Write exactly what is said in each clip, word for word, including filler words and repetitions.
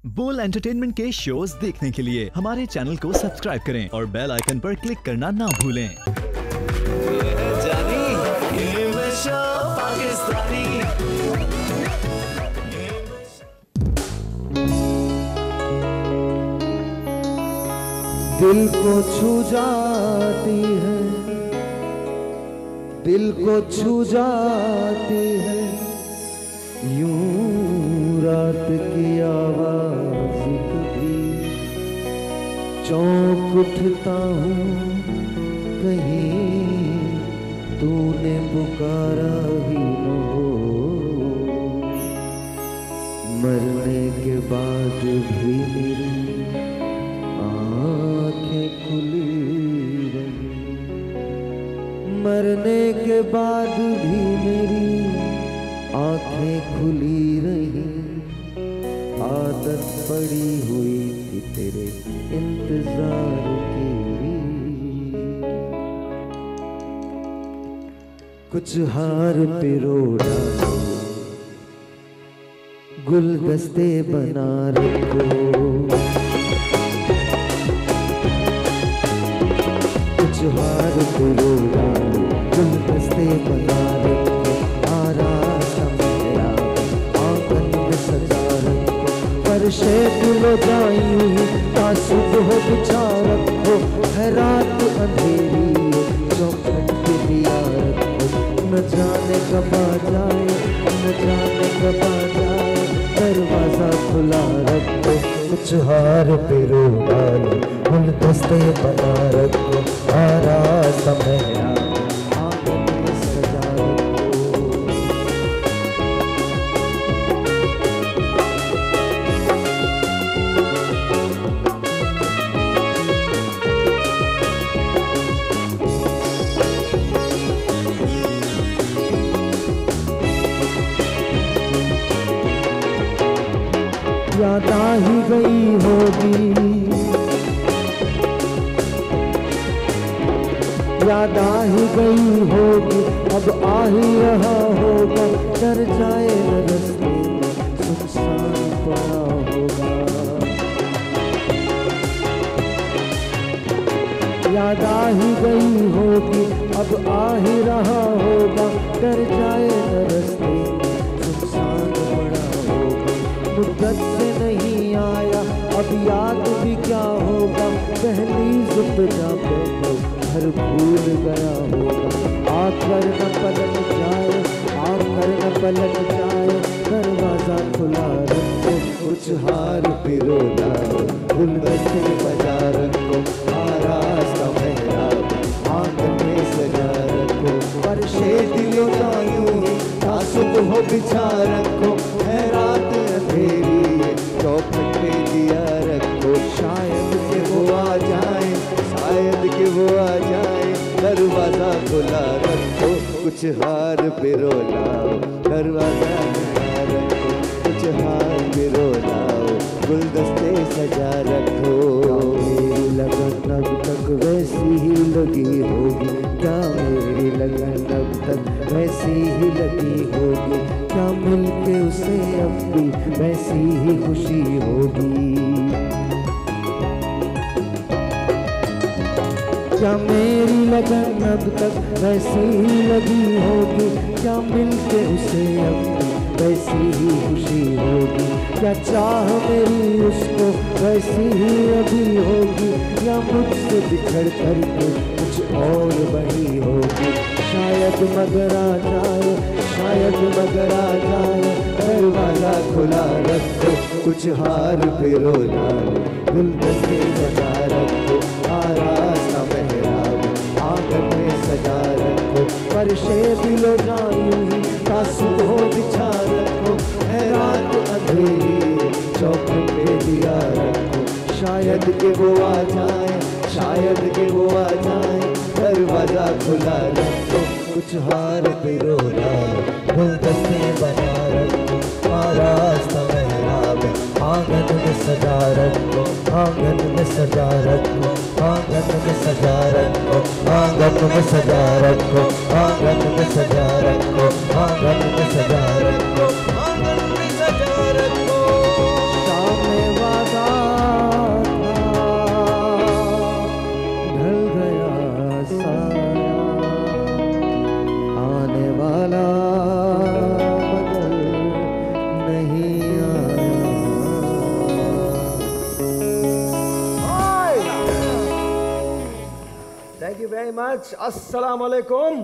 बोल एंटरटेनमेंट के शोज देखने के लिए हमारे चैनल को सब्सक्राइब करें और बेल आइकन पर क्लिक करना ना भूलें। जानी ये नशा पाकिस्तानी। दिल को छू जाती है, दिल को छू जाती है यूं रात की आवाज कभी। चौंक उठता हूँ कहीं तूने पुकारा ही न हो। मरने के बाद भी मेरी आंखें खुली रही, मरने के बाद भी मेरी आंखें खुली रही। आदत पड़ी हुई थी तेरे इंतजार की, कुछ हार पे रो डालो, गुलदस्ते बना रखो। कुछ हार पे रो डालो, गुलदस्ते बना रखो। फर्शे दिलो जायूं तासुब हो बिछा रखो। है रात अंधेरी चौखट पे दिया रखो। न जाने कब आ जाए, न जाने कब आ जाए, दरवाजा खुला रखो। कुछ हार पे रो डालो, गुलदस्ते बना रखो। आ रहा समय आंगन में सजा रखो। याद आ ही गई होगी, याद आ ही गई होगी, अब आ ही रहा होगा। डर जाए न रस्ते सुनसान पड़ा होगा। याद आ ही गई होगी, अब आ ही रहा होगा। डर जाए न रस्ते सुनसान पड़ा होगा। मुद्दत से नहीं आया अब याद भी क्या होगा। दहलीज़ पे जा बैठो घर भूल गया होगा। आकर न पलट जाए, आकर न पलट जाए, दरवाजा खुला रखो। कुछ हार पे रो डालो, गुलदस्ते बजा रखो। आरास्ता मेहराब आंगन में सजा रखो। फर्शे दिलो जायूं तासुब हो बिछा रखो। है रात अंधेरी चौखट पे दिया रखो। शायद के वो आ जाए, शायद के वो आ जाए, दरवाजा खुला रखो। कुछ हार पे रो लाओ, दरवाजा खुला रखो। कुछ हार पे रो लाओ, गुलदस्ते सजा रखो। मेरी लगन अब तक वैसी ही लगी होगी, क्या मेरी लगन अब तक वैसी ही लगी होगी। क्या मिलके उसे अब भी वैसी ही खुशी होगी। क्या मेरी लगन अब तक वैसी ही लगी होगी। क्या मिलके उसे अब भी वैसी ही खुशी होगी। क्या चाह मेरी उसको वैसी ही अभी होगी। या मुझसे बिछड़ करके कुछ और बनी होगी। शायद मगर आ जाए, शायद मगर आ जाए, दरवाजा खुला रखो। कुछ हार पे रो डालो, गुलदस्ते बना रखो। आरास्ता मेहराब आंगन में सजा रखो। फर्शे दिलो जायूं तासुब हो बिछा रखो। है रात अंधेरी चौखट पे दिया रखो। शायद के वो आ जाए, शायद के वो आ जाए, दरवाजा खुला रखो। कुछ हार पे रो डालो, गुलदस्ते बना रखो। आरास्ता मेहराब आंगन में सजा रखो। आंगन में सजा रखो, आंगन में सजा रखो, आंगन में सजा रखो, आंगन में सजा रखो, आंगन में सजा रखो, आंगन में सजा रखो। शाम में मच। अस्सलाम वालेकुम।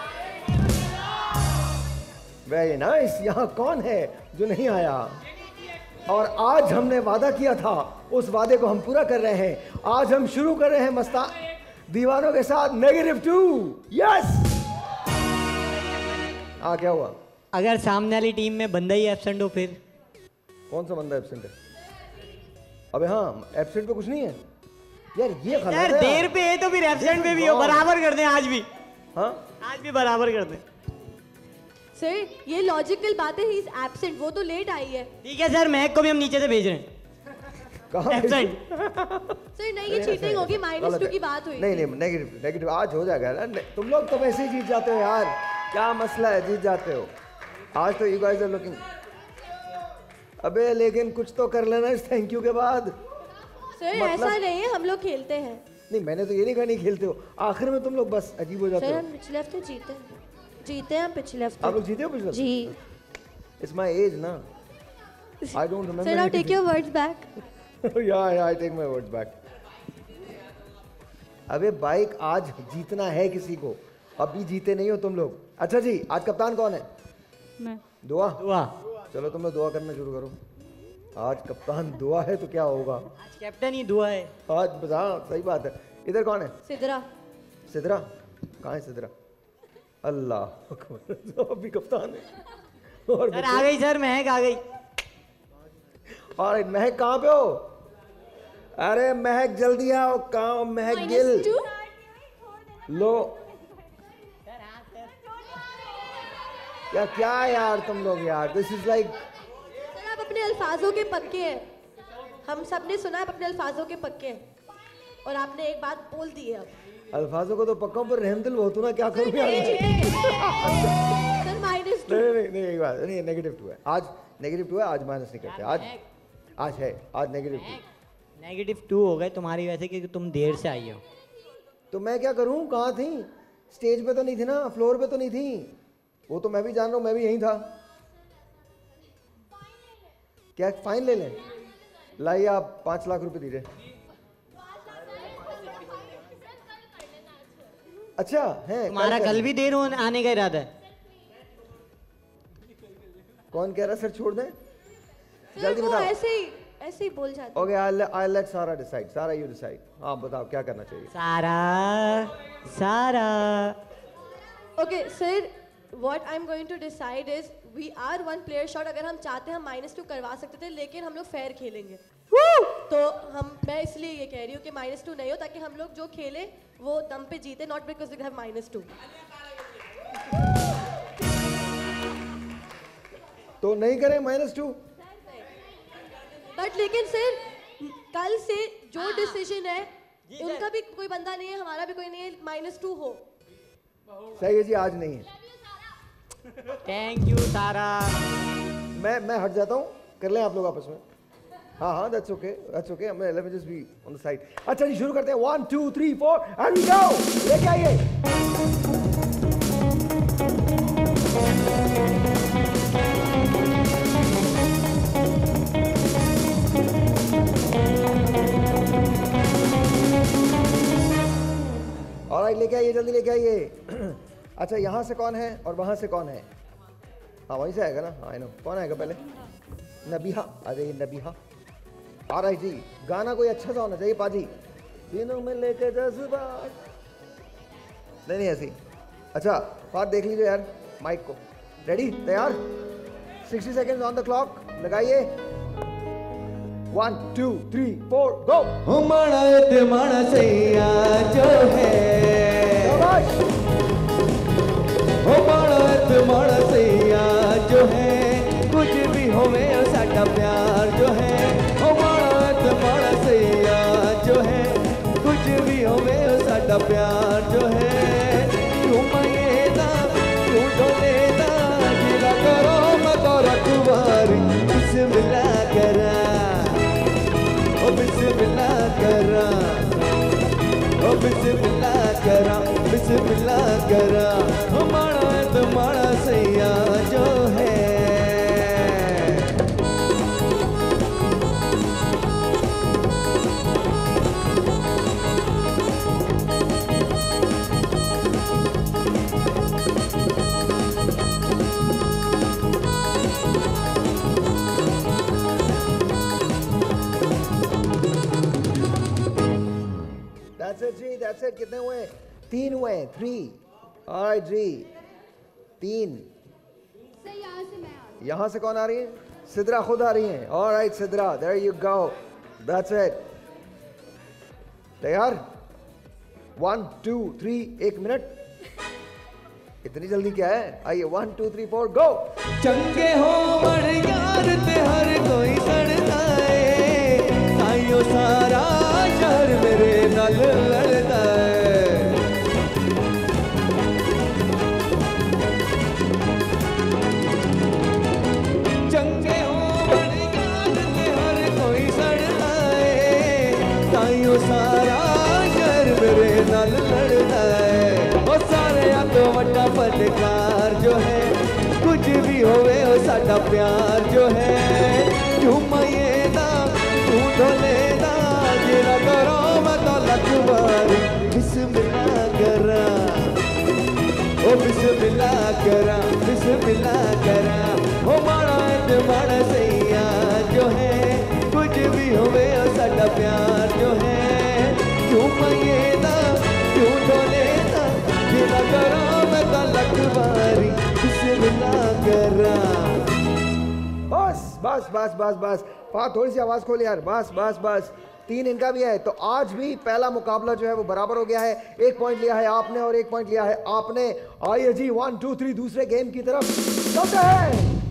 Very nice. यहाँ कौन है जो नहीं आया? और आज हमने वादा किया था, उस वादे को हम पूरा कर रहे हैं। आज हम शुरू कर रहे हैं मस्ता दीवानों के साथ नेगेटिव टू। यस। आ क्या हुआ? अगर सामने वाली टीम में बंदा ही एब्सेंट हो फिर? कौन सा बंदा एब्सेंट है? अबे हाँ, एब्सेंट पे कुछ नहीं है यार। ये खराब यार है देर यार। पे है तो फिर एब्सेंट पे भी हो, बराबर कर दें आज भी। हाँ आज भी बराबर कर दें। सर ये लॉजिकल बात है, ही इज एब्सेंट, वो तो लेट आई है। ठीक है सर, महक को भी हम नीचे से भेज रहे हैं। कहाँ एब्सेंट। सर नहीं, ये चीटिंग होगी, माइनस टू की बात हुई। नहीं नहीं, नेगेटिव नेगेटिव आज हो जाएगा ना। तुम लोग तो वैसे ही जीत जाते हो यार, क्या मसला है, जीत जाते हो। आज तो यू गाइस आर लुकिंग। अबे लेकिन कुछ तो कर लेना इस थैंक यू के बाद। सर मतलब... ऐसा नहीं है, हम लोग खेलते हैं। नहीं मैंने तो ये नहीं कहा नहीं खेलते हो, आखिर में तुम लोग बस अजीब हो जाते सर हो। हम पिछले हफ्ते जीते जीते हैं हम पिछले हफ्ते। आप लोग जीते हो पिछले? जी। इट्स माय एज ना, I don't remember. Sir now take your words back. या या I take my words back. अबे बाइक आज जीतना है किसी को, अभी जीते नहीं हो तुम लोग। अच्छा जी, आज कप्तान कौन है? मैं। दुआ। दुआ। चलो तुम लोग दुआ करना शुरू करो। आज कप्तान दुआ है तो क्या होगा? आज कैप्टन ही दुआ है। आज बता, सही बात है। इधर कौन है? सिद्रा। सिद्रा कहाँ है? सिद्रा अल्लाह अकबर। तो अभी कप्तान है। और सर आ गई सर, महक आ गई। और महक कहाँ पे हो? अरे महक जल्दी आओ। कहाँ महक गिल? लो क्या क्या यार तुम लोग यार, दिस इज लाइक। सर आप अपने अल्फाजों के पक्के हैं, हम सब ने सुना है आप अपने अल्फाजों के पक्के हैं, और आपने एक बात बोल दी है। अब अल्फाजों को तो पक्का पर रहमदिल बहुत हूं ना, क्या करूं यार। Sir minus two. नहीं नहीं नहीं एक बात नहीं, नेगेटिव टू है आज। नेगेटिव टू है आज, माइनस नहीं करते आज। आज है, आज नेगेटिव टू। नेगेटिव टू हो गए तुम्हारी वजह से, क्योंकि तुम देर से आई हो। तो मैं क्या करूं? कहाँ थी? स्टेज पे तो नहीं थी ना, फ्लोर पे तो नहीं थी। वो तो मैं भी जान रहा हूँ, मैं भी यहीं था। क्या फाइन ले लें? लाइए आप पांच लाख रुपए दीजिए। अच्छा है। तुम्हारा कल भी देर होने आने का इरादा है? कौन कह रहा सर छोड़ दें? जल्दी वो बताओ। ऐसे ही ऐसे ही बोल जाते। Okay I I let Sara decide. Sara you decide. आप बताओ क्या करना चाहिए? Sara Sara okay sir, what I am going to decide is we are one player short. अगर हम चाहते हैं हम माइनस टू करवा सकते थे, लेकिन हम लोग फेयर खेलेंगे। तो हम मैं इसलिए ये कह रही हूँ कि माइनस टू नहीं हो, ताकि हम लोग जो खेले वो दम पे जीते, not because we have minus two. तो नहीं करें माइनस टू? बट लेकिन सर कल से जो डिसीजन है, उनका भी कोई बंदा नहीं है, हमारा भी कोई नहीं है, माइनस टू हो। सही है जी, आज नहीं है। थैंक यू सारा। मैं मैं हट जाता हूँ, कर लें आप लोग आपस में। हाँ हाँ दैट्स ओके दैट्स ओके। मैं let me just be on the side. अच्छा जी शुरू करते हैं। One two three four and we go. लेके आइए। ऑलराइट, लेके आइए, जल्दी लेके आइए। अच्छा यहाँ से कौन है और वहाँ से कौन है? हाँ वहीं से आएगा ना। हाँ आई नो। कौन आएगा पहले? नबीहा आ जाइए। नबीहा आ रही जी। गाना कोई अच्छा सा होना चाहिए पाजी। दिनों में लेके जज्बात। नहीं नहीं ऐसी। अच्छा बात देख लीजिए यार माइक को। रेडी? तैयार? Sixty seconds on the clock. लगाइए। One two three four go. हमारा माना सैया जो है, हमारा माना सैया जो है, कुछ भी होवे साडा प्यार जो है। हमारा माना सैया जो है, कुछ भी होवे साडा प्यार जो है। तू मंगेदा तू डोलेदा, जिला करो मतोरा कुमारी। बिस्मिल्लाह करा ओ बिस्मिल्लाह करा ओ बिस्मिल्लाह करा बिस्मिल्लाह करा। हमारा तुम्हारा सैया जो है। it, ji, that's it. कितने हुए? तीन हुए, three. All right, जी, तीन. सर यहाँ से मैं आ रही यहाँ से कौन आ रही है? सिद्रा खुद आ रही है. All right, Sidra, there you go. That's it. तैयार? One, two, three, एक मिनट. इतनी जल्दी क्या है? आइए, one, two, three, four, go. चंगे हो मर यार ते हर कोई सड़ता है, ताइयो सारा शहर मेरे नाल लड़ता है. चंगे हो मर यार ते हर कोई सड़ता है, ताइयो सारा शहर मेरे नाल लड़ता है. ओ सारे तो वड्डा फनकार जो है, कुछ भी होवे ओ साडा प्यार जो है. झूमये दा तू ढोले दा, जेरा करो मैं तो लख बार बिस्मिल्लाह करा, ओ बिस्मिल्लाह करा, बिस्मिल्लाह करा. ओ माड़ा ते माड़ा सैया जो है, कुछ भी होवे ओ साडा प्यार जो है. झूमये दा तू ढोले दा, जेरा करो मैं तो लख बारी बिस्मिल्लाह करा. बस बस बस बस बस पा थोड़ी सी आवाज खोल यार. बस बस बस तीन इनका भी है. तो आज भी पहला मुकाबला जो है वो बराबर हो गया है. एक पॉइंट लिया है आपने और एक पॉइंट लिया है आपने. आइए जी, वन टू थ्री दूसरे गेम की तरफ चलते हैं.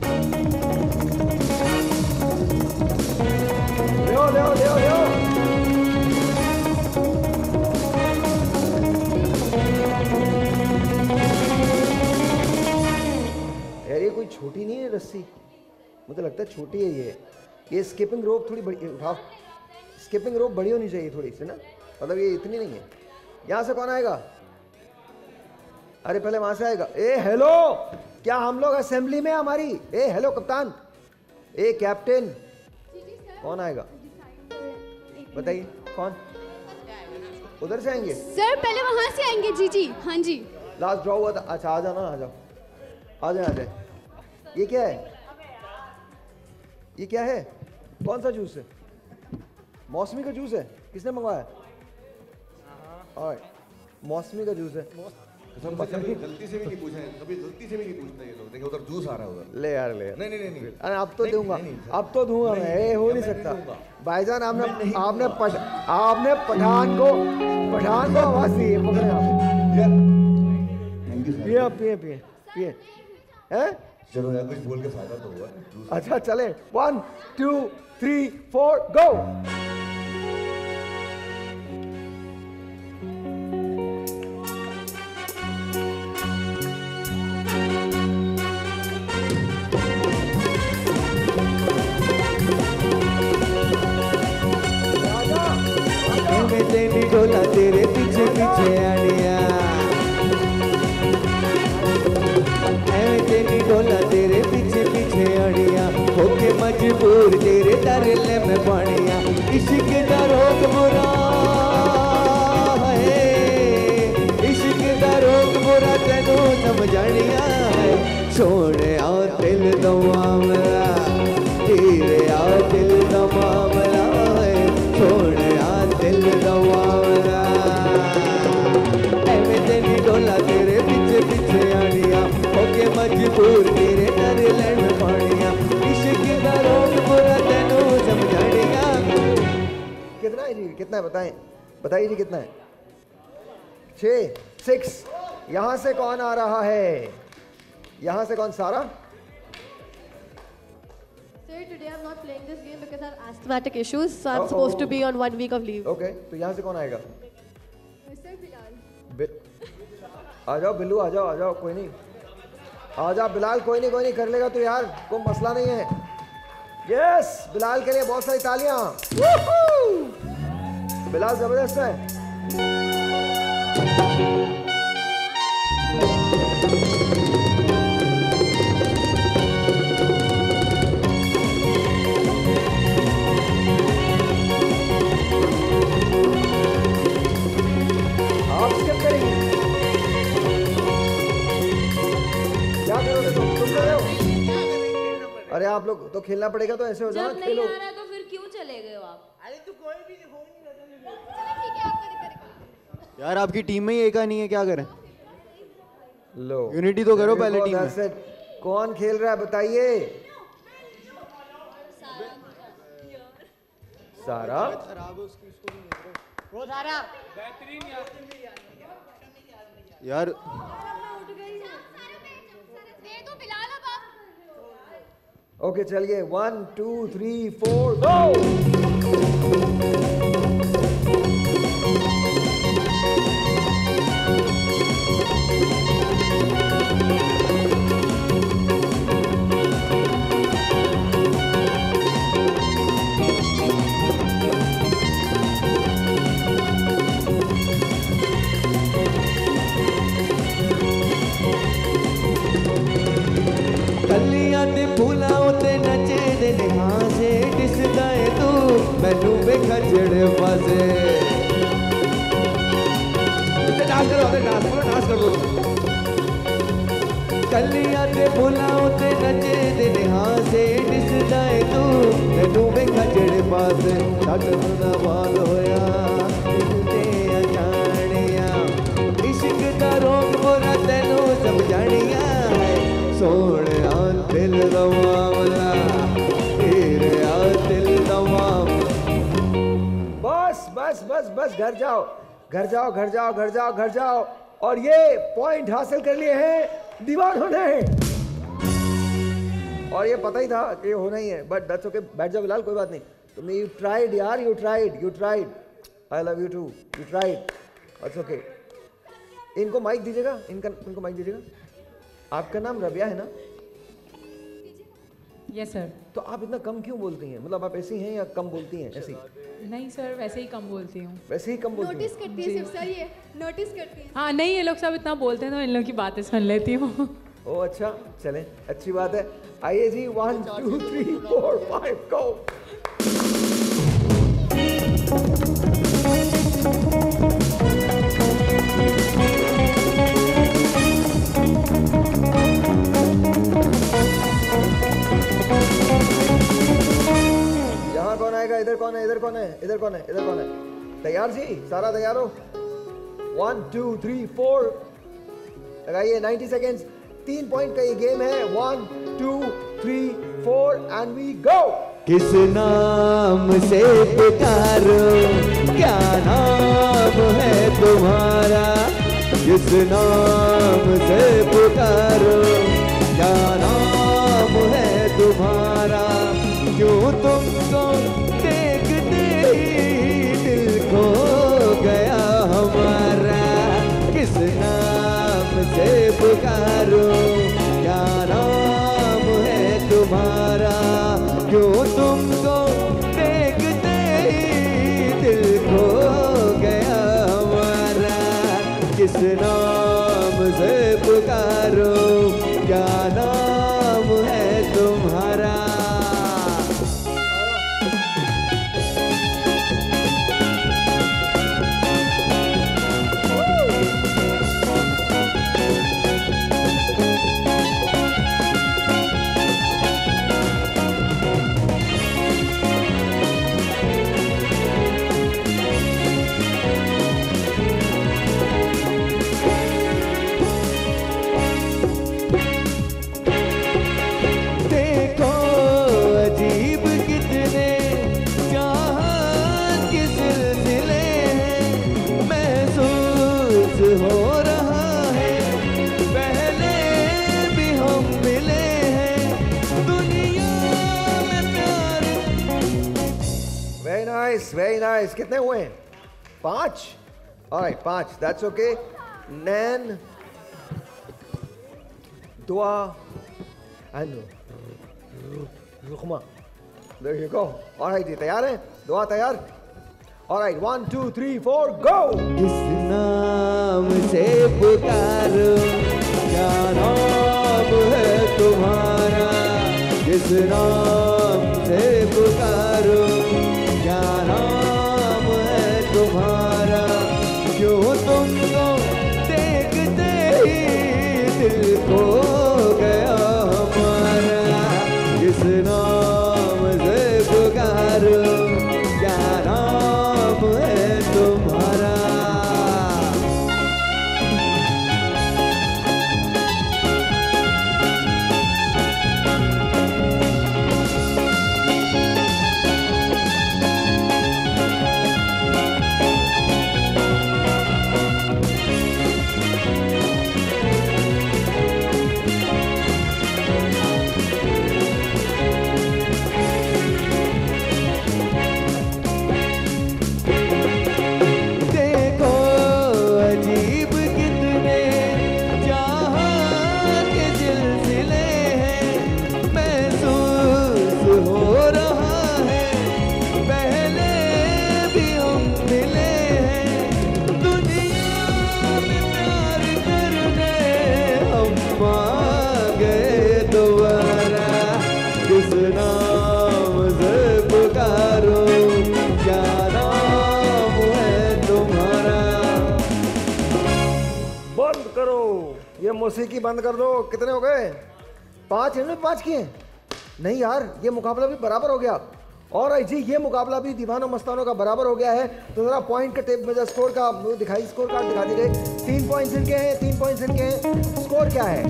ले ले ले ले यार, ये कोई छोटी नहीं है रस्सी, मुझे लगता है छोटी है ये. ये स्किपिंग रोप थोड़ी बड़ी उठाओ. स्किपिंग रोप बड़ी होनी चाहिए थोड़ी सी ना, मतलब ये इतनी नहीं है. यहाँ से कौन आएगा? अरे पहले वहां से आएगा. ए हेलो, क्या हम लोग असेंबली में हमारी? ए हेलो कप्तान, ए कैप्टन, कौन आएगा बताइए? कौन उधर से आएंगे? सर पहले वहाँ से आएंगे. जी जी हाँ जी. लास्ट ड्रॉ हुआ था. अच्छा आ जाओ ना, आ जाओ आ जाए आ जाए. ये क्या है? ये क्या है? कौन सा जूस है? मौसमी का जूस है. किसने मंगवाया? और मौसमी का जूस है. कभी गलती से भी नहीं पूछा है, कभी गलती से भी नहीं पूछते ये लोग. देखिए उधर जूस आ रहा है उधर. ले यार ले. नहीं नहीं नहीं. अरे अब तो दूंगा, अब तो दूंगा मैं. ये हो नहीं सकता भाईजान. आपने आपने पठ, आपने पठान को पठान को आवाज दी है. पकड़े आप. पिए पिए पिए पिए हैं. चलो यार कुछ बोल के फायदा तो हुआ. अच्छा चले. One two three four go. तेरी डोला तेरे पीछे पीछे आड़िया, तेरी डोला तेरे पीछे पीछे आड़िया, होके मजबूर तेरे दरले में पानिया. इश्क दा रोग बुरा है, इश्क दा रोग बुरा तेनू समझानिया है. सोने आ दिल दा मामला, तेरे आ दिल दा मामला है. सोने आ दिल दा मामला, एवें तेरी डोला तेरे पीछे पीछे आड़िया, होके मजबूर तेरे दरले में पानिया. इश्क दा रोग बुरा तेनू समझानिया. कितना है जी? कितना है बताएं, बताइए जी कितना है? छः, सिक्स. यहाँ से कौन आ रहा है? यहाँ से कौन? सारा. Sir, today I'm not playing this game because I have asthmatic issues, so I'm supposed to be on one week of leave. Okay, तो यहाँ से कौन आएगा? सर बिलाल. बि... आ जाओ बिल्लू, आ जाओ आ जाओ, कोई नहीं. आ जाओ बिलाल, कोई नहीं कोई नहीं कर लेगा तो यार, कोई मसला नहीं है. यस, बिलाल के लिए बहुत सारी तालियां. बिलाल जबरदस्त है. आप स्किप करेंगे. क्या करोगे तुम? तुम कर रहे हो? अरे आप लोग तो खेलना पड़ेगा. तो ऐसे हो जाओ जब ना, नहीं खेलो. आ रहा तो फिर क्यों चले गए हो आप? चलो ठीक है आप करें करें. यार आपकी टीम में ही एक नहीं है, क्या करें? लो यूनिटी तो करो पहले टीम में। कौन खेल रहा है बताइए? सारा वो सारा यार ओके चलिए, one two three four go. कलियां ते फूलां उते नचे दे निहासे दिसदा है तू मैनू वेखा जड़े फासे। डांस करो, डांस करो, डांस करो। कलियां ते फूलां उते नचे दे निहासे दिसदा है तू मैनू वेखा जड़े फासे। साडा दा वाल होया ते अजानिया इश्क दा रोग मोरा तैनू समझानिया सोने दिल दवावला तेरे आ दिल दवाव। बस बस बस बस घर जाओ, घर जाओ, घर जाओ, घर जाओ, घर जाओ। और ये पॉइंट हासिल कर लिए हैं दीवानों ने। और ये पता ही था कि होना ही है, बट दैट्स ओके। बैठ जाओ बिलाल, कोई बात नहीं। तुमने यू ट्राइड यार, you tried, you tried. I love you too, you tried, that's okay. इनको माइक दीजिएगा, इनका इनको माइक दीजिएगा। आपका नाम रबिया है ना? Yes sir. तो आप इतना कम क्यों बोलती हैं? मतलब आप ऐसी हैं या कम बोलती हैं? ऐसी? नहीं सर, वैसे ही कम बोलती हूँ। वैसे ही कम बोलती हैं? नोटिस करती है सिर्फ सर, ये नोटिस करती है। हाँ नहीं, ये लोग सब इतना बोलते हैं तो इन लोगों की बातें सुन लेती हूँ। ओ अच्छा, चलें, अच्छी बात है। आइए जी, one two three four five go. यहाँ कौन आएगा? इधर कौन है? इधर कौन है? इधर कौन है? इधर कौन है? तैयार जी? सारा तैयार हो? वन टू थ्री फोर लगाइए। नाइन्टी सेकेंड्स, तीन पॉइंट का ये गेम है। One two three four and we go. किस नाम से पुकारो, क्या नाम है तुम्हारा? किस नाम से पुकारो, क्या नाम है तुम्हारा? क्यों तुमको देखते ही दिल खो गया हमारा? किस नाम से पुकारो, क्या नाम है तुम्हारा? क्यों तुमको देखते ही दिल खो गया हमारा? किस नाम से पुकारो, क्या नाम है तुम्हारा? Very nice. कितने हुए हैं? पांच? Alright, पांच. That's okay. Nan, Dua, and Rukhma. There you go. Alright, जी तैयार हैं? दुआ तैयार? Alright, one, two, three, four, go. किस नाम से पुकारो, क्या नाम है तुम्हारा? किस नाम से पुकारो, क्या नाम है तुम्हारा? क्यों तुमको देखते ही दिल खो गया हमारा? किस नाम से पुकारो, क्या नाम है तुम्हारा? मौसीकी बंद कर दो। कितने हो गए? पांच। इन्होंने पांच किए? नहीं यार, ये मुकाबला भी बराबर हो गया। और जी ये मुकाबला भी दीवानों मस्तानों का बराबर हो गया है। तो जरा पॉइंट का टेप में स्कोर का दिखाई, स्कोर कार्ड दिखा दीजिए। तीन पॉइंट्स इनके हैं, तीन पॉइंट्स इनके हैं। स्कोर क्या है?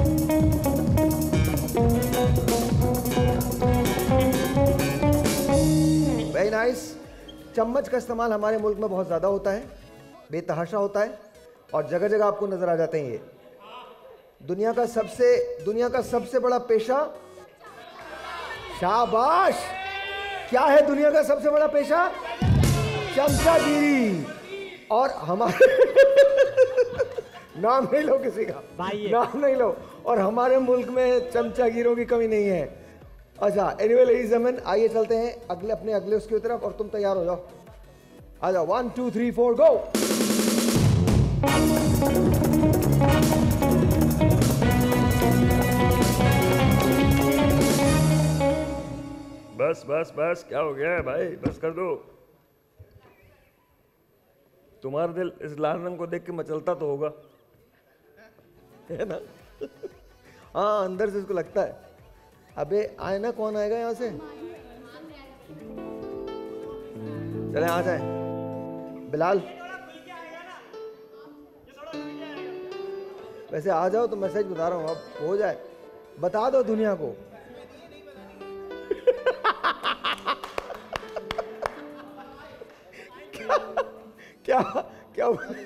Very nice. चम्मच का इस्तेमाल हमारे मुल्क में बहुत ज़्यादा होता है, बेतहाशा होता है और जगह जगह आपको नजर आ जाते हैं। ये दुनिया का सबसे दुनिया का सबसे बड़ा पेशा, शाबाश, क्या है दुनिया का सबसे बड़ा पेशा? चमचागिरी। और हमारे नाम नहीं लो किसी का, नाम नहीं लो। और हमारे मुल्क में चमचागिरों की कमी नहीं है। अच्छा, एनीवे लेडीज एंड जेंटलमैन, आइए चलते हैं अगले अपने अगले उसकी तरफ। और तुम तैयार हो जाओ, आ जाओ। One two three four go. बस बस बस, क्या हो गया है भाई? बस कर दो। तुम्हारा दिल इस लाल रंग को देख के मचलता तो होगा, है ना? हाँ, अंदर से इसको लगता है। अबे आए ना, कौन आएगा यहाँ से? चले आ जाए। बिलाल, वैसे आ जाओ तो मैं सच बता रहा हूँ, अब हो जाए, बता दो दुनिया को। क्या क्या क्या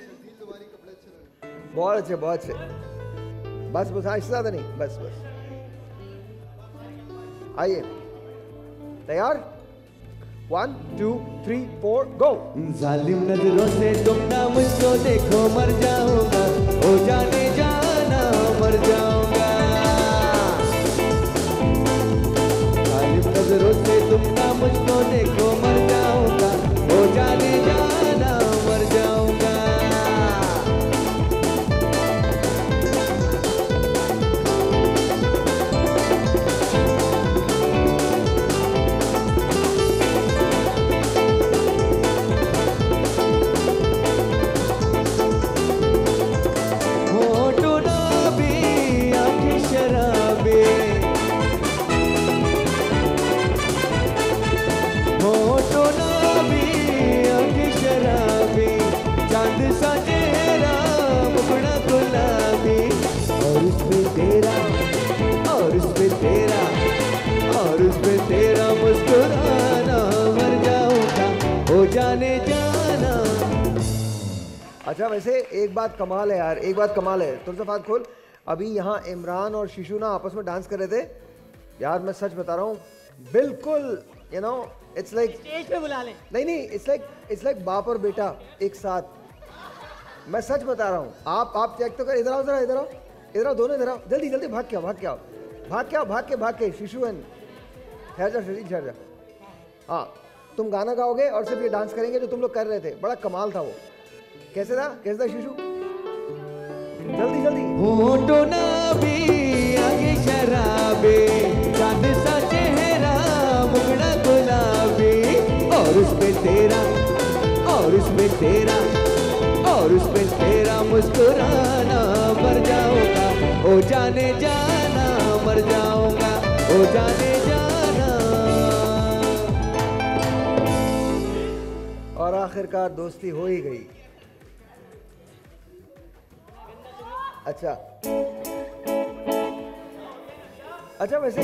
बहुत अच्छे, बहुत अच्छे। बस बस, हाँ, इससे ज्यादा नहीं, बस बस। आइए, तैयार? One two three four go. जालिम नजरों से तुम ना मुझको देखो, मर जाऊंगा, हो जाने जाना मर जाऊंगा। जालिम नजरों से तुम ना मुझको देखो, मर जाऊंगा, हो जाने जाना मर जाऊंगा। जाने जाना। अच्छा, वैसे एक बात कमाल है यार, एक बात कमाल है। तुम सफात खोल। अभी यहाँ इमरान और शिशु ना आपस में डांस कर रहे थे यार, मैं सच बता रहा हूँ, बिल्कुल you know it's like stage पे बुला लें। नहीं नहीं, इट्स लाइक इट्स लाइक बाप और बेटा एक साथ। मैं सच बता रहा हूँ। आप आप चेक तो कर। इधर आओ जरा, इधर आओ, इधर आओ, दोनों इधर आओ, जल्दी जल्दी, भाग के आओ, भाग के आओ, भाग के आओ, भाग के भाग के शिशु एंड ठहर जा, ठहर जा। हाँ, तुम गाना गाओगे और सिर्फ ये डांस करेंगे जो तुम लोग कर रहे थे। बड़ा कमाल था वो। कैसे था, कैसे था शिशु? जल्दी जल्दी। होठों ना भी आगे शराबे, चांद सा चेहरा, मुखड़ा गुलाबी, और उसमें तेरा, और उसमें तेरा, और उसमें तेरा मुस्कुराना, मर जाऊंगा, ओ जाने जाना, मर जाऊंगा, ओ जाने जाना। और आखिरकार दोस्ती हो ही गई। अच्छा अच्छा, वैसे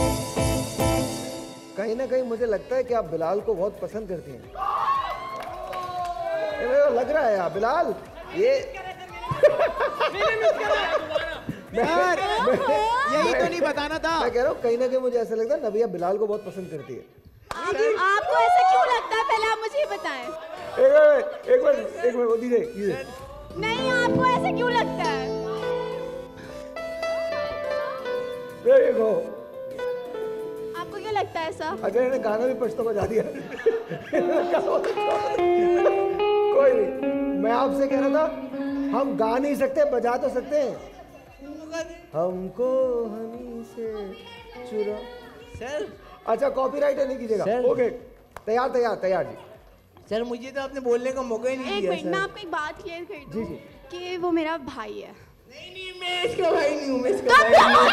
कहीं ना कहीं मुझे लगता है कि आप बिलाल को बहुत पसंद करती हैं। ये लग रहा है यार बिलाल, ये यार, यही तो नहीं बताना था। मैं कह रहा हूँ कहीं ना कहीं मुझे ऐसा लगता है नबिया बिलाल को बहुत पसंद करती है। आप, आपको ऐसा क्यों लगता है, पहले आप मुझे बताएं। एक मिनट एक मिनट एक मिनट दीजिए दीजिए। नहीं, आपको ऐसा क्यों लगता है? देखो, आपको क्यों लगता है ऐसा? अगर इन्हें गाना भी पछतो बजा दिया। कोई नहीं, मैं आपसे कह रहा था हम गा नहीं सकते, बजा तो सकते हैं। हमको हमी से चुरा। सर, अच्छा, कॉपीराइट नहीं कीजिएगा। ओके, तैयार तैयार तैयार जी। सर, मुझे तो आपने बोलने का मौका ही नहीं दिया। एक मिनट, मैं आपको एक बात क्लियर कर दूं जी जी। कि वो मेरा भाई है। नहीं नहीं मैं इसका भाई नहीं हूँ, मैं इसका भाई नहीं हूँ।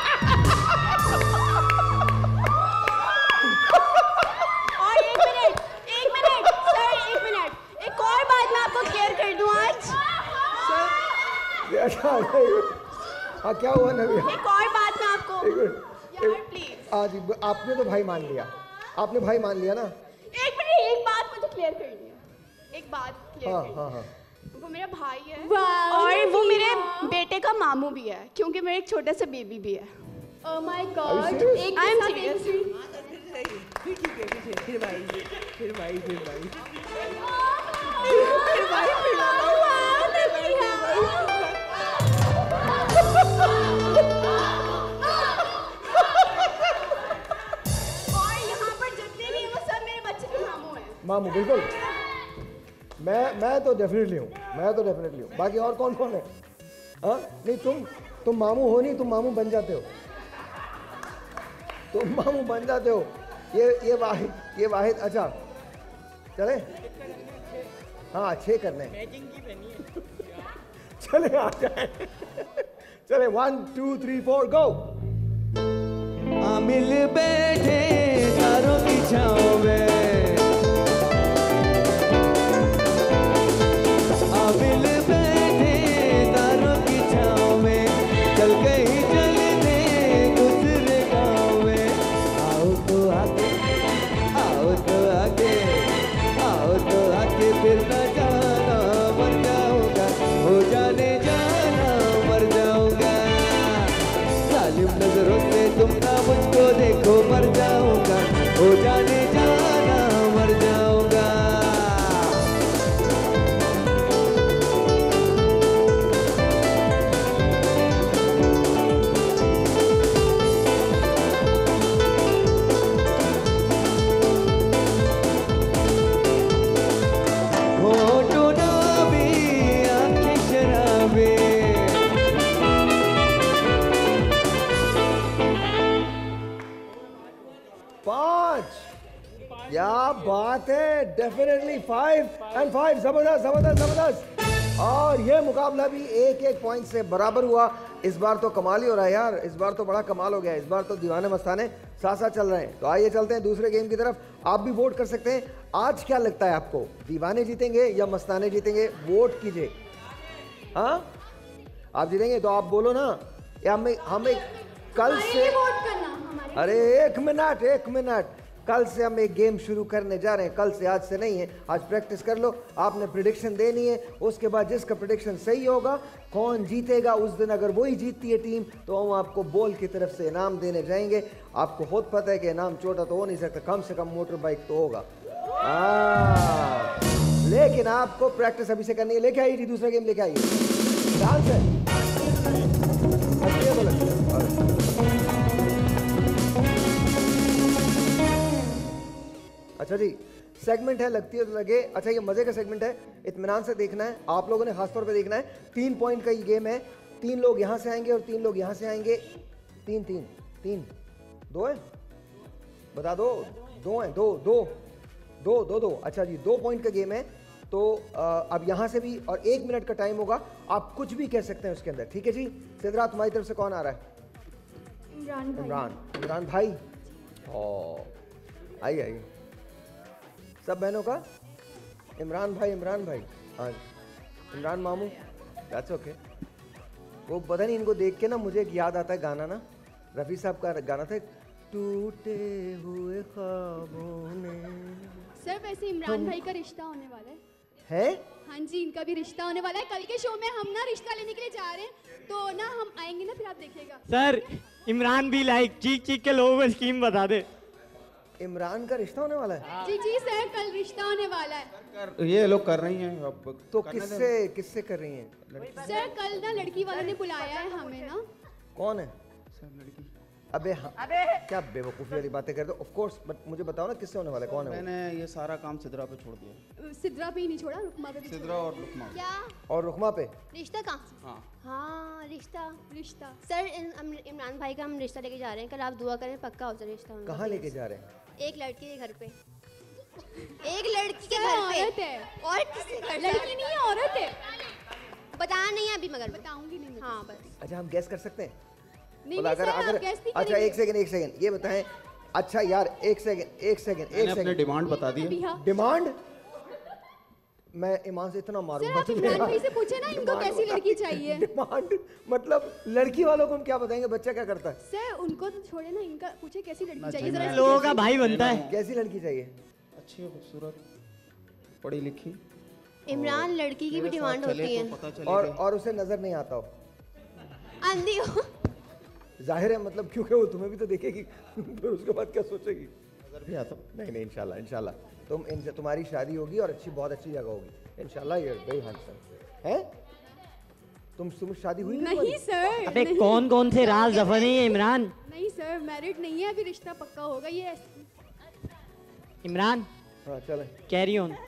और एक मिनट एक मिनट सर एक मिनट एक और बात मैं आपको क्लियर कर दूं आज। अच्छा हाँ क्या हुआ नबी? एक और बात मैं आपको एक मिनट यार प्लीज। आज आपने तो भाई मान लिया, आपने भाई मान लिया ना? एक मिनट एक बात मुझे क्लियर करनी है, एक बात क्लियर हाँ करनी हाँ हाँ। है। वो मेरा भाई है Wow, और वो Nabila. मेरे बेटे का मामू भी है क्योंकि मेरे एक छोटा सा बेबी भी है। Oh my Are you God. serious? एक I am के साथ serious. एक फिर ठीक है फिर फिर भाई फिर भाई फिर भाई फिर भाई फिर और यहाँ पर जितने भी हैं वो सब मेरे बच्चे के मामू हैं। मामू बिल्कुल। मैं मैं तो डेफिनेटली हूँ, मैं तो डेफिनेटली हूँ। बाकी और कौन कौन है? हाँ नहीं तुम तुम मामू हो नहीं, तुम मामू बन जाते हो, तुम मामू बन जाते हो। ये ये वाहिद ये वाहिद अच्छा चले हाँ छः करने हैं। चले आ जाए चले one two three four go. मिल बैठे तारों की छाँव में, मिल बैठे तारों की छाँव में, चल कहीं चलते दूसरे गाँव में। आओ तो आके आओ तो आके आओ तो आके फिर न जाना मर जाऊंगा, हो जाने जाना मर जाऊंगा। जालिम नजरों से तुम ना मुझको देखो मर जाऊंगा, हो जाने जाना मर जाऊंगा। होठों ना भी आंखें शराबे, पाँच क्या बात है। डेफिनेटली फाइव एंड फाइव जबरदस्त जबरदस्त जबरदस्त। और ये मुकाबला भी एक एक पॉइंट से बराबर हुआ। इस बार तो कमाल ही हो रहा है यार, इस बार तो बड़ा कमाल हो गया। इस बार तो दीवाने मस्ताने साथ साथ चल रहे हैं। तो आइए चलते हैं दूसरे गेम की तरफ। आप भी वोट कर सकते हैं। आज क्या लगता है आपको, दीवाने जीतेंगे या मस्ताने जीतेंगे? वोट कीजिए। हाँ आप जीतेंगे तो आप बोलो ना, या हमें हमें कल से वोट करना हमारे। अरे एक मिनट एक मिनट कल से हम एक गेम शुरू करने जा रहे हैं। कल से, आज से नहीं है। आज प्रैक्टिस कर लो। आपने प्रेडिक्शन देनी है, उसके बाद जिसका प्रेडिक्शन सही होगा, कौन जीतेगा उस दिन, अगर वही जीतती है टीम तो हम आपको बॉल की तरफ से इनाम देने जाएंगे। आपको खुद पता है कि इनाम छोटा तो हो नहीं सकता, कम से कम मोटर बाइक तो होगा। आ, लेकिन आपको प्रैक्टिस अभी से करनी है। लेके आइए दूसरा गेम लेके आइए। ध्यान से अच्छा जी, सेगमेंट है लगती है तो लगे। अच्छा ये मजे का सेगमेंट है, इत्मीनान से देखना है। आप लोगों ने खासतौर पे देखना है। तीन पॉइंट का ये गेम है। तीन लोग यहाँ से आएंगे और तीन लोग यहाँ से आएंगे। तीन तीन तीन दो है, बता दो। दो हैं, दो दो दो दो दो अच्छा जी, दो पॉइंट का गेम है। तो आ, अब यहाँ से भी, और एक मिनट का टाइम होगा। आप कुछ भी कह सकते हैं उसके अंदर, ठीक है जी। सिद्रा तुम्हारी तरफ से कौन आ रहा है? इमरान भाई। इमरान इमरान भाई। ओ आइए आइए सब बहनों का। इमरान भाई इमरान भाई हाँ इमरान मामू, दैट्स ओके। वो पता नहीं, इनको देख के ना मुझे एक याद आता है गाना ना, रफ़ी साहब का गाना था, टूटे हुए ख्वाबों ने। सर वैसे इमरान भाई का रिश्ता होने वाला है। है? हाँ जी, इनका भी रिश्ता होने वाला है। कल के शो में हम ना रिश्ता लेने के लिए जा रहे हैं, तो ना हम आएंगे ना, फिर आप देखिएगा। सर इमरान भी लाइक चीख चीख के लोगों को स्कीम बता दे। इमरान का रिश्ता होने वाला है? जी जी सर, कल रिश्ता होने वाला है। ये लोग कर रही हैं अब। तो किससे किससे कर रही हैं? सर कल ना लड़की वालों ने बुलाया है हमें ना। कौन है? लड़की। अबे हाँ, अबे क्या बेवकूफ़ी वाली बातें कर दो। ऑफ कोर्स, बट मुझे बताओ ना किससे होने वाला है, कौन है? मैंने ये सारा काम सिद्रा पे छोड़ दिया। सिद्रा पे ही नहीं छोड़ा, रुकमा पे भी सिद्रा और रुकमा। क्या? और रुकमा पे रिश्ता कहाँ? हाँ हाँ रिश्ता रिश्ता सर इमरान भाई का हम रिश्ता लेके जा रहे हैं। कल आप दुआ करें, पक्का हो जाए रिश्ता। कहाँ लेके जा रहे हैं? एक लड़की के घर पे। एक लड़की के घर पे औरत है। और किसके घर? लड़की नहीं है, औरत है। बताना नहीं है अभी मगर बताऊंगी नहीं। हाँ बस। अच्छा हम गैस कर सकते हैं? नहीं मतलब नहीं अगर सर, अगर आप guess नहीं अच्छा करेंगे। एक सेकंड एक सेकंड ये बताएं। अच्छा यार एक सेकंड एक सेकंड एक मैंने अपनी सेकंड डिमांड बता दी है। अभी हाँ। डिमांड मैं ईमान से इतना सर मारूंगा आप इमरान भाई से पूछे ना इनको कैसी लड़की चाहिए। डिमांड मतलब लड़की वालों को हम क्या बताएंगे, बच्चा क्या करता है? सर उनको तो छोड़े ना, इनका पूछे कैसी लड़की चाहिए चाहिए। जरा। लोगों का भाई बनता है। कैसी लड़की चाहिए? अच्छी हो, खूबसूरत, पढ़ी लिखी। इमरान लड़की की भी डिमांड होती है। पता चले और और उसे नजर नहीं आता हो, अंधी हो। जाहिर है मतलब क्योंकि वो तुम्हें भी तो देखेगी फिर उसके बाद क्या सोचेगी? नजर भी आता। नहीं नहीं इंशाल्लाह इंशाल्लाह तुम इनसे तुम्हारी शादी होगी और अच्छी बहुत अच्छी जगह होगी इंशाल्लाह। ये वेरी हैंडसम है। तुम तुम शादी हुई नहीं सर। अबे नहीं। कौन कौन से राज दफा नहीं है इमरान? नहीं सर मैरिड नहीं है, अभी रिश्ता पक्का होगा ये। इमरान हाँ चलें carry on.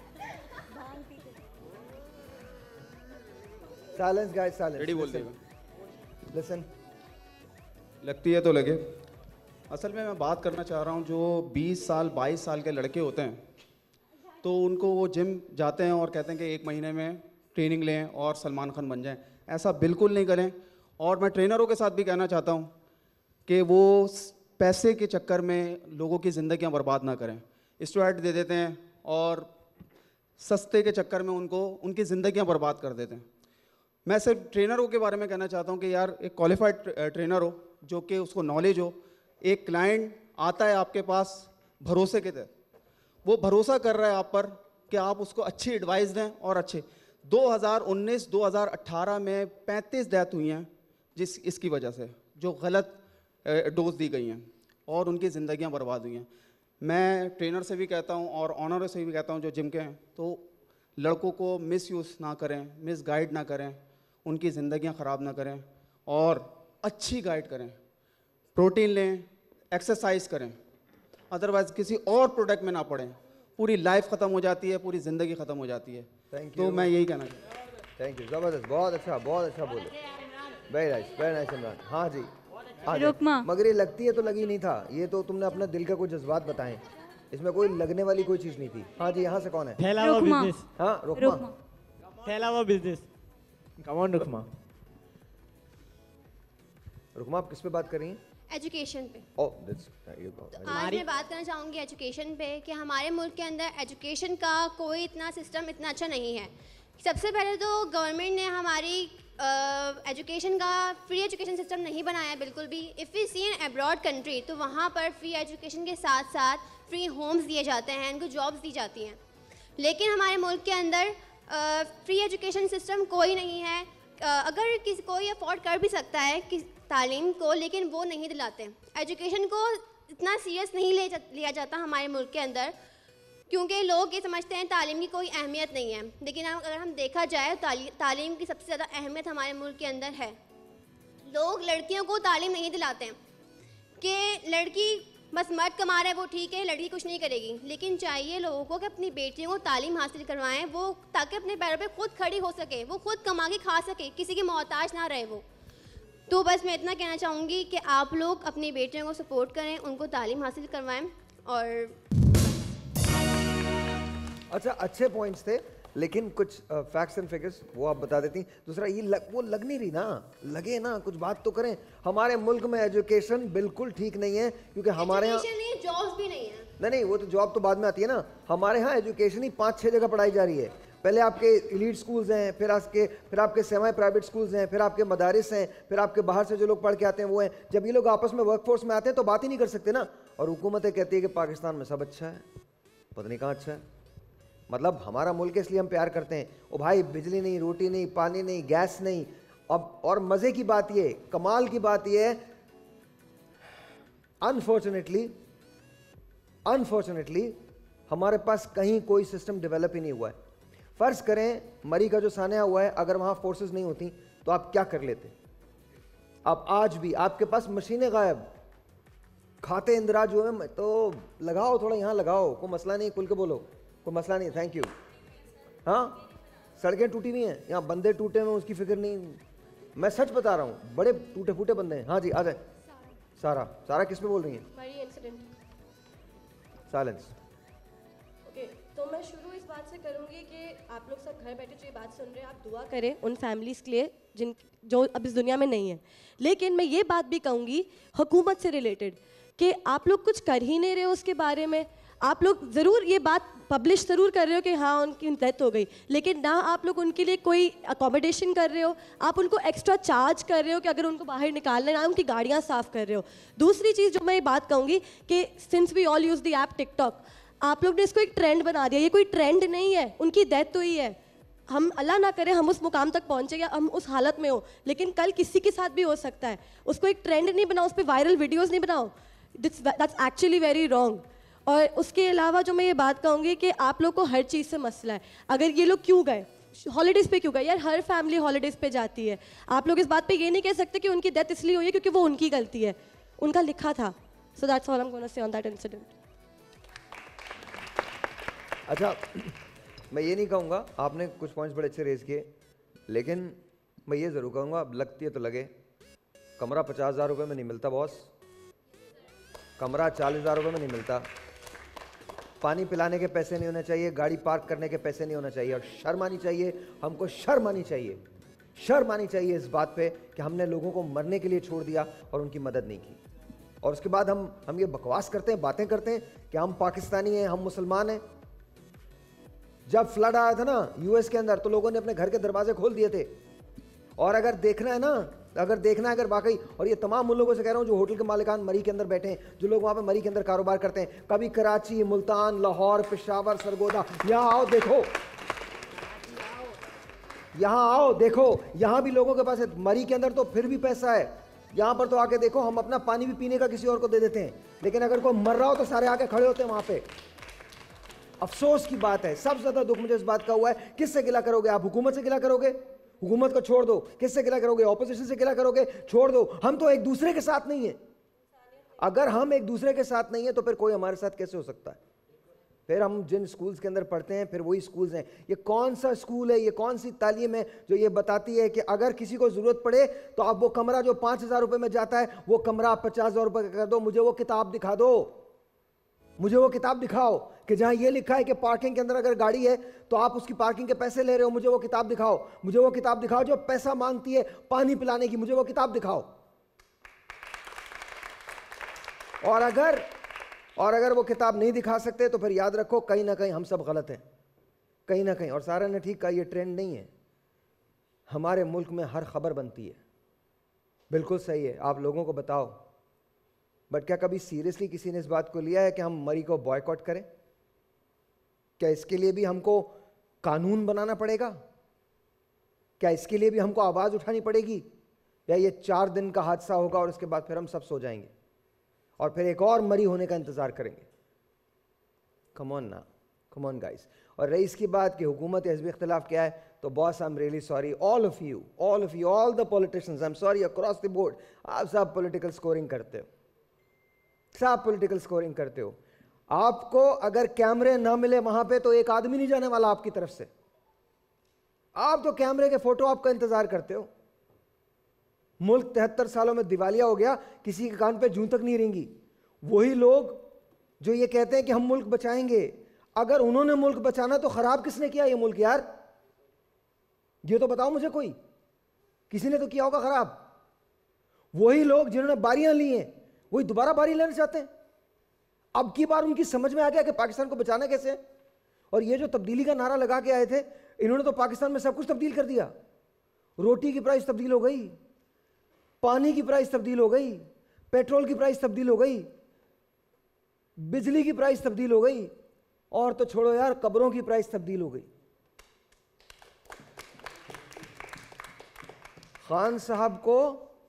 Silence guys silence. Ready बोल देगा। लिसन लगती है तो लगे। असल में मैं बात करना चाह रहा हूँ जो बीस साल बाईस साल के लड़के होते हैं तो उनको वो जिम जाते हैं और कहते हैं कि एक महीने में ट्रेनिंग लें और सलमान खान बन जाएं। ऐसा बिल्कुल नहीं करें। और मैं ट्रेनरों के साथ भी कहना चाहता हूँ कि वो पैसे के चक्कर में लोगों की ज़िंदगियाँ बर्बाद ना करें। स्टेरॉइड दे देते हैं और सस्ते के चक्कर में उनको उनकी ज़िंदगियाँ बर्बाद कर देते हैं। मैं सिर्फ ट्रेनरों के बारे में कहना चाहता हूँ कि यार एक क्वालिफाइड ट्रेनर हो जो कि उसको नॉलेज हो। एक क्लाइंट आता है आपके पास भरोसे के तहत, वो भरोसा कर रहा है आप पर कि आप उसको अच्छी एडवाइस दें और अच्छे। दो हज़ार उन्नीस दो हज़ार अठारह में पैंतीस डेथ हुई हैं जिस इसकी वजह से, जो गलत डोज दी गई हैं और उनकी ज़िंदगियां बर्बाद हुई हैं। मैं ट्रेनर से भी कहता हूं और ऑनर से भी कहता हूं जो जिम के हैं, तो लड़कों को मिस यूज़ ना करें, मिस गाइड ना करें, उनकी ज़िंदगियां ख़राब ना करें और अच्छी गाइड करें। प्रोटीन लें, एक्सरसाइज करें, अदरवाइज किसी और प्रोडक्ट में ना पड़ें। पूरी लाइफ ख़त्म हो जाती है, पूरी ज़िंदगी ख़त्म हो जाती है। थैंक तो यू। मैं यही कहना चाहता हूँ। थैंक यू, ज़बरदस्त, बहुत अच्छा बहुत अच्छा बोले। Very nice very nice Imran. हाँ जी हाँ जी। रुकमा। मगर ये लगती है तो लगी नहीं था, ये तो तुमने अपने दिल का कोई जज्बात बताए, इसमें कोई लगने वाली कोई चीज़ नहीं थी। हाँ जी यहाँ से कौन है? फैला हुआ रुकमा। बिजनेस। हाँ रुकमा। फैला हुआ business. Come on Rukma. Rukma आप किस पे बात कर रही हैं? एजुकेशन पे। Oh that's you go. आज मैं बात करना चाहूँगी एजुकेशन पे कि हमारे मुल्क के अंदर एजुकेशन का कोई इतना सिस्टम इतना अच्छा नहीं है। सबसे पहले तो गवर्नमेंट ने हमारी एजुकेशन uh, का फ्री एजुकेशन सिस्टम नहीं बनाया बिल्कुल भी। If we see in abroad country तो वहाँ पर फ्री एजुकेशन के साथ साथ फ्री होम्स दिए जाते हैं, उनको जॉब्स दी जाती हैं। लेकिन हमारे मुल्क के अंदर फ्री एजुकेशन सिस्टम कोई नहीं है। uh, अगर किसी कोई अफोर्ड कर भी सकता है कि तालीम को, लेकिन वो नहीं दिलाते। एजुकेशन को इतना सीरियस नहीं ले जा, लिया जाता हमारे मुल्क के अंदर, क्योंकि लोग ये समझते हैं तालीम की कोई अहमियत नहीं है। लेकिन अगर हम देखा जाए ताली, तालीम की सबसे ज़्यादा अहमियत हमारे मुल्क के अंदर है। लोग लड़कियों को तालीम नहीं दिलाते हैं कि लड़की बस मर्द कमा रहा है वो ठीक है, लड़की कुछ नहीं करेगी। लेकिन चाहिए लोगों को कि अपनी बेटियों को तालीम हासिल करवाएं, वो ताकि अपने पैरों पे खुद खड़ी हो सके, वो खुद कमा के खा सके, किसी की मोहताज ना रहे वो। तो बस मैं इतना कहना चाहूँगी कि आप लोग अपनी बेटियों को सपोर्ट करें, उनको तालीम हासिल करवाएं। और अच्छा अच्छे पॉइंट्स थे, लेकिन कुछ फैक्ट्स एंड फिगर्स वो आप बता देती। दूसरा ये लग, वो लग नहीं रही ना, लगे ना, कुछ बात तो करें। हमारे मुल्क में एजुकेशन बिल्कुल ठीक नहीं है, क्योंकि हमारे यहाँ जॉब्स भी नहीं है। नहीं नहीं वो तो जॉब तो बाद में आती है ना। हमारे यहाँ एजुकेशन ही पाँच छः जगह पढ़ाई जा रही है। पहले आपके एलीट स्कूल्स हैं, फिर आपके फिर आपके सेमी प्राइवेट स्कूल्स हैं, फिर आपके मदारिस हैं, फिर आपके बाहर से जो लोग पढ़ के आते हैं वो हैं। जब ये लोग आपस में वर्कफोर्स में आते हैं तो बात ही नहीं कर सकते ना। और हुकूमतें कहती है कि पाकिस्तान में सब अच्छा है, पता नहीं कहाँ अच्छा है। मतलब हमारा मुल्क इसलिए हम प्यार करते हैं। ओ भाई बिजली नहीं, रोटी नहीं, पानी नहीं, गैस नहीं। अब और मज़े की बात ये, कमाल की बात ये है, अनफॉर्चुनेटली अनफॉर्चुनेटली हमारे पास कहीं कोई सिस्टम डेवलप ही नहीं हुआ है। फ़र्ज़ करें मरी का जो सानिया हुआ है, अगर वहाँ फोर्सेस नहीं होती तो आप क्या कर लेते? अब आज भी आपके पास मशीनें गायब, खाते इंदिराज हुए हैं, तो लगाओ थोड़ा यहाँ लगाओ, कोई मसला नहीं, खुल के बोलो, कोई मसला नहीं, थैंक यू। हाँ सड़कें टूटी हुई हैं, यहाँ बंदे टूटे हुए, उसकी फिक्र नहीं। मैं सच बता रहा हूँ, बड़े टूटे फूटे बंदे हैं। हाँ जी आ जाए। सारा सारा किस पे बोल रही हैं? इंसिडेंट। साइलेंस। ओके तो मैं शुरू इस बात से करूँगी कि आप लोग सब घर बैठे जो ये बात सुन रहे हैं, आप दुआ करें उन फैमिलीज़ के लिए जिन जो अब इस दुनिया में नहीं है। लेकिन मैं ये बात भी कहूँगी हुकूमत से रिलेटेड कि आप लोग कुछ कर ही नहीं रहे हो उसके बारे में। आप लोग ज़रूर ये बात पब्लिश ज़रूर कर रहे हो कि हाँ उनकी डेथ हो गई, लेकिन ना आप लोग उनके लिए कोई अकोमोडेशन कर रहे हो, आप उनको एक्स्ट्रा चार्ज कर रहे हो कि अगर उनको बाहर निकालना है, ना उनकी गाड़ियाँ साफ़ कर रहे हो। दूसरी चीज़ जो मैं ये बात कहूँगी कि since we all use the app TikTok, आप लोग ने इसको एक ट्रेंड बना दिया। ये कोई ट्रेंड नहीं है, उनकी डेथ हुई है। हम अल्लाह ना करे हम उस मुकाम तक पहुँचे या हम उस हालत में हो, लेकिन कल किसी के साथ भी हो सकता है। उसको एक ट्रेंड नहीं बनाओ, उस पर वायरल वीडियोज़ नहीं बनाओ, दैट्स एक्चुअली वेरी रॉन्ग। और उसके अलावा जो मैं ये बात कहूँगी कि आप लोग को हर चीज़ से मसला है। अगर ये लोग क्यों गए हॉलीडेज़ पे, क्यों गए यार? हर फैमिली हॉलीडेज़ पे जाती है। आप लोग इस बात पे ये नहीं कह सकते कि उनकी डेथ इसलिए हुई है क्योंकि वो उनकी गलती है, उनका लिखा था। So that's all I am gonna say on that incident. अच्छा, मैं ये नहीं कहूँगा, आपने कुछ पॉइंट्स बड़े अच्छे रेज किए, लेकिन मैं ये ज़रूर कहूँगा, अब लगती है तो लगे, कमरा पचास हज़ार रुपये में नहीं मिलता बॉस, कमरा चालीस हज़ार रुपये में नहीं मिलता, पानी पिलाने के पैसे नहीं होने चाहिए, गाड़ी पार्क करने के पैसे नहीं होना चाहिए, और शर्म आनी चाहिए, हमको शर्म आनी चाहिए, शर्म आनी चाहिए इस बात पे कि हमने लोगों को मरने के लिए छोड़ दिया और उनकी मदद नहीं की। और उसके बाद हम हम ये बकवास करते हैं, बातें करते हैं कि हम पाकिस्तानी हैं, हम मुसलमान हैं। जब फ्लड आया था ना यूएस के अंदर, तो लोगों ने अपने घर के दरवाजे खोल दिए थे। और अगर देखना है ना, अगर देखना है अगर वाकई, और ये तमाम उन लोगों से कह रहा हूँ जो होटल के मालिकान मरी के अंदर बैठे हैं, जो लोग वहाँ पे मरी के अंदर कारोबार करते हैं, कभी कराची, मुल्तान, लाहौर, पेशावर, सरगोदा, यहाँ आओ देखो, यहाँ आओ देखो, यहाँ भी लोगों के पास है। मरी के अंदर तो फिर भी पैसा है, यहाँ पर तो आके देखो, हम अपना पानी भी पीने का किसी और को दे देते हैं, लेकिन अगर कोई मर रहा हो तो सारे आके खड़े होते हैं वहाँ पे। अफसोस की बात है, सबसे ज्यादा दुख मुझे इस बात का हुआ है। किससे गिला करोगे आप? हुकूमत से गिला करोगे? हुकूमत को छोड़ दो। किससे गिला करोगे? ऑपोजिशन से गिला करोगे? छोड़ दो। हम तो एक दूसरे के साथ नहीं है। अगर हम एक दूसरे के साथ नहीं है तो फिर कोई हमारे साथ कैसे हो सकता है? फिर हम जिन स्कूल्स के अंदर पढ़ते हैं, फिर वही स्कूल्स हैं। ये कौन सा स्कूल है, ये कौन सी तालीम है जो ये बताती है कि अगर किसी को जरूरत पड़े तो आप वो कमरा जो पांच हजार रुपए में जाता है, वो कमरा आप पचास हजार रुपए का कर दो। मुझे वो किताब दिखा दो, मुझे वो किताब दिखाओ कि जहां ये लिखा है कि पार्किंग के अंदर अगर गाड़ी है तो आप उसकी पार्किंग के पैसे ले रहे हो। मुझे वो किताब दिखाओ, मुझे वो किताब दिखाओ जो पैसा मांगती है पानी पिलाने की, मुझे वो किताब दिखाओ। और अगर और अगर वो किताब नहीं दिखा सकते तो फिर याद रखो कहीं ना कहीं हम सब गलत हैं, कहीं ना कहीं। और सारा ने ठीक कहा, ये ट्रेंड नहीं है। हमारे मुल्क में हर खबर बनती है, बिल्कुल सही है, आप लोगों को बताओ। बट क्या कभी सीरियसली किसी ने इस बात को लिया है कि हम मरी को बॉयकॉट करें? क्या इसके लिए भी हमको कानून बनाना पड़ेगा? क्या इसके लिए भी हमको आवाज़ उठानी पड़ेगी? या ये चार दिन का हादसा होगा और उसके बाद फिर हम सब सो जाएंगे और फिर एक और मरी होने का इंतज़ार करेंगे? कम ऑन ना, कम ऑन गाइस। और रही इसकी बात कि हुकूमत या हिज़्ब इख्तिलाफ क्या है, तो boss I am really sorry, all of you, all of you, all the politicians, I am sorry across the board. आप सब पॉलिटिकल स्कोरिंग करते हो, सब पॉलिटिकल स्कोरिंग करते हो। आपको अगर कैमरे ना मिले वहां पे तो एक आदमी नहीं जाने वाला आपकी तरफ से। आप तो कैमरे के फोटो आपका इंतजार करते हो। मुल्क तिहत्तर सालों में दिवालिया हो गया, किसी के कान पे जूं तक नहीं रेंगी। वही लोग जो ये कहते हैं कि हम मुल्क बचाएंगे, अगर उन्होंने मुल्क बचाना तो खराब किसने किया ये मुल्क यार? ये तो बताओ मुझे, कोई किसी ने तो किया होगा खराब। वही लोग जिन्होंने बारियां ली हैं वही दोबारा बारी लेना चाहते हैं। अब की बार उनकी समझ में आ गया कि पाकिस्तान को बचाना कैसे। और ये जो तब्दीली का नारा लगा के आए थे, इन्होंने तो पाकिस्तान में सब कुछ तब्दील कर दिया। रोटी की प्राइस तब्दील हो गई, पानी की प्राइस तब्दील हो गई, पेट्रोल की प्राइस तब्दील हो गई, बिजली की प्राइस तब्दील हो गई, और तो छोड़ो यार कब्रों की प्राइस तब्दील हो गई। खान साहब को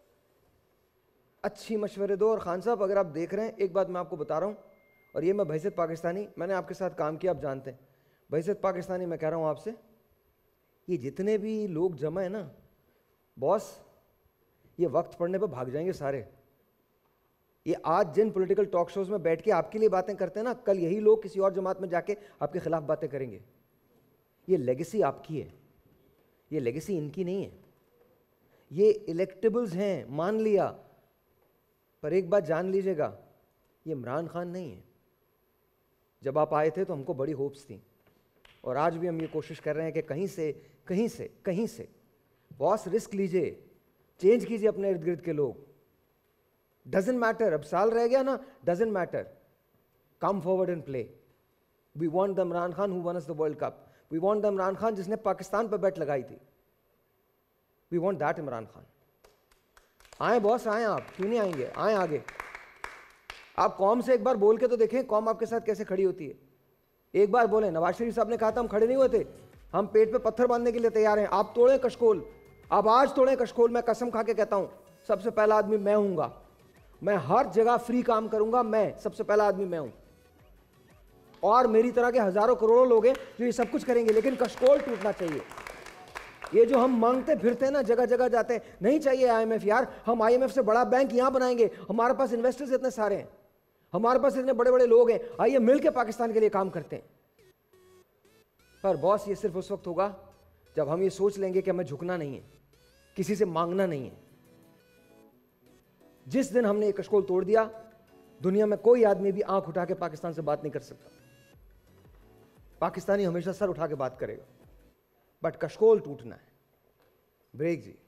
अच्छी मशवरे दो। और खान साहब अगर आप देख रहे हैं, एक बात मैं आपको बता रहा हूँ, और ये मैं बहैसियत पाकिस्तानी, मैंने आपके साथ काम किया, आप जानते हैं, बहैसियत पाकिस्तानी मैं कह रहा हूँ आपसे, ये जितने भी लोग जमा है ना बॉस, ये वक्त पड़ने पर भाग जाएंगे सारे। ये आज जिन पॉलिटिकल टॉक शोज में बैठ के आपके लिए बातें करते हैं ना, कल यही लोग किसी और जमात में जाके आपके खिलाफ बातें करेंगे। ये लेगेसी आपकी है, ये लेगेसी इनकी नहीं है। ये इलेक्टेबल्स हैं, मान लिया, पर एक बात जान लीजिएगा, ये इमरान खान नहीं है। जब आप आए थे तो हमको बड़ी होप्स थी, और आज भी हम ये कोशिश कर रहे हैं कि कहीं से कहीं से कहीं से बॉस रिस्क लीजिए, चेंज कीजिए अपने इर्द गिर्द के लोग। डजेंट मैटर, अब साल रह गया ना, doesn't matter, come forward and play. We want the Imran Khan who won us the world cup, we want the Imran Khan जिसने पाकिस्तान पर बैट लगाई थी, we want that Imran Khan. आए बॉस, आए, आप क्यों नहीं आएंगे, आए आगे। आप कौम से एक बार बोल के तो देखें कौम आपके साथ कैसे खड़ी होती है। एक बार बोले, नवाज शरीफ साहब ने कहा था हम खड़े नहीं हुए थे, हम पेट पे पत्थर बांधने के लिए तैयार हैं। आप तोड़े कशकोल, आप आज तोड़े कशकोल। मैं कसम खा के कहता हूं सबसे पहला आदमी मैं हूंगा, मैं हर जगह फ्री काम करूंगा, मैं सबसे पहला आदमी मैं हूं। और मेरी तरह के हजारों करोड़ों लोग हैं जो ये सब कुछ करेंगे, लेकिन कशकोल टूटना चाहिए। ये जो हम मांगते फिरते हैं ना, जगह जगह जाते हैं, नहीं चाहिए आईएमएफ यार। हम आईएमएफ से बड़ा बैंक यहां बनाएंगे, हमारे पास इन्वेस्टर्स इतने सारे हैं, हमारे पास इतने बड़े बड़े लोग हैं, आइए मिलकर पाकिस्तान के लिए काम करते हैं। पर बॉस ये सिर्फ उस वक्त होगा जब हम ये सोच लेंगे कि हमें झुकना नहीं है, किसी से मांगना नहीं है। जिस दिन हमने ये कशकोल तोड़ दिया, दुनिया में कोई आदमी भी आंख उठा के पाकिस्तान से बात नहीं कर सकता। पाकिस्तानी हमेशा सर उठा के बात करेगा, बट कशकोल टूटना है। ब्रेक जी।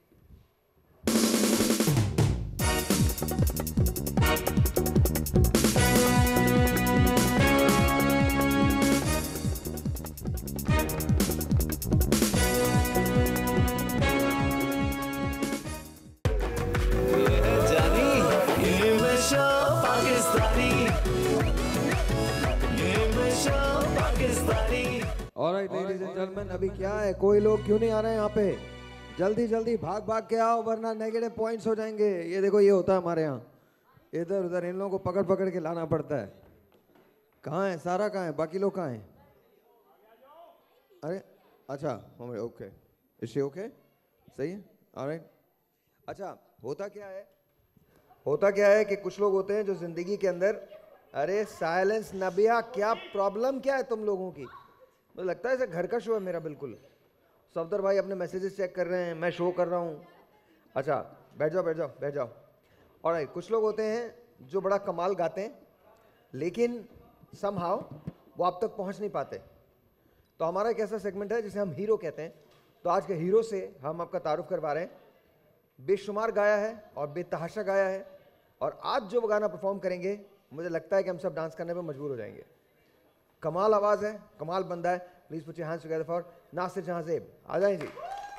ऑलराइट लेडीज एंड जेंटलमैन, अभी क्या है, कोई लोग क्यों नहीं आ रहे हैं यहाँ पे? जल्दी जल्दी भाग भाग के आओ वरना नेगेटिव पॉइंट्स हो जाएंगे। ये देखो ये होता है हमारे यहाँ, इधर उधर इन लोगों को पकड़ पकड़ के लाना पड़ता है। कहाँ है सारा, कहाँ है बाकी लोग, कहाँ हैं? अरे अच्छा, ओके, इज ओके, सही है, ऑलराइट। अच्छा, होता क्या है, होता क्या है कि कुछ लोग होते हैं जो जिंदगी के अंदर, अरे साइलेंस नबिया, क्या प्रॉब्लम क्या है तुम लोगों की? मुझे लगता है ऐसे घर का शो है मेरा बिल्कुल। सफदर भाई अपने मैसेजेस चेक कर रहे हैं, मैं शो कर रहा हूँ। अच्छा बैठ जाओ बैठ जाओ बैठ जाओ। और कुछ लोग होते हैं जो बड़ा कमाल गाते हैं लेकिन समहाउ वो आप तक पहुँच नहीं पाते। तो हमारा एक ऐसा सेगमेंट है जिसे हम हीरो कहते हैं। तो आज के हीरो से हम आपका तारुफ करवा रहे हैं। बेशुमार गाया है और बेतहाशा गाया है, और आज जो वो गाना परफॉर्म करेंगे मुझे लगता है कि हम सब डांस करने पर मजबूर हो जाएंगे। कमाल आवाज़ है, कमाल बंदा है। Please put your hands together for Nasir Jahanzeb. आ जाएं जी।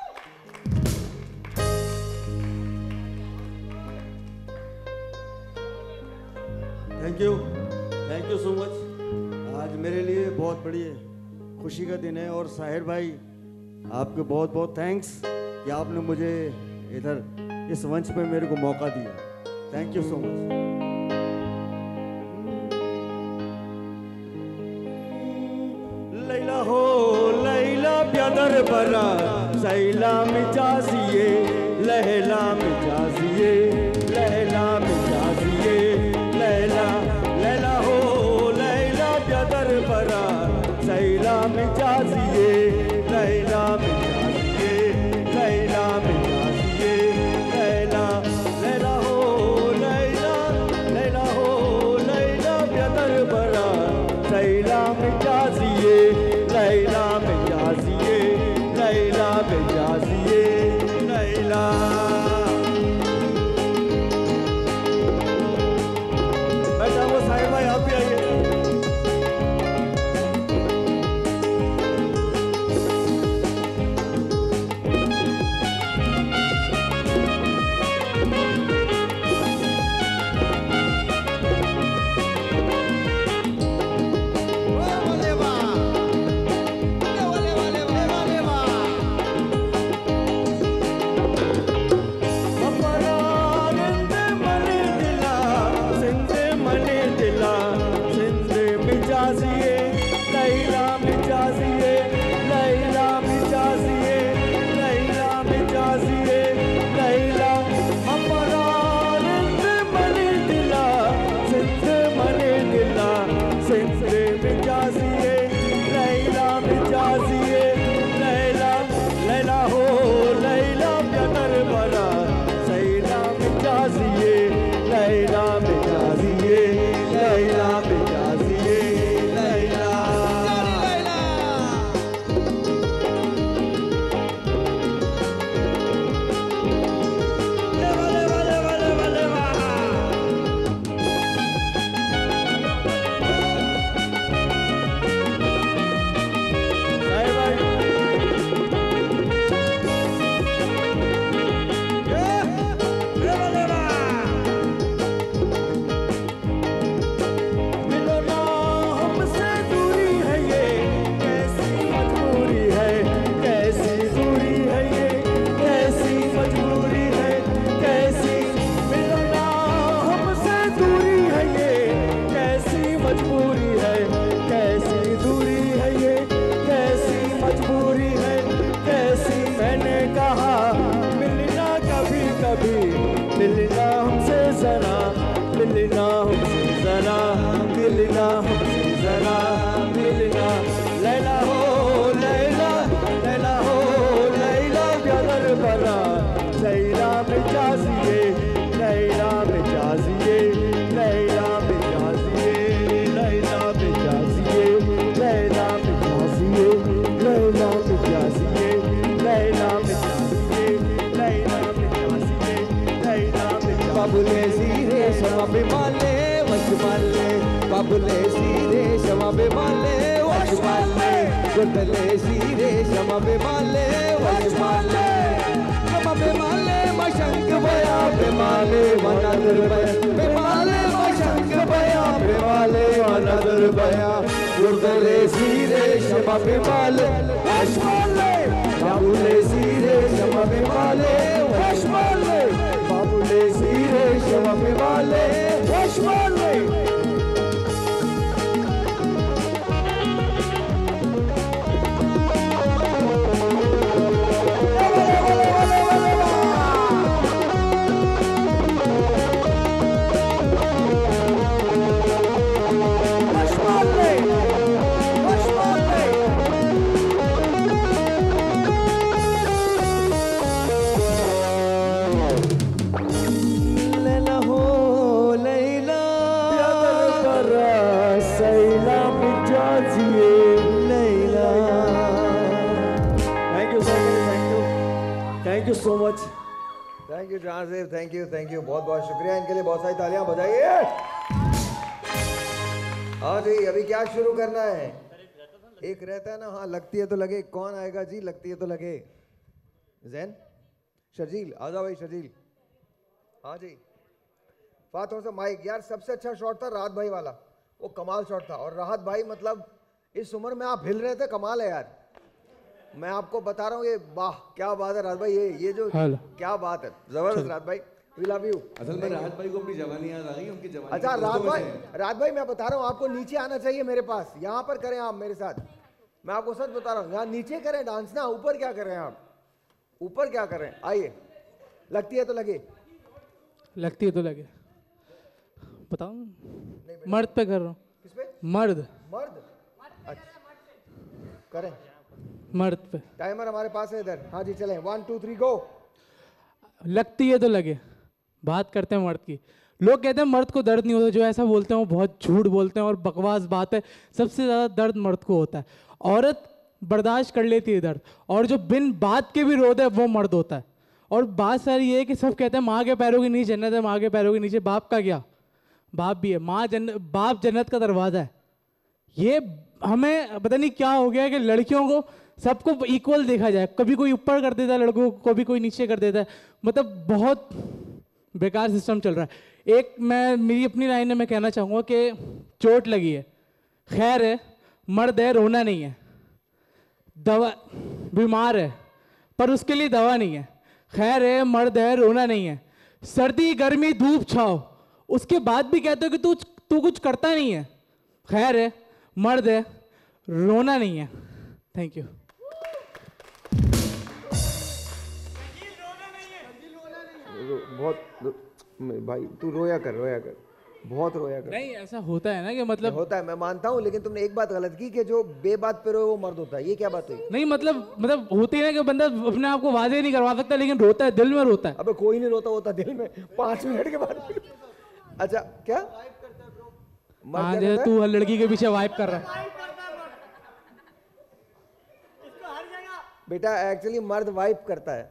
Thank you, thank you so much. आज मेरे लिए बहुत बड़ी खुशी का दिन है, और साहिर भाई आपको बहुत बहुत थैंक्स कि आपने मुझे इधर इस मंच पे मेरे को मौका दिया। Thank you so much. Laila हो लैला प्यादर बरा सैला मिजाजिए, लहला मिजाजिए, लहला मिजाजिए, लैला लैला हो लैला प्यादर बरा सैला मिजाजिए, लैला मिजाजिए, लैला मिजाजिए, लैला लैला हो लैला लैला हो लैला प्यादर बरा सैला मिजाजिए, लैला मिजाजिए, लैला मिजाजिए, लैला बाबुले सीरे शमा पे माले वश माले बाबुले सीरे शमा पे माले वश माले गुंडले सीरे शमा पे माले वश माले शमा पे माले मशंक बया पे माले वनादर बया पे माले मशंक बया पे माले वनादर बया गुंडले सीरे शमा पे माले वश माले बाबुले सीरे शमा पे माले वश माले बाबुले सीरे शमा पे माले वश माले thank you so much. Thank you जहां से, थैंक यू थैंक यू बहुत बहुत शुक्रिया, इनके लिए बहुत सारी तालियां बजाइए। हाँ जी, अभी क्या शुरू करना है? एक रहता है ना, हाँ लगती है तो लगे। कौन आएगा जी? लगती है तो लगे। जैन, शर्जील आ जाओ भाई। शर्जील हाँ जी, बात थोड़ा सा माइक। यार सबसे अच्छा शॉट था राहत भाई वाला, वो कमाल शॉट था। और राहत भाई मतलब इस उम्र में आप हिल रहे थे, कमाल है यार। मैं आपको बता रहा हूँ, ये वाह क्या बात है राहत भाई, ये ये जो क्या बात है, जबरदस्त राहत भाई। We love you. असल में राहत भाई को अपनी जवानी याद आ गई, उनकी जवानी। अच्छा राहत भाई, राहत भाई मैं बता रहा हूँ आपको, नीचे आना चाहिए मेरे पास। यहाँ पर करें आप मेरे साथ, मैं आपको सच बता रहा हूँ। यहाँ नीचे करें डांस ना, ऊपर क्या कर रहे हैं आप? ऊपर क्या कर रहे हैं? आइए, लगती है तो लगे। लगती है तो लगे, बताओ। मर्द पे कर रहा हूँ। किस पे? मर्द। मर्द, अच्छा करें मर्द पे। टाइमर हमारे पास है इधर। हाँ जी चलें, वन टू थ्री गो। लगती है तो लगे, बात करते हैं मर्द की। लोग कहते हैं मर्द को दर्द नहीं होता, जो ऐसा बोलते हैं वो बहुत झूठ बोलते हैं और बकवास बात है। सबसे ज़्यादा दर्द मर्द को होता है। औरत बर्दाश्त कर लेती है दर्द, और जो बिन बात के भी रोते है वो मर्द होता है। और बात सारी ये है कि सब कहते हैं माँ के पैरों के नीचे जन्नत है, माँ के पैरों के नीचे बाप का क्या? बाप भी है। माँ जन्नत, बाप जन्नत का दरवाज़ा है। ये हमें पता नहीं क्या हो गया कि लड़कियों को सबको इक्वल देखा जाए, कभी कोई ऊपर कर देता है लड़कों को, कभी कोई नीचे कर देता है। मतलब बहुत बेकार सिस्टम चल रहा है। एक मैं मेरी अपनी लाइन में मैं कहना चाहूँगा कि चोट लगी है, खैर है, मर्द है, रोना नहीं है। दवा, बीमार है पर उसके लिए दवा नहीं है। खैर है, मर्द है, रोना नहीं है। सर्दी गर्मी धूप छाव, उसके बाद भी कहते हो कि तू तू कुछ करता नहीं है। खैर है, मर्द है, रोना नहीं है। Thank you. बहुत भाई, तू रोया कर, रोया कर, बहुत रोया कर। नहीं ऐसा होता है ना कि मतलब होता है, मैं मानता हूँ, लेकिन तुमने एक बात गलत की कि जो बेबात पे रोए वो मर्द होता है। ये क्या बात हुई? नहीं मतलब मतलब होती है ना कि बंदा अपने आप को वाजे नहीं करवा सकता, लेकिन रोता है, दिल में रोता है। अबे कोई नहीं रोता होता दिल में, पांच मिनट के बाद। अच्छा क्या? हाँ जैसे तू हर लड़की के पीछे वाइप कर रहा है। बेटा एक्चुअली मर्द वाइप करता है।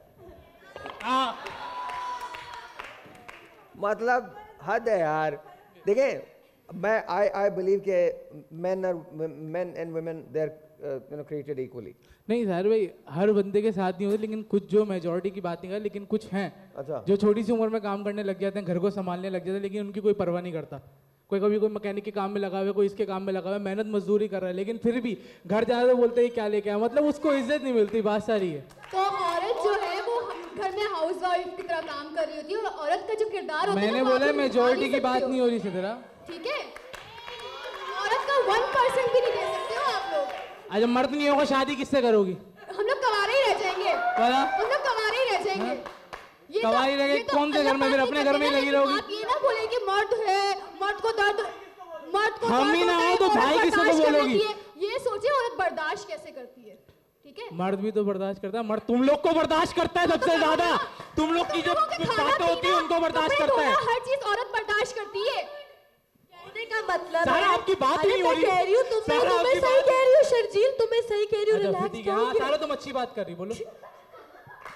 मतलब हद है यार। देखें, मैं आई आई बिलीव के men are men and women they are you know created equally. नहीं साहिर भाई, हर बंदे के साथ नहीं होते, लेकिन कुछ जो मेजोरिटी की बात नहीं कर, लेकिन कुछ हैं अच्छा जो छोटी सी उम्र में काम करने लग जाते हैं, घर को संभालने लग जाते हैं, लेकिन उनकी कोई परवाह नहीं करता। कोई कभी कोई मैकेनिक के काम में लगा हुआ है, कोई इसके काम में लगा हुआ है, मेहनत मजदूरी कर रहा है, लेकिन फिर भी घर जाते तो बोलते हैं क्या लेके आया। मतलब उसको इज्जत नहीं मिलती, बात सारी है। तो औरत जो है वो घर में हाउस वाइफ की तरह काम कर रही होती है, और औरत का जो किरदार होता है, मैंने बोला मेजोरिटी की बात नहीं हो रही सिद्धरा। ठीक है, औरत का वन परसेंट भी नहीं दे सकते हो आप लोग। आज मर्द नहीं होगा, शादी किससे करोगी? हम लोग कवारे ही रह जाएंगे, हम लोग कवारे ही रह जाएंगे। ये कवारी रह गए कौन से घर में? फिर अपने घर में ही लगी रहोगी। आप ये ना बोले कि मर्द है, मर्द को दर्द, मर्द को हम ही ना हो तो भाई किसे को बोलोगी? ये सोचिए औरत बर्दाश्त कैसे करती है। ठीक है, मर्द भी तो बर्दाश्त करता है। मर्द तुम लोग को बर्दाश्त करता है सबसे ज्यादा। तुम लोग की जो बातें होती है उनको बर्दाश्त करता है। हर चीज औरत बर्दाश्त करती है। कहने का मतलब सारा आपकी बात ही नहीं हो रही। कह रही हूँ तुम्हें, तुम्हें सही कह रही हूँ शर्जील, तुम्हें सही कह रही हूँ। रिलैक्स हाँ सारा तुम अच्छी बात कर रही, बोलो।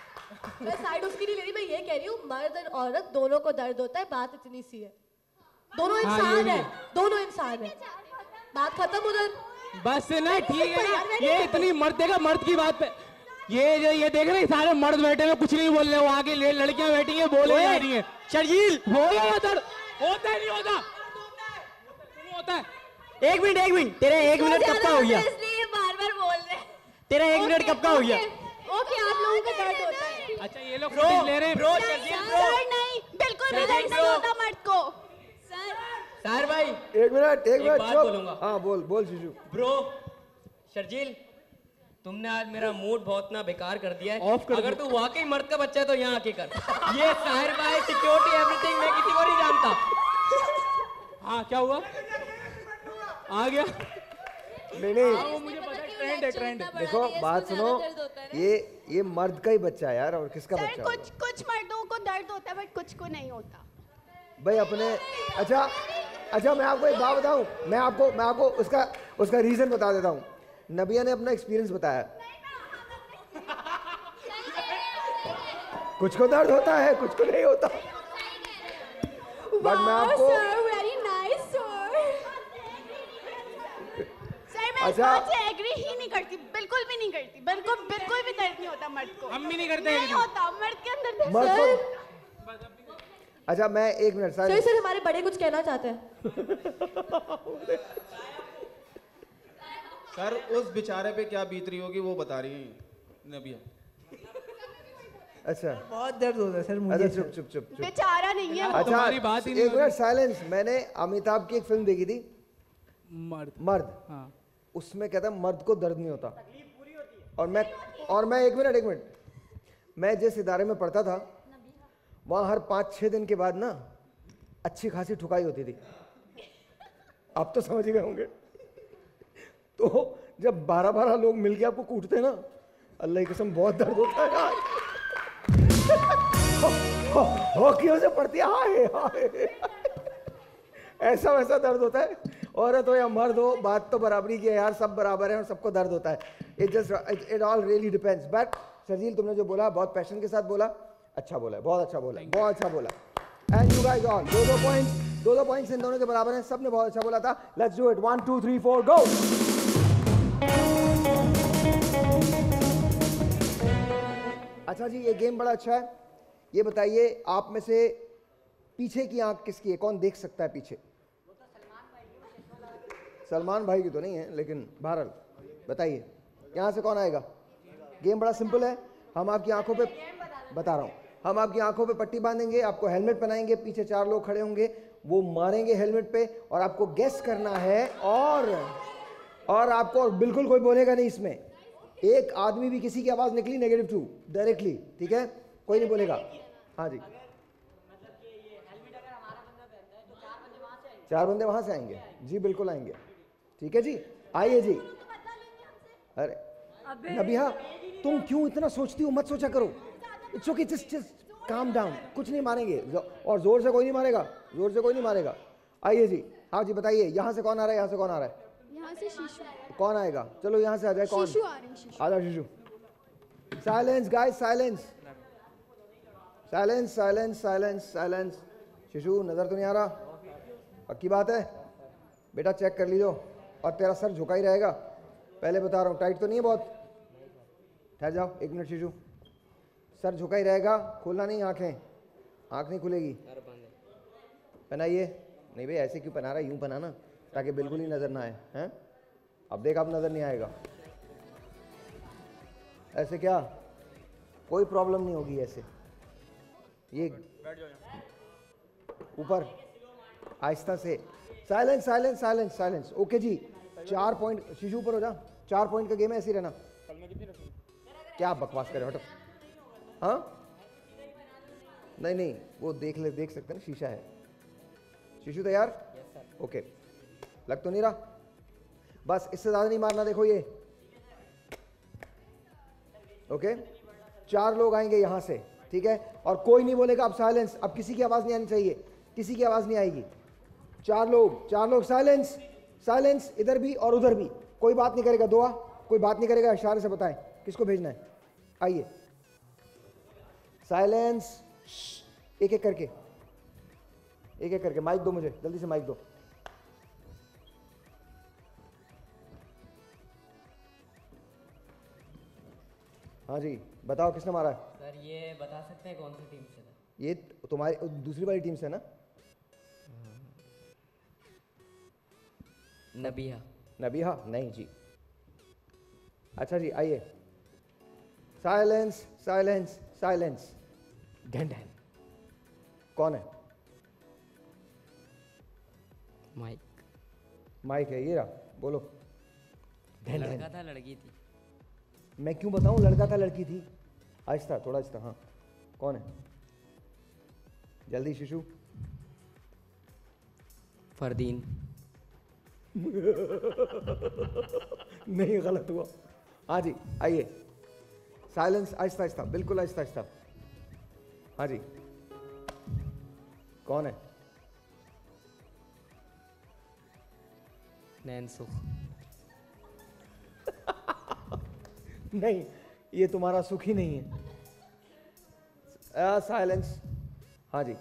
मैं साइड उसकी नहीं ले रही, मैं ये कह रही हूँ मर्द और औरत दोनों को दर्द होता है, बात इतनी सी है। दोनों इंसान है, दोनों इंसान है, बात खत्म उधर। बस ना ठीक है ना, ये इतनी मर्द देगा मर्द की बात पे ये जो ये देख रहे हैं सारे मर्द बैठे हुए कुछ नहीं बोल रहे, वो आगे लड़कियां बैठी हैं बोले जा रही हैं। शर्जील हो गया दर्द होता है नहीं होता होता है। एक मिनट एक मिनट तेरा एक मिनट कब का हो गया? इसलिए बार बार बोल रहे हैं। तेरा एक मिनट कब का हो गया? ओके आप लोगों को दर्द होता है। अच्छा ये लोग ब्रो ले रहे हैं ब्रो शर्जील ब्रो सर नहीं बिल्कुल भी दर्द नहीं होता मर्द को। सर साहिर भाई एक मिनट एक मिनट बात चुप। बोलूंगा। हाँ बोल बोल शिशु। ब्रो शर्जील तुमने आज मेरा मूड बहुत ना बेकार कर दिया है। अगर तू वाकई मर्द का बच्चा है तो यहाँ आके कर। ये साहिर भाई सिक्योरिटी एवरीथिंग मैं किसी को नहीं जानता। हाँ क्या हुआ? आ गया? नहीं नहीं हाँ, वो मुझे पता है ट्रेंड है ट्रेंड है। देखो बात सुनो, ये ये मर्द का ही बच्चा है यार, और किसका सर बच्चा कुछ कुछ मर्दों को दर्द होता है बट कुछ को नहीं होता। भाई अपने अच्छा अच्छा मैं आपको एक बात बताऊं, मैं आपको मैं आपको उसका उसका रीजन बता देता हूं। नबिया ने अपना एक्सपीरियंस बताया, कुछ को दर्द होता है कुछ को नहीं होता। बट मैं आपको वेरी नाइस सर। सर मैं अच्छा इस बात से एग्री ही नहीं करती, बिल्कुल भी नहीं करती, बिल्कुल बिल्कुल भी दर्द नहीं होता मर्द को। हम भी नहीं करते नहीं होता मर्द के अंदर मर्द सर। को अच्छा मैं एक मिनट सर सर सर हमारे बड़े कुछ कहना चाहते हैं। सर उस बेचारे पे क्या बीत रही होगी वो बता रही है नबिया। अच्छा बहुत दर्द होता है सर मुझे। अच्छा चुप चुप चुप चुप। बेचारा नहीं है। अच्छा तुम्हारी बात ही नहीं एक मिनट साइलेंस। मैंने अमिताभ की एक फिल्म देखी थी मर्द मर्द। हाँ। उसमें कहता है मर्द को दर्द नहीं होता। और मैं और मैं एक मिनट एक मिनट मैं जिस इदारे में पढ़ता था वहाँ हर पाँच छः दिन के बाद ना अच्छी खासी ठुकाई होती थी। आप तो समझ गए होंगे। तो जब बारह बारह लोग मिलके आपको कूटते ना, अल्लाह की कसम बहुत दर्द होता है यार। हॉकियों से पड़ती है हाय हाय, ऐसा वैसा दर्द होता है। औरत हो या मर्द हो, बात तो बराबरी की है यार, सब बराबर है और सबको दर्द होता है। It just it all really depends. But Sharjeel तुमने जो बोला बहुत पैशन के साथ बोला, अच्छा बोला, बहुत अच्छा बोला, बहुत अच्छा बोला। एंड यू गाइस ऑल दो दो पॉइंट्स दो दो पॉइंट्स इन दोनों के बराबर हैं, सबने बहुत अच्छा बोला था। Let's do it, one two three four go. अच्छा जी ये गेम बड़ा अच्छा है। ये बताइए आप में से पीछे की आंख किसकी है, कौन देख सकता है पीछे? सलमान भाई की तो नहीं है, लेकिन बहरहाल बताइए यहाँ से कौन आएगा। गेम बड़ा सिंपल है। हम आपकी आंखों पे बता रहा हूँ, हम आपकी आंखों पे पट्टी बांधेंगे, आपको हेलमेट पहनाएंगे, पीछे चार लोग खड़े होंगे, वो मारेंगे हेलमेट पे और आपको गेस करना है। और और आपको और बिल्कुल कोई बोलेगा नहीं इसमें, एक आदमी भी किसी की आवाज़ निकली नेगेटिव टू डायरेक्टली, ठीक है, कोई नहीं बोलेगा। हाँ जी चार बंदे वहाँ से आएंगे जी, बिल्कुल आएंगे, ठीक है जी, आइए जी। अरे नबिहा तुम क्यों इतना सोचती हो, मत सोचा करो। It's okay, just just calm down, कुछ नहीं मारेंगे और जोर से कोई नहीं मारेगा, जोर से कोई नहीं मारेगा। आइए जी, हाँ जी बताइए यहाँ से कौन आ रहा है, यहाँ से कौन आ रहा है, यहाँ से शीशु। कौन आएगा? चलो यहाँ से आ जाए, कौन? शीशु आ रही है, शीशु। आ जाओ Shishu. Silence guys, silence silence silence silence silence. Shishu नजर तो नहीं आ रहा? पक्की बात है बेटा, चेक कर लीजिए। और तेरा सर झुका ही रहेगा, पहले बता रहा हूँ, टाइट तो नहीं है बहुत। ठहर जाओ एक मिनट शीशु, सर झुका ही रहेगा, खोलना नहीं आंखें, आंख नहीं खुलेगी। पहनाइए। नहीं भाई ऐसे क्यों पहना रहा है, यूं पहनाना ताकि बिल्कुल ही नजर ना आए हैं। अब देख अब नजर नहीं आएगा, ऐसे क्या, कोई प्रॉब्लम नहीं होगी ऐसे। ये ऊपर आहिस्ता से, silence silence silence silence. Okay जी, चार पॉइंट। शीशु ऊपर हो जा, चार पॉइंट का गेम है, ऐसे ही रहना। क्या बकवास करे, हटो। हाँ नहीं नहीं वो देख ले, देख सकते हैं ना, शीशा है। शीशु तैयार? ओके, लग तो नहीं रहा, बस इससे ज्यादा नहीं मारना। देखो ये, ओके, चार लोग आएंगे यहां से, ठीक है, और कोई नहीं बोलेगा। अब साइलेंस, अब किसी की आवाज नहीं आनी चाहिए, किसी की आवाज नहीं आएगी। चार लोग, चार लोग, साइलेंस साइलेंस, इधर भी और उधर भी, कोई बात नहीं करेगा। दुआ कोई बात नहीं करेगा, इशारे से बताएं किसको भेजना है। आइए साइलेंस। एक एक करके एक एक करके माइक दो मुझे, जल्दी से माइक दो। हाँ जी बताओ किसने मारा है? सर ये बता सकते हैं कौन सी टीम से था? ये तुम्हारी दूसरी वाली टीम से ना? नबिहा। नबिहा नहीं जी। अच्छा जी आइए। Silence silence silence. ढन ढन। कौन है? माइक। माइक है ये रहा, बोलो। ढन ढन। लड़का था लड़की थी? मैं क्यों बताऊं लड़का था लड़की थी? आहिस्ता थोड़ा आहिस्ता। हाँ कौन है? जल्दी शिशु। फरदीन। नहीं गलत हुआ। हाँ जी आइए। साइलेंस आहिस्ता आहिस्ता, बिल्कुल आहिस्ता आहिस्ता। हाँ जी कौन है? नैनसुख। नहीं ये तुम्हारा सुख ही नहीं है। साइलेंस। हाँ जी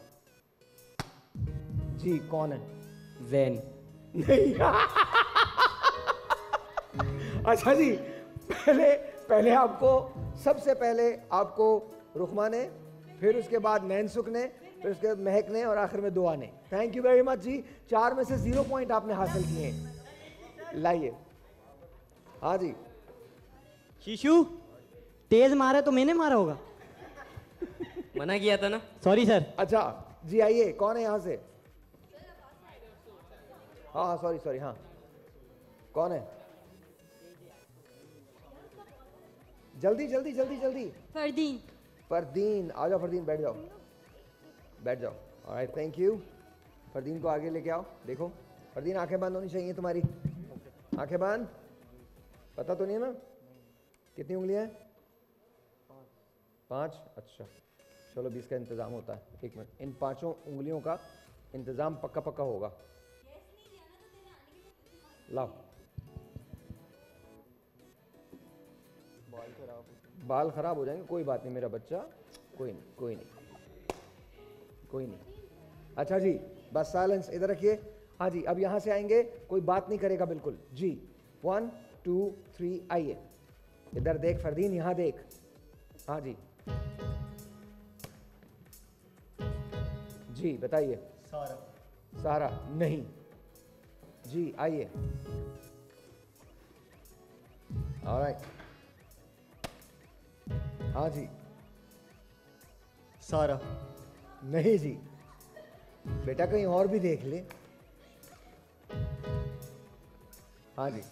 जी कौन है? जैन। नहीं। अच्छा जी पहले पहले आपको सबसे पहले आपको रुखमा ने, फिर उसके बाद नैनसुख ने, फिर उसके बाद महक ने और आखिर में दुआ ने। थैंक यू वेरी मच जी। चार में से जीरो पॉइंट आपने हासिल किए हैं। लाइए। हाँ जी शिशु तेज मारा तो मैंने मारा होगा। मना किया था ना? Sorry sir. अच्छा जी आइए। कौन है यहाँ से? हाँ हाँ सॉरी सॉरी। हाँ कौन है? जल्दी जल्दी जल्दी जल्दी। फरदीन। फरदीन आ जाओ। फरदीन बैठ जाओ, बैठ जाओ। Alright thank you. फरदीन को आगे लेके आओ। देखो फरदीन आंखें बंद होनी चाहिए तुम्हारी। आंखें बंद। पता तो नहीं है ना कितनी उंगलियां हैं? पांच। अच्छा चलो बीस का इंतजाम होता है। एक मिनट, इन पांचों उंगलियों का इंतजाम पक्का पक्का होगा। लाओ। बाल खराब हो जाएंगे, कोई बात नहीं मेरा बच्चा, कोई नहीं कोई नहीं कोई नहीं। अच्छा जी बस साइलेंस इधर रखिए। हाँ जी अब यहाँ से आएंगे, कोई बात नहीं करेगा बिल्कुल जी। वन टू थ्री आइए। इधर देख फरदीन, यहाँ देख। हाँ जी जी बताइए। सारा। सारा नहीं जी। आइए। ऑलराइट। हाँ जी। सारा नहीं जी। बेटा कहीं और भी देख ले। हाँ जी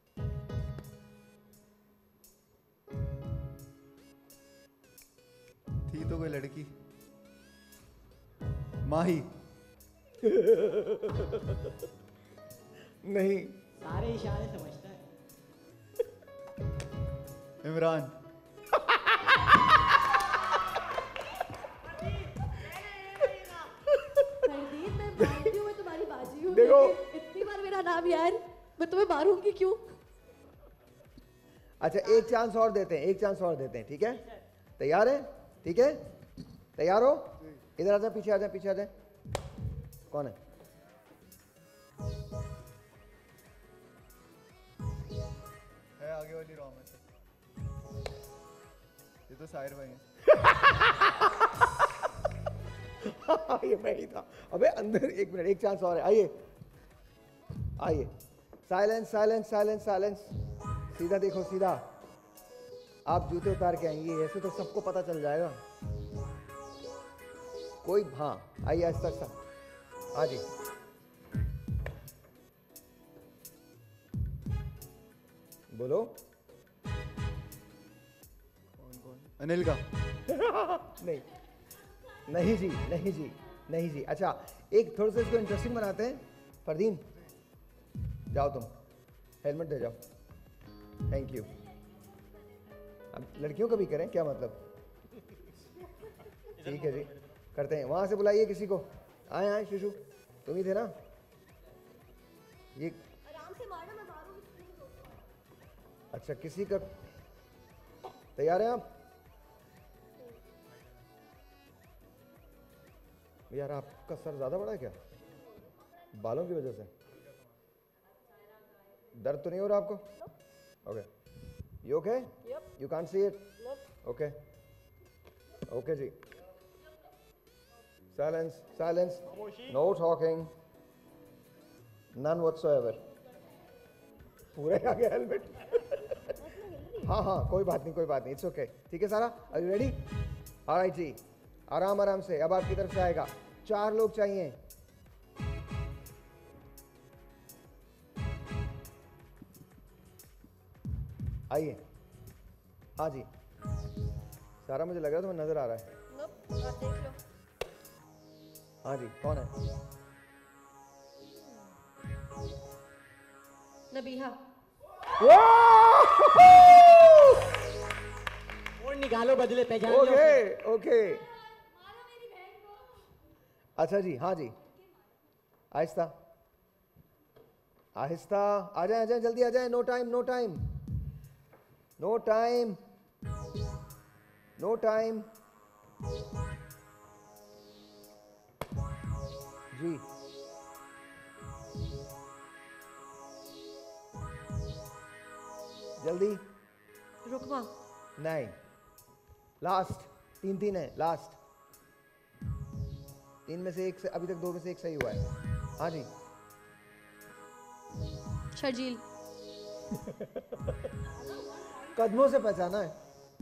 थी तो कोई लड़की। माही। नहीं। सारे इशारे समझता है। इमरान। फरदीन मैं मानती हूँ, मैं तुम्हारी बाजी हूँ। देखो। लेकिन इतनी बार मेरा नाम यार, मैं तुम्हें मारूंगी क्यों? अच्छा एक चांस और देते हैं, एक चांस और देते हैं। ठीक है तैयार है? ठीक है तैयार हो? इधर आ जाए, पीछे आ जाए, पीछे आ जाए। कौन है? है आगे वाली रॉ में से। ये तो साहिर भाई हैं। ये मैं ही था। अबे अंदर एक मिनट, एक चांस और है। आइए आइए। Silence silence silence silence. सीधा देखो सीधा। आप जूते उतार के आएंगे, ऐसे तो सबको पता चल जाएगा। कोई हाँ आइए आहिस्ता आहिस्ता। हाँ जी बोलो। कौन कौन? अनिल का। नहीं नहीं जी नहीं जी नहीं जी। अच्छा एक थोड़ा सा इसको इंटरेस्टिंग बनाते हैं। फरदीन जाओ तुम, हेलमेट दे जाओ। Thank you. अब लड़कियों का भी करें क्या मतलब? ठीक है जी करते हैं। वहां से बुलाइए किसी को। आए आए शिशु तुम ही थे ना? ये आराम से मारना, मैं मारूंगी। अच्छा किसी का तैयार है आप? यार आपका सर ज़्यादा बड़ा है क्या? बालों की वजह से दर्द तो नहीं हो रहा आपको? Okay, you okay? You can't see it? Okay okay जी, silence silence, no talking, none whatsoever. पूरे आ गया हेलमेट। हाँ हाँ कोई बात नहीं कोई बात नहीं, इट्स ओके। ठीक है Sara, are you ready? Alright जी, आराम आराम से। अब आपकी तरफ से आएगा, चार लोग चाहिए। आइए। हाँ जी सारा, मुझे लग रहा है तुम्हें नजर आ रहा है। नो, आप देख लो। हाँ जी, कौन है? नबीहा। और निकालो बदले पहचान। ओके ओके, अच्छा जी, हाँ जी, आहिस्ता आहिस्ता, आ जाए आ जाए, जल्दी आ जाए, no time no time no time no time. जी जल्दी। रुकमा। नहीं, लास्ट, तीन तीन है, लास्ट तीन में से एक से, अभी तक दो में से एक सही हुआ है। हाँ जी शर्जील। कदमों से पहचाना है।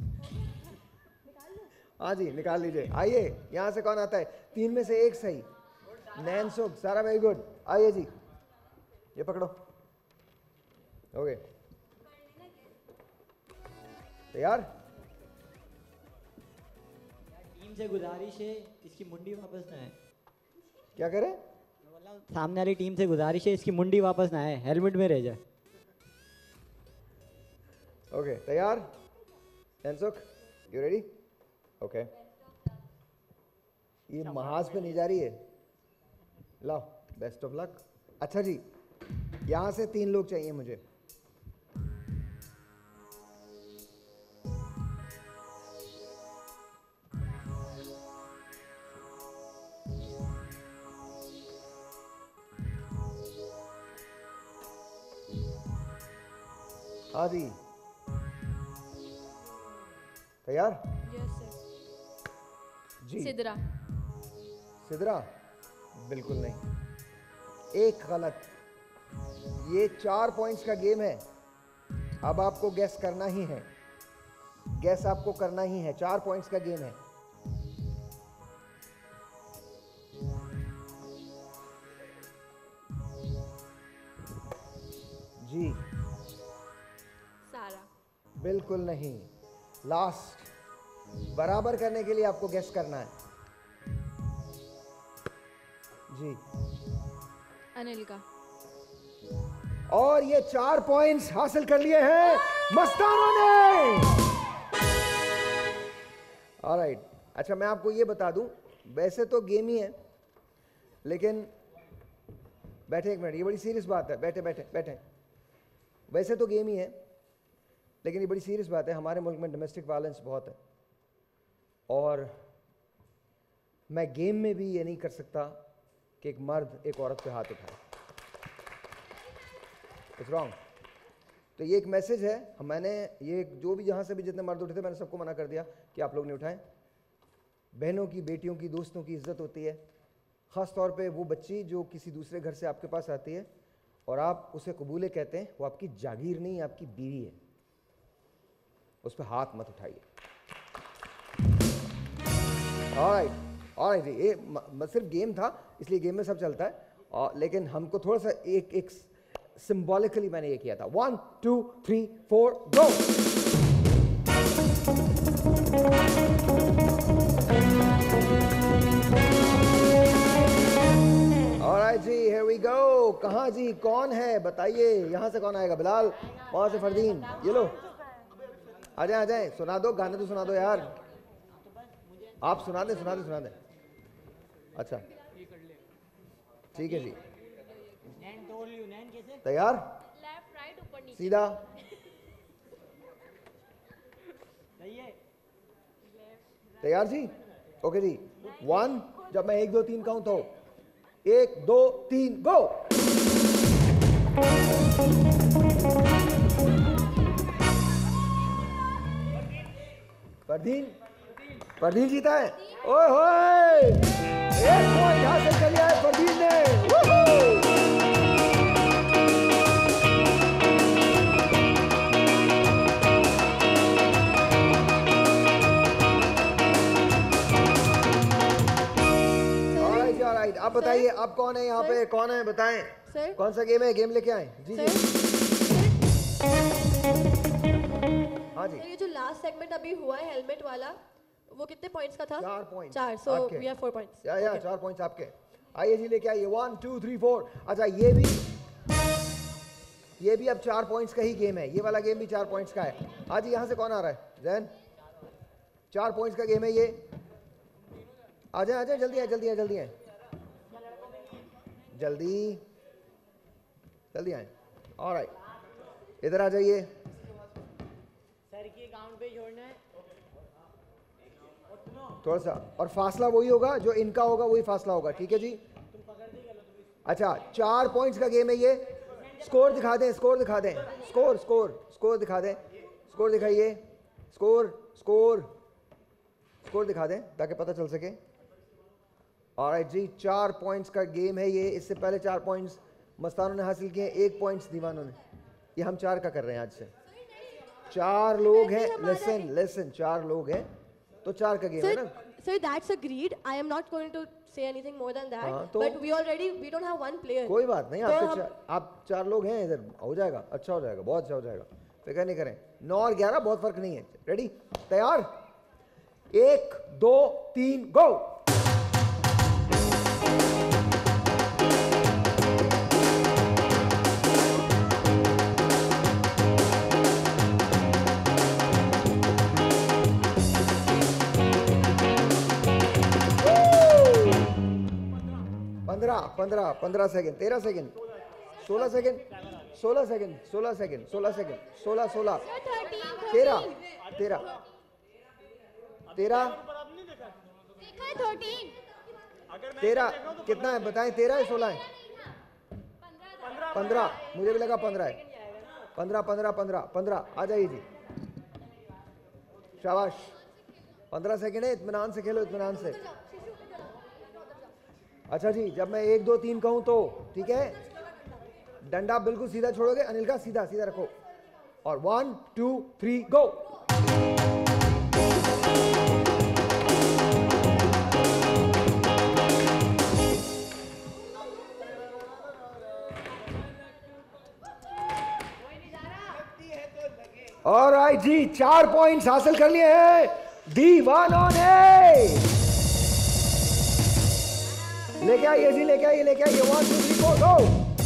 हाँ जी निकाल लीजिए। आइए, यहाँ से कौन आता है? तीन में से एक सही, नैनसुख। सारा वेरी गुड। आइए जी, ये पकड़ो। ओके तैयार? टीम से गुजारिश है इसकी मुंडी वापस ना आए। क्या करे? सामने वाली टीम से गुजारिश है इसकी मुंडी वापस ना आए, हेलमेट में रह जाए। ओके तैयार? Nainsukh you ready? ओके, ये महाज पे नहीं जा रही है, लाओ, बेस्ट ऑफ लक। अच्छा जी, यहाँ से तीन लोग चाहिए मुझे। हाँ जी तैयार? Yes sir. जी सिदरा। सिदरा? बिल्कुल नहीं, एक गलत। ये चार पॉइंट्स का गेम है, अब आपको गैस करना ही है, गैस आपको करना ही है। चार पॉइंट्स का गेम है। जी सारा। बिल्कुल नहीं, लास्ट। बराबर करने के लिए आपको गैस करना है। जी अनिल का। और ये चार पॉइंट्स हासिल कर लिए हैं मस्तानों ने। ऑलराइट, अच्छा मैं आपको ये बता दूं, वैसे तो गेम ही है, लेकिन बैठे एक मिनट, ये बड़ी सीरियस बात है। बैठे बैठे बैठे वैसे तो गेम ही है, लेकिन ये बड़ी सीरियस बात है। हमारे मुल्क में डोमेस्टिक वायलेंस बहुत है, और मैं गेम में भी ये नहीं कर सकता कि एक मर्द एक औरत पे हाथ उठाए। It's wrong. तो ये एक मैसेज है। मैंने ये जो भी जहाँ से भी जितने मर्द उठे थे, मैंने सबको मना कर दिया कि आप लोग नहीं उठाएं। बहनों की, बेटियों की, दोस्तों की इज्जत होती है, ख़ास तौर पे वो बच्ची जो किसी दूसरे घर से आपके पास आती है और आप उसे कबूले कहते हैं, वो आपकी जागीर नहीं, आपकी बीवी है, उस पर हाथ मत उठाइए। ऑलराइट ऑलराइट जी, ये म, सिर्फ गेम था, इसलिए गेम में सब चलता है, और लेकिन हमको थोड़ा सा एक एक सिंबॉलिकली मैंने ये किया था। One two three four go. Alright जी, हियर वी गो। कहाँ जी, कौन है बताइए? यहाँ से कौन आएगा? बिलाल। वहाँ से फरदीन। ये लो, आ जाए आ जाए। सुना दो, गाने तो सुना दो यार। आप सुना दे सुना दे सुना दे। अच्छा ठीक है जी, तैयार? लेफ्ट राइट ऊपर नीचे। सीधा। तैयार जी? ओके जी, वन जब मैं एक दो तीन कहूं तो एक दो तीन गो। परदीन परदीन जीता है। ओए होए, एक पॉइंट हासिल कर लिया है परदीन ने। आप बताइए आप कौन है यहाँ पे, कौन है बताएं। सर? कौन सा गेम है, गेम लेके आए। जी जी हाँ जी। सर ये जो लास्ट सेगमेंट अभी हुआ है हेलमेट वाला, वो कितने पॉइंट्स का था? चार पॉइंट्स। चार, so we have four points. या या चार पॉइंट्स आपके। आइए जी लेके आइए, वन टू थ्री फोर। अच्छा ये भी ये भी अब चार पॉइंट्स का ही गेम है, ये वाला गेम भी चार पॉइंट्स का है। हाँ जी यहाँ से कौन आ रहा है? जैन, चार पॉइंट्स का गेम है ये। आ जाए आ जाए, जल्दी आए जल्दी आए जल्दी आए जल्दी जल्दी आए। ऑलराइट, इधर आ जाइए। सर की अकाउंट पे छोड़ना है थोड़ा सा, और फासला वही होगा जो इनका होगा, वही फासला होगा। ठीक है जी। अच्छा चार पॉइंट्स का गेम है ये। स्कोर दिखा दें, स्कोर दिखा दें, स्कोर स्कोर स्कोर दिखा दें, स्कोर दिखाइए, स्कोर स्कोर स्कोर दिखा दें ताकि पता चल सके। ऑलराइट जी, चार पॉइंट्स का गेम है ये। इससे पहले चार पॉइंट्स मस्तानों ने हासिल किए, एक पॉइंट्स दीवानों ने। ये हम चार का कर रहे हैं आज से। चार लोग हैं, लिसन लिसन, चार लोग हैं तो चार का गेम है ना। Sir, that's agreed. I am not going to say anything more than that. हाँ, तो but we already we don't have one player. कोई बात नहीं, तो आपके हम- चार, आप चार लोग हैं इधर, हो जाएगा, अच्छा हो जाएगा, बहुत अच्छा हो जाएगा, फिक्र नहीं करें। नौ और ग्यारह बहुत फर्क नहीं है। रेडी, तैयार, एक दो तीन गो। पंद्रह पंद्रह पंद्रह सेकंड, तेरह सेकंड, सोलह सेकंड, सोलह सेकंड, सोलह सेकंड, सोलह सेकंड, सोलह सोलह, तेरह तेरह तेरह तेरह कितना है बताएं? तेरह है सोलह है? पंद्रह, मुझे भी लगा पंद्रह है। पंद्रह पंद्रह पंद्रह पंद्रह आ जाइए जी, शाबाश। पंद्रह सेकंड है, इत्मीनान से खेलो, इत्मीनान से। अच्छा जी, जब मैं एक दो तीन कहूं तो ठीक है, डंडा बिल्कुल सीधा छोड़ोगे, अनिल का सीधा सीधा रखो, और one two three go. Alright जी, चार पॉइंट्स हासिल कर लिए हैं दीवानों ने। लेके आइए जी, लेके आइए लेके आइए, one two three four go.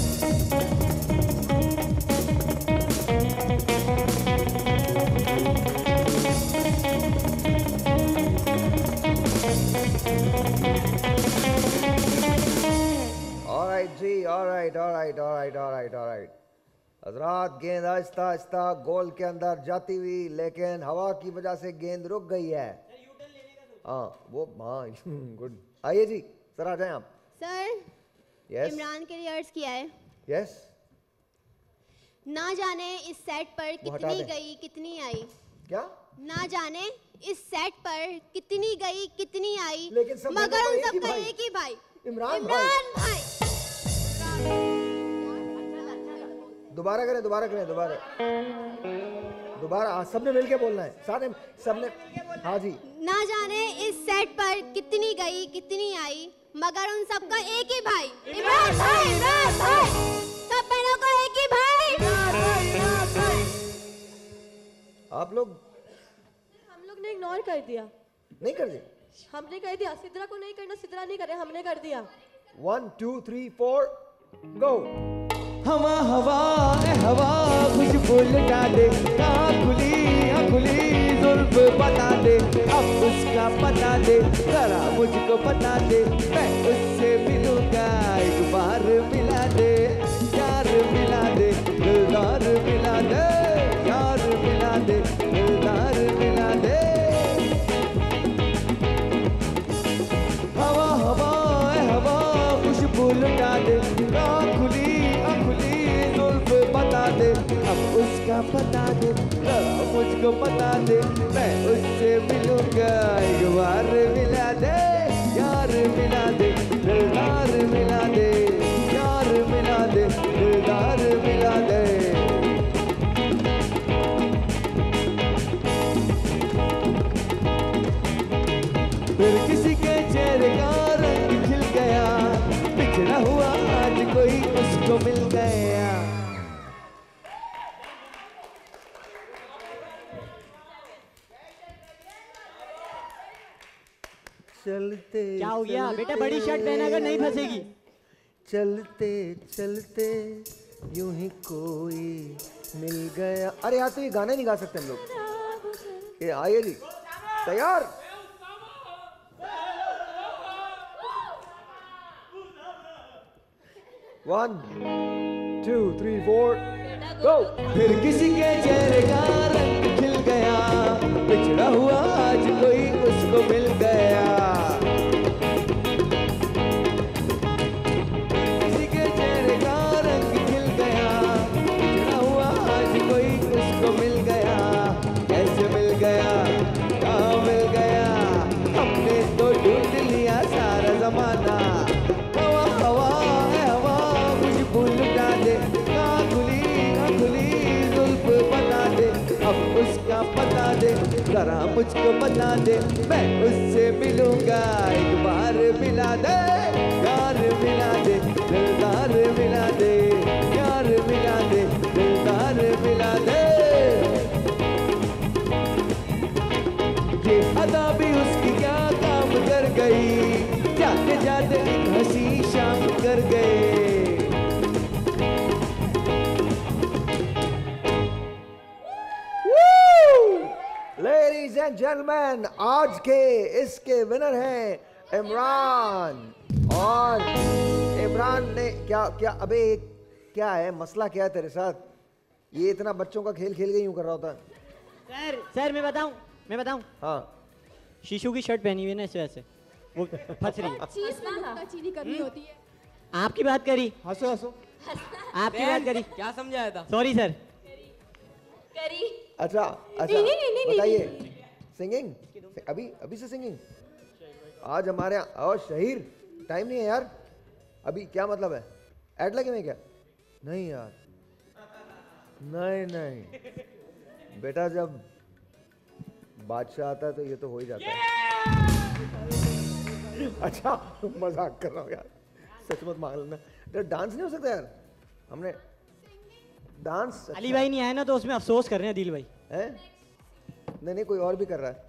Alright जी, alright alright alright alright alright. हजरात, गेंद आहिस्ता आहिस्ता गोल के अंदर जाती हुई, लेकिन हवा की वजह से गेंद रुक गई है। हाँ वो हाँ गुड। आइए जी, सर आ जाएं आप। Sir, Yes. इमरान के लिए अर्ज किया है। यस, ना जाने इस सेट पर वो हटा कितनी दें। गई कितनी आई। क्या? ना जाने इस सेट पर कितनी गई कितनी आई, लेकिन सब मगर भाइयों उन का एक ही सबका भाई। एक ही भाई, इमरान इमरान भाई। दोबारा करें, दोबारा करें, दोबारा दोबारा हाँ, सबने मिलके बोलना है, सारे सबने। हाँ जी। ना जाने इस सेट पर कितनी गई कितनी आई, मगर उन सबका एक ही भाई, इमरान भाई, इमरान भाई। सब बहनों का एक ही भाई, इमरान भाई, इमरान भाई। आप लोग हम लोग ने इग्नोर कर दिया। नहीं कर दिए? हमने कर दिया, सिद्रा को नहीं करना, सिद्रा नहीं करे, हमने कर दिया। One two three four go. हवा हवा ए हवा खुशबू लुटा दे, कहाँ खुली हाँ खुली जुल्फ बता दे, अब उसका पता दे, जरा मुझको बता दे, मैं उससे मिलूंगा, एक बार मिला दे, यार मिला दे, दिलदार मिला दे, यार मिला दे, दिलदार मिला दे। हवा हवा उसका पता दे, जरा मुझको पता दे, मैं उससे मिलूंगा। एक बार मिला दे यार, मिला दे दिलदार, मिला दे यार, मिला दे दिलदार, मिला दे। फिर किसी के चेहरे का रंग खिल गया, बिछड़ा हुआ आज कोई उसको मिल गया। चलते क्या हो गया बेटा, बड़ी शर्ट पहना कर नहीं फंसेगी। चलते चलते यूं ही कोई मिल गया। अरे यार तो ये गाना नहीं गा सकते हम लोग। ये आइए जी, तैयार? One two three four go. फिर किसी के चेहरे का रंग खिल गया, बिछड़ा हुआ आज कोई उसको मिल गया। किसी के चेहरे का रंग खिल गया, बिछड़ा हुआ आज कोई उसको मिल गया। कैसे मिल गया, कहाँ मिल गया, हमने तो ढूंढ लिया सारा जमाना। हवा हवा है हवा, मुझे फूल लुटा दे, ना खुली ना खुली जुल्फ बता दे। अब उसका पता दे, जरा मुझको बता दे, मैं उससे मिलूंगा। एक बार मिला दे यार, मिला दे दिलदार, मिला दे यार, मिला दे दिलदार, मिला दे। ये अदा भी उसकी क्या काम कर गई, जाते जाते एक हंसी शाम कर गए। लेडीज एंड जेंटलमैन, आज के इसके विनर हैं इमरान। और इमरान ने क्या क्या अबे क्या है मसला, क्या है तेरे साथ? ये इतना बच्चों का खेल खेल के यूं कर रहा होता है। सर सर मैं बताऊं मैं बताऊं हाँ, शीशु की शर्ट पहनी हुई है ना, इस वजह से वो फंस रही है। चीज में चीनी करनी होती है। आपकी बात करी, हंसो हंसो, आपकी बात करी। क्या समझाया था? Sorry sir. करी। अच्छा अच्छा नहीं, नहीं, नहीं, नहीं, बताइए, सिंगिंग अभी अभी से सिंगिंग आज हमारे यहाँ। और शहीर टाइम नहीं है यार अभी, क्या मतलब है? ऐड लगे में क्या? नहीं यार, नहीं नहीं बेटा, जब बादशाह आता है तो ये तो हो ही जाता है। अच्छा मजाक कर रहा हूँ यार, सच मत मान लेना। तो डांस नहीं हो सकता यार, हमने डांस। अली भाई नहीं आया ना, तो उसमें अफसोस कर रहे हैं दिल भाई। हैं? नहीं नहीं, कोई और भी कर रहा है।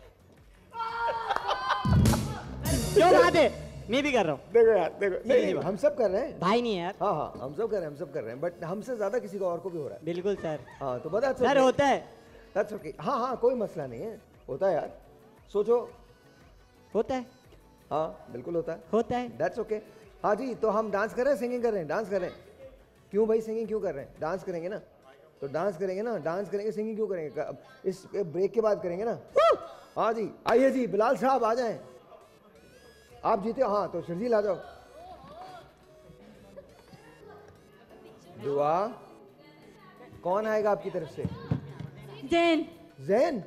क्यों बात है, मैं भी कर रहा हूँ। देखो यार देखो, नहीं, नहीं हम सब कर रहे हैं। भाई नहीं है यार। हाँ हाँ हम सब कर रहे हैं, हम सब कर रहे हैं, बट हमसे ज्यादा किसी को और को भी हो रहा है। बिल्कुल सर। हाँ तो बता सर होता है। That's okay. हाँ हाँ कोई मसला नहीं है, होता है यार। सोचो, होता है। हाँ बिल्कुल होता है, होता है। That's okay. हाँ जी, तो हम डांस कर रहे हैं, सिंगिंग कर रहे हैं, डांस कर रहे हैं। क्यों भाई सिंगिंग क्यों कर रहे हैं? डांस करेंगे ना, तो डांस करेंगे ना, डांस करेंगे, सिंगिंग क्यों करेंगे? इस ब्रेक के बाद करेंगे ना। हाँ जी आइए जी, बिलाल साहब आ जाएं। आप जीते हो? हाँ तो शर्जील आ जाओ। दुआ कौन आएगा आपकी तरफ से? जैन। जैन?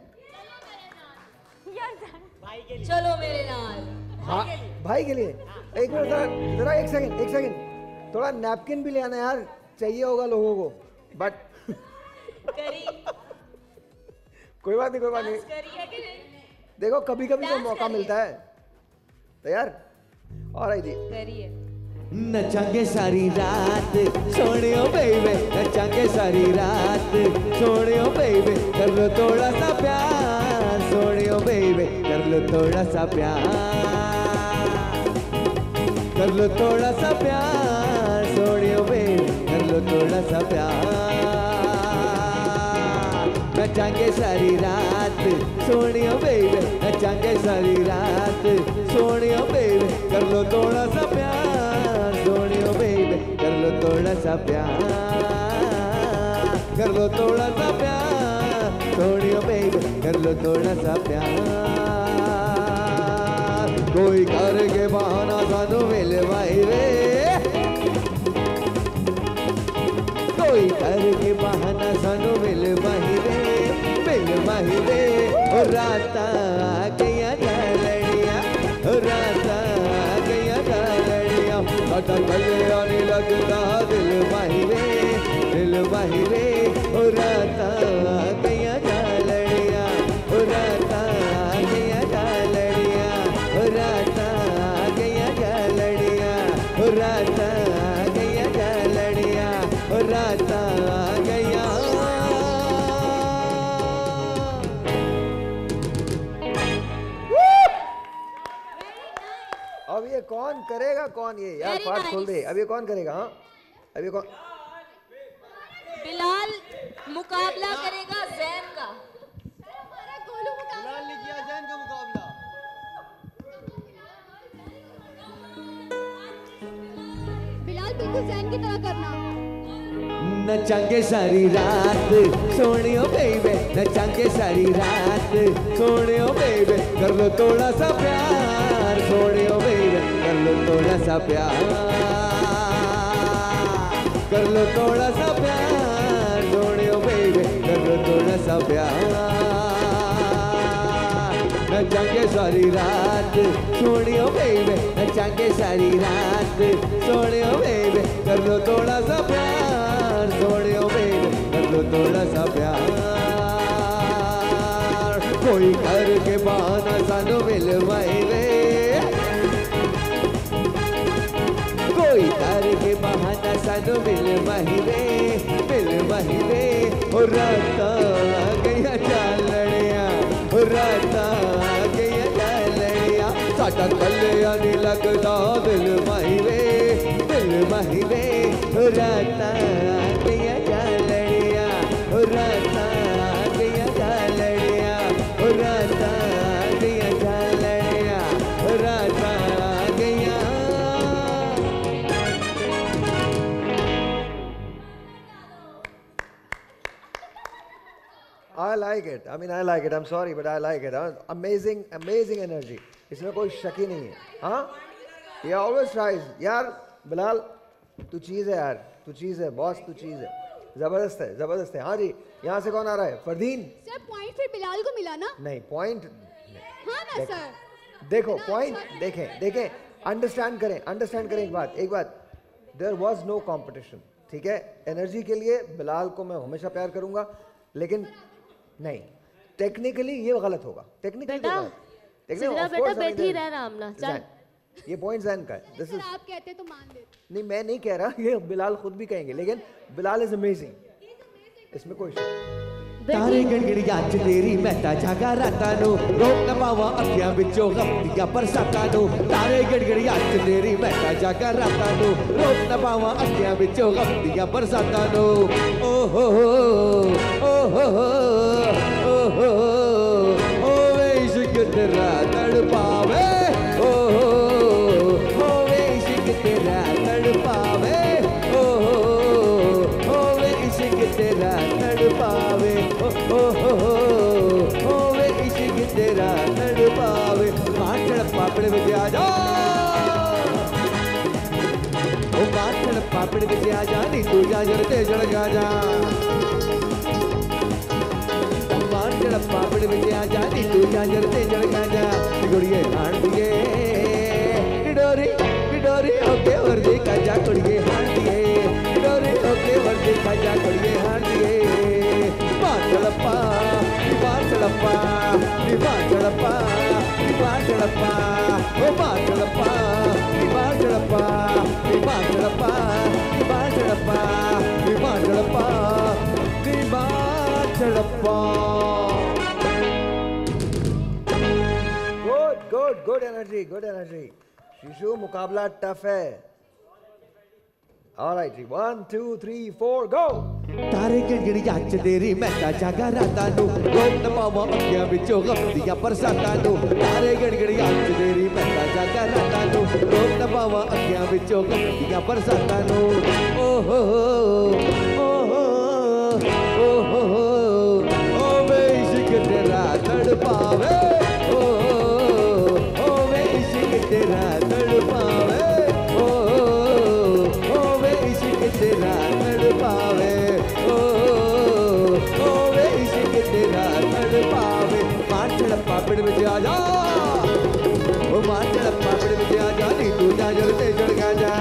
चलो मेरे नाल। हाँ भाई के लिए। एक मिनट जरा जरा एक सेकंड एक सेकंड थोड़ा नैपकिन भी ले आना यार, चाहिए होगा लोगों को। बट करी। कोई बात नहीं, कोई बात नहीं। करिए कि नहीं? देखो कभी कभी तो मौका मिलता है। तैयार? और आई जी करिए। नचांगे सारी रात सोनियो बेबे, नचांगे सारी रात सोनियो बेबे, कर लो थोड़ा सा प्यार सोनियो बेबे, कर लो थोड़ा सा प्यार, कर लो थोड़ा सा प्यार सोनियो बेबे, कर लो थोड़ा सा प्यार। नचांगे सारी रात सोनियो बेबे, नचांगे सारी रात सोनियो बेबे, कर लो थोड़ा सा प्यार सोनियो बेबे, कर लो थोड़ा सा प्यार, कर लो थोड़ा सा प्यार सोनियो बेबे, कर लो थोड़ा सा प्यार। कोई करके बहाना सानू मिल भाई वे, कोई करके बहाना सानू मिल महिरे मिल महिरे ओ रात आ गया लड़िया ओ रात आ गया लड़िया साडा कलिया नहीं लगदा दिल महिरे दिल महिरे ओ रात आ गया लड़िया ओ रात आ गया लड़िया ओ रात आ गया लड़िया ओ रात आ गया लड़िया ओ रात आ गया। अब ये कौन करेगा कौन ये यार Very पाठ nice. खोल दे अब ये कौन करेगा हाँ अब ये कौन बिलाल मुकाबला करेगा जैन का। बिलाल ने किया जैन का मुकाबला। बिलाल बिल्कुल जैन की तरह करना। नचांगे सारी रात सोनियो बेबे नचांगे सारी रात सोनियो बेबे कर लो थोड़ा सा प्यार सोनियो बेबे कर लो थोड़ा सा प्यार कर लो थोड़ा सा प्यार सोनियो बेबे कर लो थोड़ा सा प्यार नचांगे सारी रात सोनियो बेबे नचांगे सारी रात सोनियो बेबे कर लो थोड़ा सा प्यार सोनियो बेबे कर लो थोड़ा सा प्यार कोई करके बहाना सानू मिल महिरे कोई करके बहाना सानू मिल महिरे मिल महिरे ओ रात आ गया चालड़िया ओ रात आ गया चालड़िया साडा कलिया नहीं लगदा दिल महिरे दिल महिरे ओ रात आ गया चालड़िया ओ रात आ गया चालड़िया ओ रात आ गया चालड़िया ओ रात आ गया। I like it. I mean, I like it. I'm sorry, but I like it. Huh? Amazing, amazing energy. इसमें कोई शक ही नहीं है. हाँ? He always tries. यार, बिलाल, तू चीज़ है यार. तू चीज़ है. बॉस, तू चीज़ है. जबरदस्त है, जबरदस्त है. हाँ जी. यहाँ से कौन आ रहा है? फरदीन. सर पॉइंट फिर बिलाल को मिला ना? नहीं, पॉइंट. हाँ ना सर। देखो, पॉइंट देखें, देखें. अंडरस्टैंड करें, अंडरस्टैंड करें एक बात, एक बात. There was no competition. ठीक है? एनर्जी के लिए बिलाल को मैं हमेशा प्यार करूँगा, लेकिन नहीं टेक्निकली ये गलत होगा टेक्निकली सिगरा बेटा बैठ ही रह रामना चल ये पॉइंट जैन का है दिस इज आप कहते तो मान ले। नहीं मैं नहीं कह रहा ये बिलाल खुद भी कहेंगे लेकिन बिलाल इज अमेजिंग इसमें कोई तारे गड़गड़िया च तेरी महता जागा राता नो रोक न पावा अखियां विचों गमतियां बरसातां नो तारे गड़गड़िया च तेरी महता जागा राता नो रोक न पावा अखियां विचों गमतियां बरसातां नो ओ हो ओ हो ओ हो ओ वे इश्क तेरा तड़पावे ओ हो ओ वे इश्क तेरा तड़पावे ओ हो ओ वे इश्क तेरा तड़पावे ओ हो हो वे इश्क तेरा तड़पावे माचड़ पापड़ विच आ जा ओ माचड़ पापड़ विच आ जा नी तू जा जड़ ते जड़ गा जा माचड़ पापड़ विच आ जा नी तू जा जड़ ते जड़ गा जा गुड़िए हाण दिए डोरी डोरी ओके वर्दी का जा गुड़िए हाण दिए डोरी ओके वर्दी का जा गुड़िए हाण दिए चढ़पा बार चढ़पा बार चढ़पा बार चढ़पा ओ बार चढ़पा बार चढ़पा बार चढ़पा बार चढ़पा बार चढ़पा बार चढ़पा good good good energy good energy Shishu मुकाबला टफ है All right, one, two, three, four, go! तारे गड़गड़िया च तेरी महता जागा राता नो रोक न पावा अखियां विचों गमतियां बरसातां नो तारे गड़गड़िया च तेरी महता जागा राता नो रोक न पावा अखियां विचों गमतियां बरसातां नो ओ हो ओ हो ओ हो ओ वे इश्क तेरा तड़पावे ओ ओ वे इश्क तेरा तड़पावे तेरा तड़पावे ਵਿੱਚ ਆ ਜਾ ਉਹ ਮਾਰ ਚੜ ਪਾਪੜ ਵਿੱਚ ਆ ਜਾ ਨੀ ਤੂੰ ਜਾ ਜੜ ਤੇ ਚੜ ਗਿਆ ਜਾ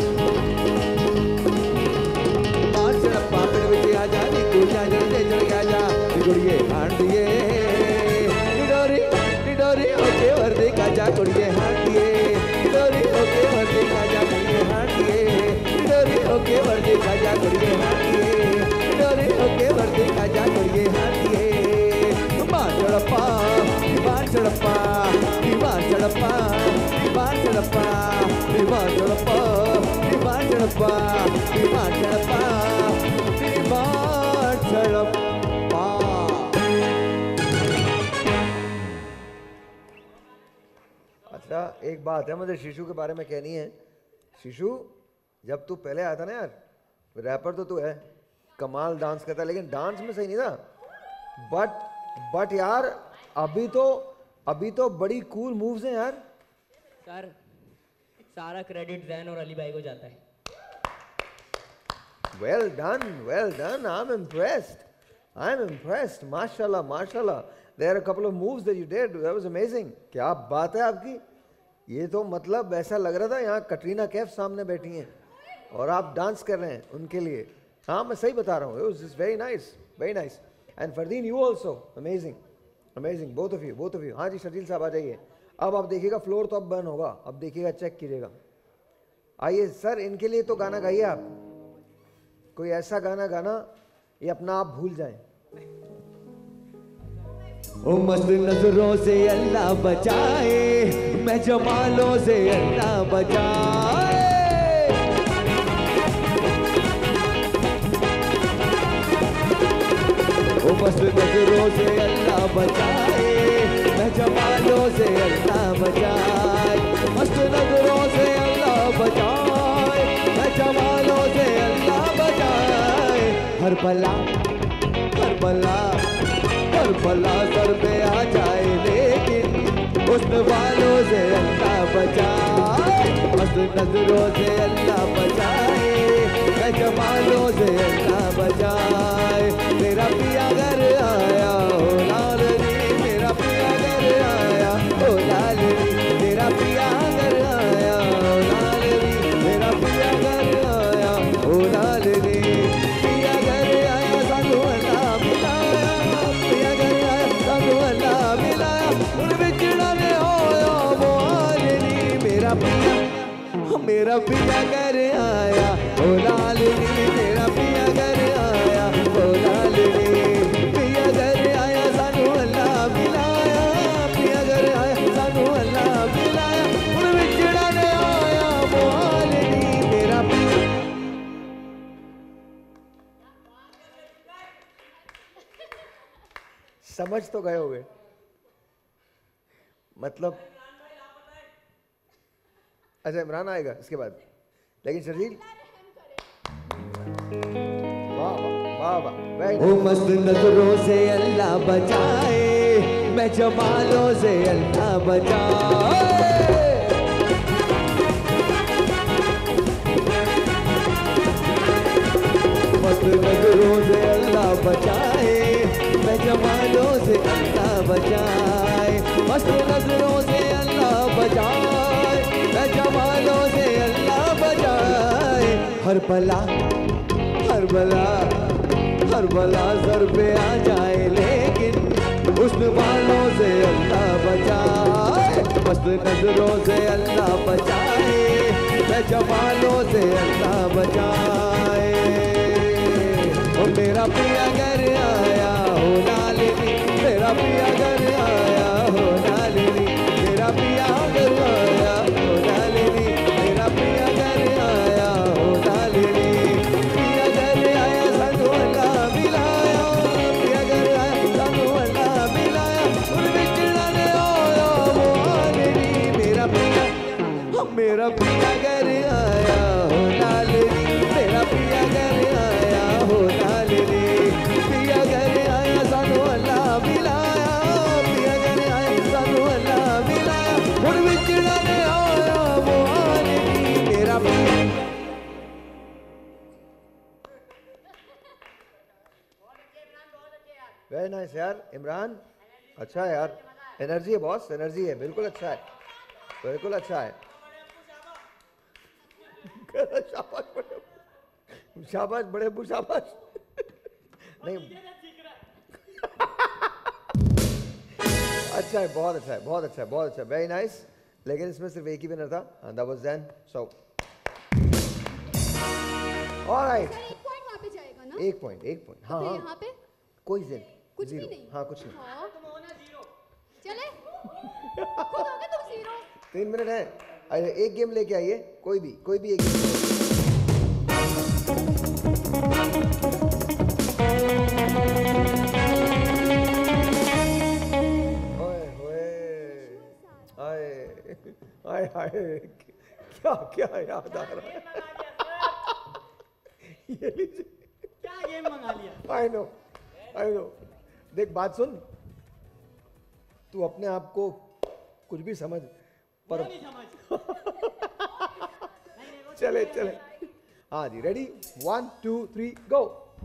ਮਾਰ ਚੜ ਪਾਪੜ ਵਿੱਚ ਆ ਜਾ ਨੀ ਤੂੰ ਜਾ ਜੜ ਤੇ ਚੜ ਗਿਆ ਜਾ ਕੁੜੀਏ ਹਾਂਡੀਏ ਡੋਰੀ ਡੋਰੀ ਓਕੇ ਵਰਦੇ ਕਾ ਜਾ ਕੁੜੀਏ ਹਾਂਡੀਏ ਡੋਰੀ ਓਕੇ ਵਰਦੇ ਕਾ ਜਾ ਕੁੜੀਏ ਹਾਂਡੀਏ ਡੋਰੀ ਓਕੇ ਵਰਦੇ ਕਾ ਜਾ ਕੁੜੀਏ ਹਾਂਡੀਏ ਡੋਰੀ ਓਕੇ ਵਰਦੇ ਕਾ ਜਾ ਕੁੜੀਏ ਹਾਂਡੀਏ ਬਾਹਰ ਚੜਪਾ ਬਾਹਰ ਚੜਪਾ ਬਾਹਰ ਚੜਪਾ ਬਾਹਰ ਚੜਪਾ ਬਾਹਰ ਚੜਪਾ ਬਾਹਰ ਚੜਪਾ ਬਾਹਰ ਚੜਪਾ बाहर चढ़पा। अच्छा एक बात है मुझे शीशु के बारे में कहनी है। शीशु जब तू पहले आया था ना यार, रैपर तो तू है, कमाल डांस करता है, लेकिन डांस में सही नहीं था। बट बट यार अभी तो अभी तो बड़ी कूल मूव्स हैं यार। सर सारा क्रेडिट जैन और अली भाई को जाता है। Well done, well done. I'm impressed. I'm impressed. Mashallah, mashallah. There are a couple of moves that you did. That was amazing. क्या बात है आपकी? ये तो मतलब ऐसा लग रहा था यहाँ कटरीना कैफ सामने बैठी हैं और आप डांस कर रहे हैं उनके लिए। हाँ मैं सही बता रहा हूँ. It was just very nice, very nice. And Fardeen, you also amazing, amazing. Both of you, both of you. हाँ जी शर्जील साहब आ जाइए. अब आप देखिएगा फ्लोर तो अब बर्न होगा. अब देखिएगा, चेक कीजिएगा. आइए सर, इनके लिए तो गाना गाइए आप. कोई ऐसा गाना गाना ये अपना आप भूल जाएं. ओ मस्त नजरों से अल्लाह बचाए, मैं जमालों से अल्लाह बचाए. ओ मस्त नजरों से अल्लाह बचाए, मैं जमालों से अल्लाह बचाए. मस्त नजरों से अल्लाह बचाए, मैं जमालों से अल्लाह बचाए. हर बला हर बला हर बला सर पे आ जाए, लेकिन हुस्न वालों से अल्लाह बचाए. मस्त नजरों से अल्लाह बचाए, मैं जमालों से अल्लाह बचाए. मेरा पिया घर आया हो लाल री, मेरा पिया घर आया हो लाल री, मेरा पिया घर आया हो लाल री, मेरा पिया घर आया हो लाल री. पिया घर आया सानू अल्लाह मिलाया, पिया घर आया सानू अल्लाह मिलाया. उन बिछड़ा ने होया वो हाल नी. मेरा पिया मेरा पिया घर आया हो लाल नी, मेरा पिया घर आया हो लाल नी. पिया घर आया सानू अल्लाह मिलाया, पिया घर आया सानू अल्लाह मिलाया. उन बिछड़ा ने आया वो हाल नी. मेरा पिया समझ तो गए होगे मतलब. अच्छा इमरान आएगा इसके बाद, लेकिन शर्जील वाह वाह वाह. ओ मस्त नजरों से अल्लाह बचाए, मैं जमालों से अल्लाह बचाए. मस्त नजरों से अल्लाह बचाए, मैं जमालों से अल्लाह बचाए. मस्त नजरों से अल्लाह बचाए, मैं जमालों से अल्लाह बचाए. हर बला हर बला हर बला सर पे आ जाए, लेकिन हुस्न वालों से अल्लाह बचाए. मस्त नजरों से अल्लाह बचाए, मैं जमालों से अल्लाह बचाए. ओ मेरा पिया घर आया हो लाल नी, मेरा पिया घर आया हो लाल नी, मेरा पिया घर आया हो लाल नी, मेरा पिया घर आया हो लाल नी. पिया घर आया सानू अल्लाह मिलाया, पिया घर आया सानू अल्लाह मिलाया. उन बिछड़ा ने आया वो हाल नी. मेरा पिया मेरा पिया घर आया हो लाल नी, मेरा पिया घर आया हो लाल नी. पिया घर आया सानू अल्लाह मिलाया, पिया घर आया सानू अल्लाह मिलाया. उन बिछड़ा ने आया वो हाल नी. मेरा पिया वेरी नाइस यार इमरान. अच्छा यार एनर्जी है बॉस, एनर्जी है, बिल्कुल अच्छा है, बिल्कुल अच्छा है। शाबाश बड़े, शाबाश बड़े अब्बू, शाबाश। नहीं अच्छा है, बहुत अच्छा है, बहुत अच्छा है, बहुत अच्छा, वेरी नाइस। लेकिन इसमें सिर्फ एक ही विनर था, that was then. So alright, एक पॉइंट वहाँ पे जाएगा ना? एक पॉइंट, एक पॉइंट, हाँ हाँ, यहाँ पे कोई जीरो, कुछ भी जीरो, नहीं? हाँ कुछ नहीं। हाँ। चले खुद हो गए तुम जीरो। तीन मिनट है, अरे एक गेम लेके आइए, कोई भी, कोई भी एक गेम। ओए होए, आए आए आए, क्या क्या याद आ रहा है। ये लीजिए, क्या गेम मंगा लिया? I know, I know. देख बात सुन, तू अपने आप को कुछ भी समझ, पर चले चले, हाँ जी, ready, one two three go.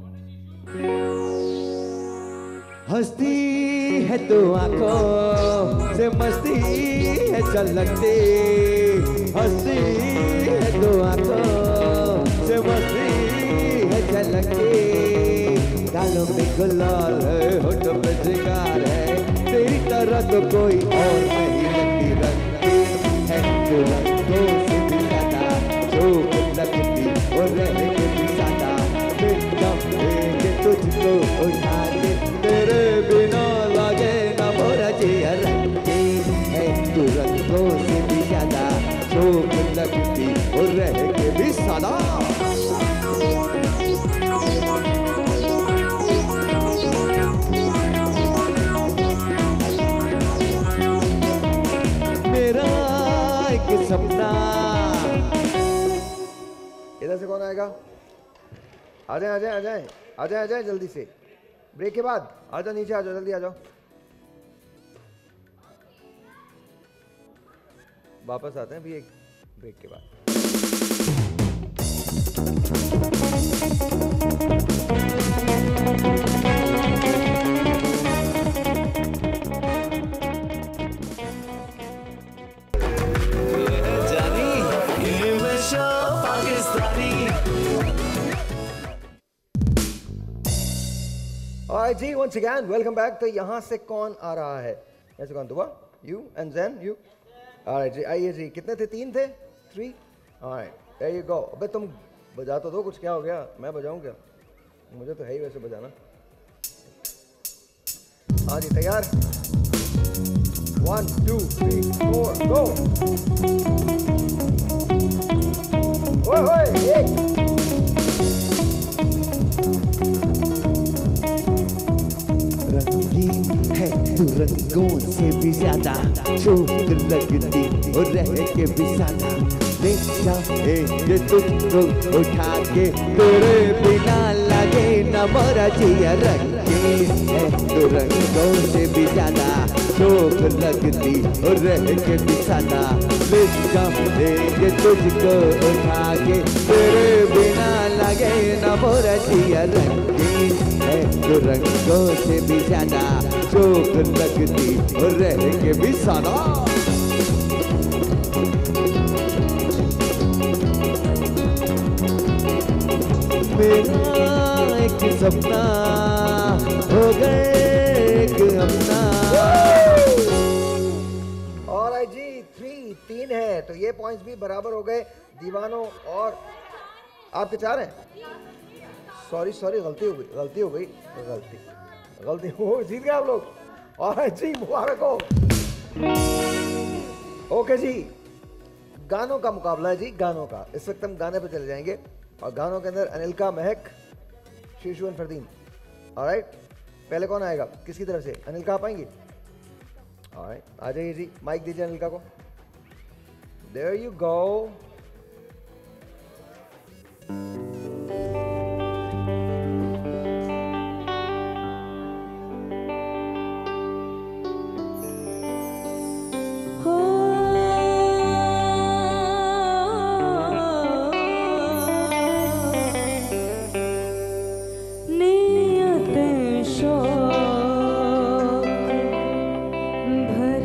हंसती है तो आंखों से मस्ती है झलकती, हंसती है तो आंखों से मस्ती है झलकती, गालों में गुलाल है, होठों पे श्रृंगार है, तेरी तरह तो कोई और नहीं लगती, रंगती है तो रंगों से भी ज्यादा, जो लगती और रह के भी सादा, जब देखे तुझको उठा के, तेरे बिना लगे ना मोरा जिया, रंगती है तू रंगों से भी ज्यादा, जो लगती और रह के भी सादा। मेरा एक सपना। इधर से कौन आएगा? आ जाए आ जाए आ जाए आ जाए आ जाए जल्दी से, ब्रेक के बाद आ जाओ, नीचे आ जाओ, जल्दी आ जाओ। वापस आते हैं भी एक ब्रेक के बाद। जानी ये नशा पाकिस्तानी। Alright जी, once again welcome back। तो यहाँ से कौन आ रहा है? यहाँ से कौन? दुआ, you and then you। Alright जी, आइए जी, कितने थे? तीन थे? Three? Alright, there you go। अबे तुम बजा तो दो कुछ, क्या हो गया? मैं बजाऊं क्या? मुझे तो है ही वैसे बजाना। हाँ जी, तैयार? One, two, three, four, go। ओए ओए, एक। रंगीन है तू रंगों से भी ज्यादा, चोट लगती और रह के भी सादा, ले जाएंगे तुझको उठा के, तेरे बिना लगे न मोरा जिया, रंगीन है तू रंगों से भी ज्यादा, चोट लगती और रह के भी सादा, ले जाएंगे तुझको उठा के, तेरे बिना लगे न मोरा जिया, रंगीन है तू रंगों से भी ज्यादा, चोट लगती और रह के भी सादा। मेरा एक सपना हो गए एक अपना। Alright जी, थ्री, तीन है, तो ये पॉइंट्स भी बराबर हो गए दीवानों। और आपके चार हैं? सॉरी सॉरी, गलती हो गई, गलती हो गई, गलती गलती हो, जीत गए आप लोग। और जी मुबारक हो। ओके जी, गानों का मुकाबला है जी, गानों का। इस वक्त हम गाने पे चले जाएंगे, और गानों के अंदर अनिल्का, महक, शीशु एंड फरदीन। ऑलराइट, पहले कौन आएगा, किसकी तरफ से? अनिल्का आप आएंगी? ऑलराइट, आ जाइए जी, माइक दीजिए अनिल्का को। There you go. नियत शौक भर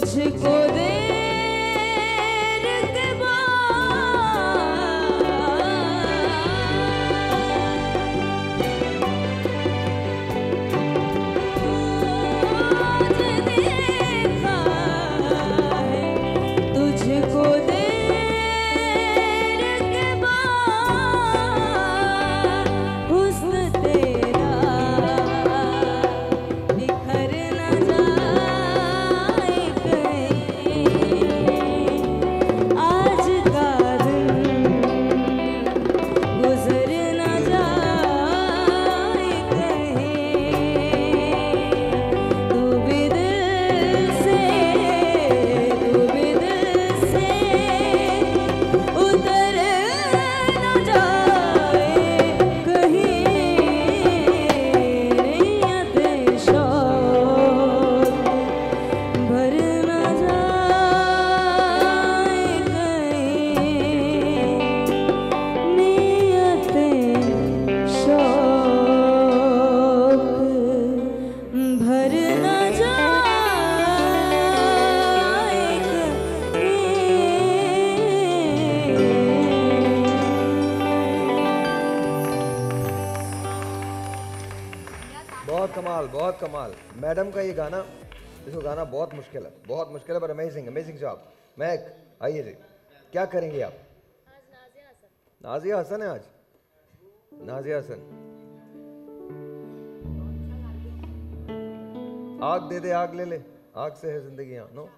तुझको देर के बाद देखा है तुझको देर के बाद हुस्न तेरा बिखर न जाए कहीं आज का दिन गुजर न जाए कहीं तू भी दिल से तू भी दिल से उतर न जाए कहीं नियत शौक भर न जाए कहीं नियत शौक भर न बहुत कमाल, बहुत कमाल। मैडम का ये गाना, इसको गाना बहुत मुश्किल है, बहुत मुश्किल है, पर अमेजिंग, अमेजिंग जॉब। महक आइए जी, क्या करेंगे आप? नाजिया हसन है आज, नाजिया हसन। आग दे दे, आग ले ले, आग से है जिंदगी। यहाँ नो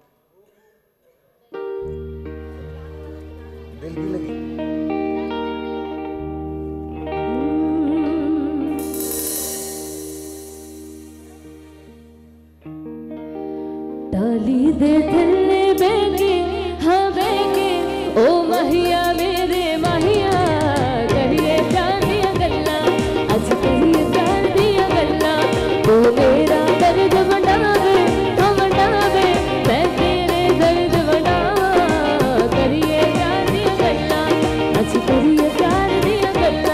दिल की लगी। डाली दे दिल बेगी हवेगी ओ महिया मेरे महिया करिए प्यार दिया गल्ला अज करिए प्यार दिया गल्ला तू मेरा दर्द बनावे हम बनावे मैं तेरे दर्द बनावा करिए प्यार दिया गल्ला अज करिए प्यार दिया गल्ला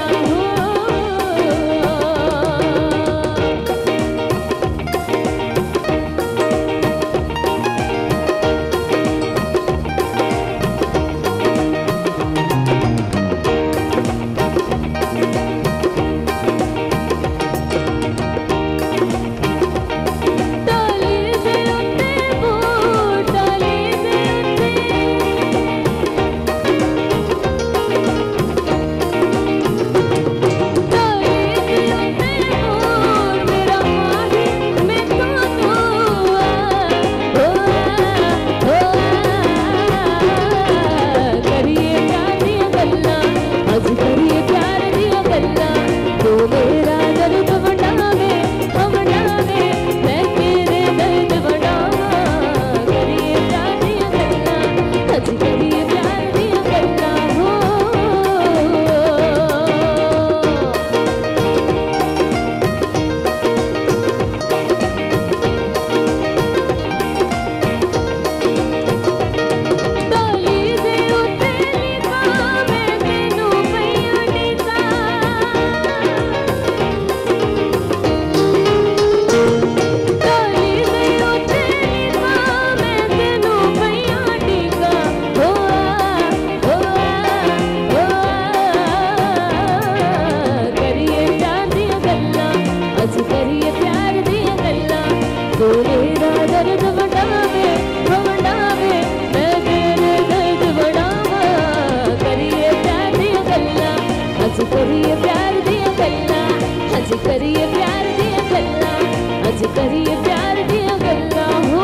करिए प्यार दिया गल्ला अज करिए प्यार दिया गल्ला अज करिए प्यार दिया गल्ला हो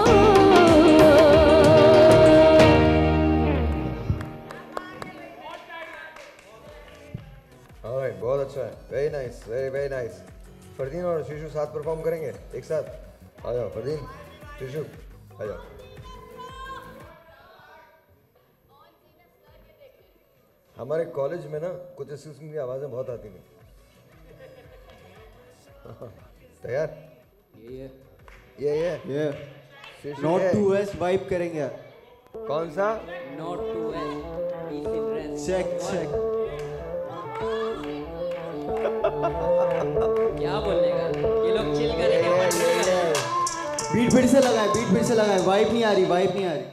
ऑलराइट, बहुत अच्छा है, very nice, very very nice. Fardeen और शिशु साथ परफॉर्म करेंगे एक साथ। आ जाओ फरदीन, शिशु आ जाओ। हमारे कॉलेज में ना कुछ इस किस्म की आवाज़ें बहुत आती थी। तैयार? ये ये ये ये नॉट टू एस वाइब करेंगे। कौन सा? नॉट टू एस चेक चेक। क्या बोलेगा ये लोग? चिल करेंगे। बीट फिर से लगाए, बीट फिर से लगाए, वाइब नहीं आ रही, वाइब नहीं आ रही।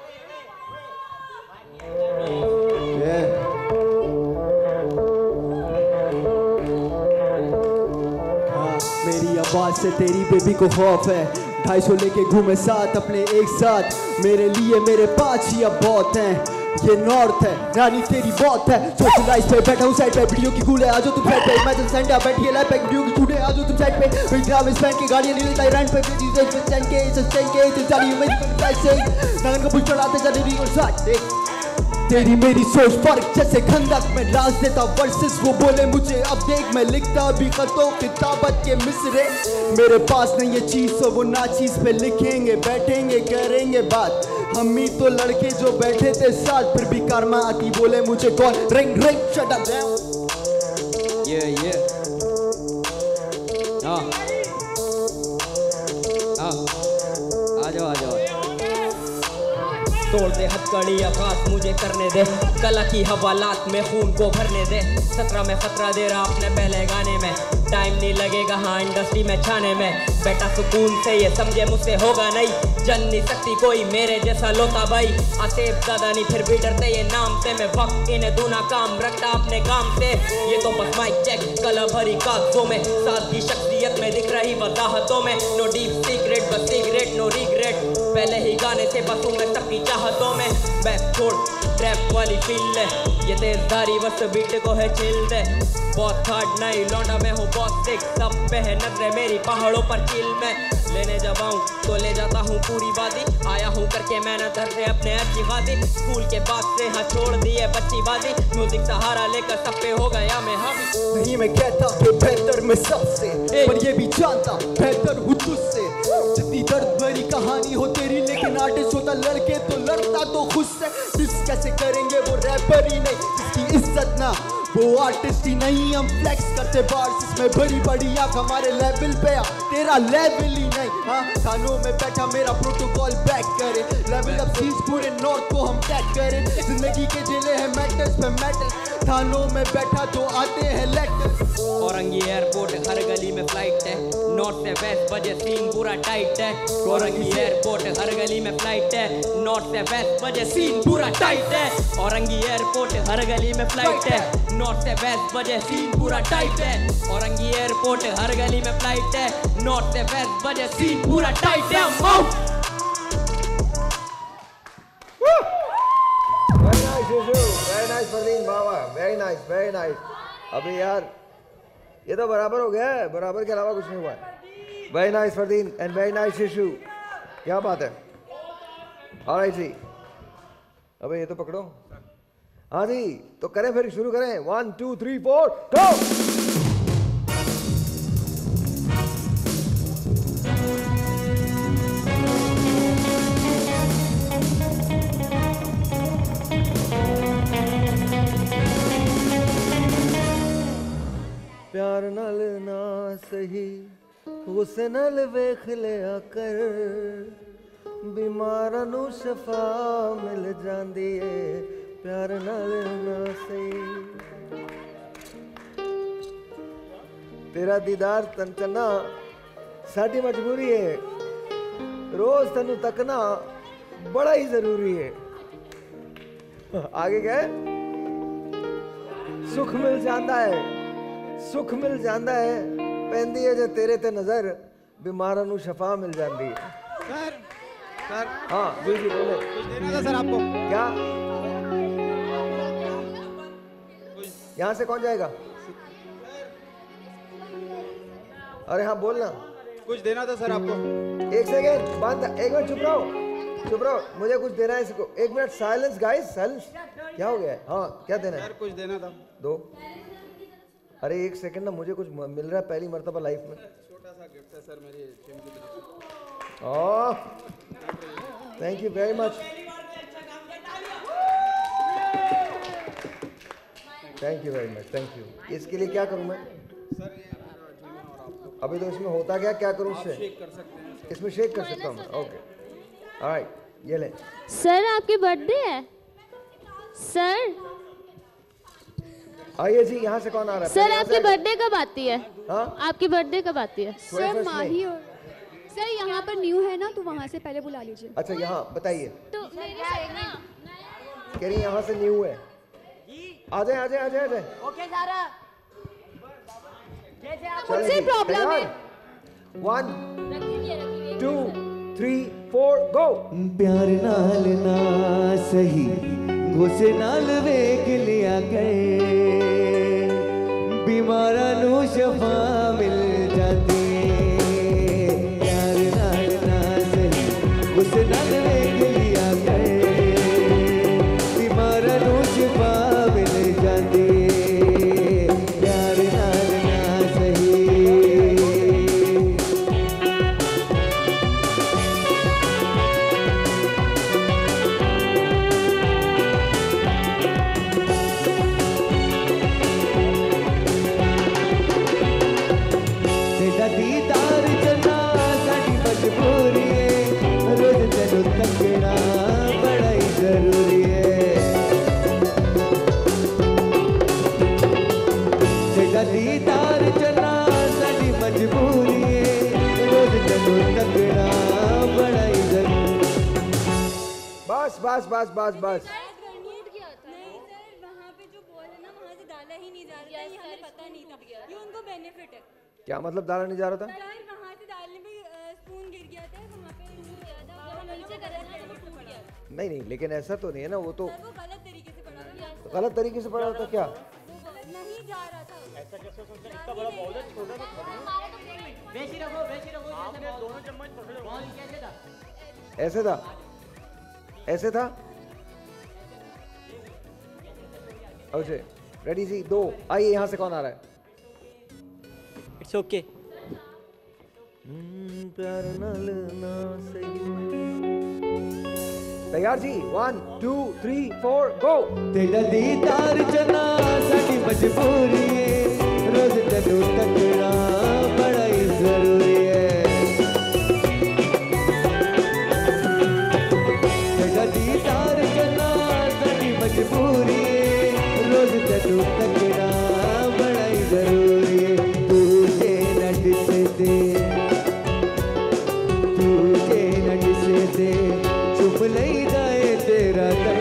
हाँ, मेरी आवाज से तेरी बेबी को खौफ है, ढाई सौ लेके घूमे साथ अपने एक साथ, मेरे लिए मेरे पाँच ही अब बहुत हैं, ये नॉर्थ है रानी तेरी बहुत है, सोशलाइज पे बैठा हूँ साइड पे, वीडियो की कूल है आजो तुम साइड पे, मैं जब सेंटर बैठी है लाइफ पे, वीडियो की छूटे आजो तुम साइड पे, विक्रम इस फैन की गाड़ियाँ ले लेता है रैंड पे, फिर इस स्टैंड के इस स्टैंड के इस चाली मेरी साइड से नगन का पुश चढ़ाते चले रही और साथ तेरी मेरी सोच फर्क जैसे खंडक में राज देता वर्सेस वो बोले मुझे अब देख, मैं लिखता भी खतों किताबत के मिसरे, मेरे पास नहीं ये चीज तो वो ना चीज पे लिखेंगे, बैठेंगे करेंगे बात, हम ही तो लड़के जो बैठे थे साथ, फिर भी कारमा आती बोले मुझे कौन रिंग रिंग शट अप ये ये हाँ हाँ आ जाओ आ जाओ, तोड़ दे हथकड़ी आकाश मुझे करने दे, कला की हवालात में खून को भरने दे, सत्रह में खतरा दे रहा अपने पहले गाने में, टाइम नहीं लगेगा हाँ इंडस्ट्री में छाने में, बेटा सुकून से ये समझे मुझसे होगा नहीं, जन नहीं सकती कोई मेरे जैसा लोता भाई, आसेब ज्यादा नहीं फिर भी डरते ये नाम से, मैं वक्त इन्हें दूना काम रखता अपने काम से, ये तो बस माइक चेक कला भरी कागजों में, साथ की शख्सियत में दिख रही वजाहतों में, नो डीप सीक्रेट बस सिगरेट नो रिग्रेट, पहले ही गाने से बसूं मैं सबकी चाहतों में, बैक छोड़ ट्रैप वाली फील है, ये तेजदारी बस बीट को है चिल दे, बहुत हार्ड नहीं लौंडा मैं हूँ बहुत सिक, सब पे है नजरें मेरी पहाड़ों पर चिल में, लेने जब आऊँ तो ले जाता हूँ पूरी बाजी, आया हूँ करके मैंने घर से अपने अच्छी खाती, स्कूल के बाद से हाँ छोड़ दिए बच्ची बाजी, म्यूजिक सहारा लेकर सब पे हो गया मैं हावी, नहीं मैं कहता कि बेहतर मैं सबसे, पर ये भी जानता बेहतर हूँ तुझसे, जितनी दर्द भरी कहानी हो तेरी, लेकिन आर्टिस्ट होता लड़के तो लड़ता तो खुद से, डिस कैसे करेंगे वो रैपर ही नहीं जिसकी इज्जत ना वो आर्टिस्ट ही नहीं, हम फ्लेक्स करते बार्स इसमें बड़ी बड़ी आँख हमारे लेवल पे आ, तेरा लेवल ही नहीं, हाँ थानों में बैठा मेरा प्रोटोकॉल बैक करे, लेवल अप सीज पूरे नॉर्थ को हम टैग करें, जिंदगी के जिले हैं मैटर्स पे मैटर्स, थानों में बैठा तो आते हैं लेटर्स, औरंगी एयरपोर्ट हर गली में फ्लाइट है, नॉर्थ से वेस्ट बजे सीन पूरा टाइट है, औरंगी एयरपोर्ट हर गली में फ्लाइट है, नॉर्थ से वेस्ट बजे सीन पूरा टाइट है, औरंगी एयरपोर्ट हर गली में फ्लाइट है, नॉर्थ से वेस्ट बजे सीन पूरा टाइट है, औरंगी एयरपोर्ट हर गली में फ्लाइट है, नॉर्थ से वेस्ट बजे सीन पूरा टाइट है। Very nice Shishu, very nice Fardeen बाबा, वेरी नाइस वेरी नाइस, अभी यार ये तो बराबर हो गया है, बराबर के अलावा कुछ नहीं हुआ है, very nice Fardeen and very nice Shishu, क्या बात है, ऑलराइट जी, अबे ये तो पकड़ो, हाँ जी तो करें फिर शुरू करें, one two three four go. प्यार नाल ना सही गुस्से नाल वेख लिया कर, बीमारां नूं शफा मिल जांदी है, प्यार नाल ना सही, तेरा दीदार तन चन्ना साडी मजबूरी है, रोज तनु तकना बड़ा ही जरूरी है, आगे क्या है, सुख मिल जाता है, सुख मिल जाता है, पैंदी है जे तेरे ते नजर, बीमारां नूं शफा मिल जाती है। सर सर हाँ जी जी बोले, कुछ देना था सर आपको, क्या यहाँ से कौन जाएगा, अरे हाँ बोलना, कुछ देना था सर आपको, एक सेकेंड बंद, एक मिनट चुप रहो, चुप रहो, मुझे कुछ देना है इसको, एक मिनट साइलेंस गाइस, साइलेंस, क्या हो गया है, हाँ क्या देना है, सर कुछ देना था, दो, अरे एक सेकंड ना, मुझे कुछ मिल रहा है पहली मर्तबा लाइफ में, छोटा सा गिफ्ट है सर मेरी टीम की तरफ से, oh thank you very much, thank you very much, thank you, इसके लिए क्या करूँ मैं, सर ये अभी तो इसमें होता क्या, क्या करूँ इससे, शेक कर सकते हैं, इसमें शेक कर सकता हूँ मैं, ओके, ऑलराइट, ये ले, सर आपके बर्थडे है, सर आइए जी, यहाँ से कौन आ रहा है, सर आपकी बर्थडे कब आती है, हाँ आपकी बर्थडे कब आती है, सर माही और सर यहाँ पर न्यू है ना, तो वहाँ से पहले बुला लीजिए। अच्छा यहाँ बताइए, तो मेरे साइड ना कह रही यहाँ से न्यू है। आ जाए आ जाए आ जाए आ जाए। ओके सारा कौन सी प्रॉब्लम है? One two three four go. प्यार नाल ना सही गुस्से नाल वेख लिया गए, बीमारा नू शफा मिल जाती है। प्यार नाल ना सही गुस्से नाल वेख लिया गए, बीमारा नू शफा मिल जाती है। प्यार नाल ना सही। तेरा दीदार चलना साडी मजबूरी है, रोज तेनू तकना बड़ा ही जरूरी है। तेरा दीदार चलना साडी मजबूरी है, रोज तेनू तकना बड़ा ही जरूरी। बस बस बस बस बस। क्या मतलब डाला नहीं जा रहा था? वहाँ से डालने पे स्पून गिर गया था, वहाँ पे नीचे कर रहा था, वो टूट गया। नहीं नहीं, लेकिन ऐसा तो नहीं है ना, वो तो वो गलत तरीके से पढ़ा था। गलत तरीके से पढ़ा था। क्या नहीं जा रहा था। ऐसा कैसे हो सकता है? इतना बड़ा बाउल है, छोटा सा वैसी रखो वैसी रखो जैसे दोनों चम्मच पकड़ो। बाउल कैसे था? ऐसे था? ऐसे था? अच्छा रेडी जी दो। आइए यहाँ से कौन आ रहा है? It's okay. प्यार नाल ना सही। तैयार जी? One two three four go. तेरा दीदार चना साडी मजबूरी है, रोज तेनू तकना बड़ा ही जरूरी है। तेरा दीदार चना साडी मजबूरी है, रोज तेनू तकना बड़ा ही जरूरी है। तुझे न दिसदे तुझे न दिसदे चुप लई जाए तेरा दिल,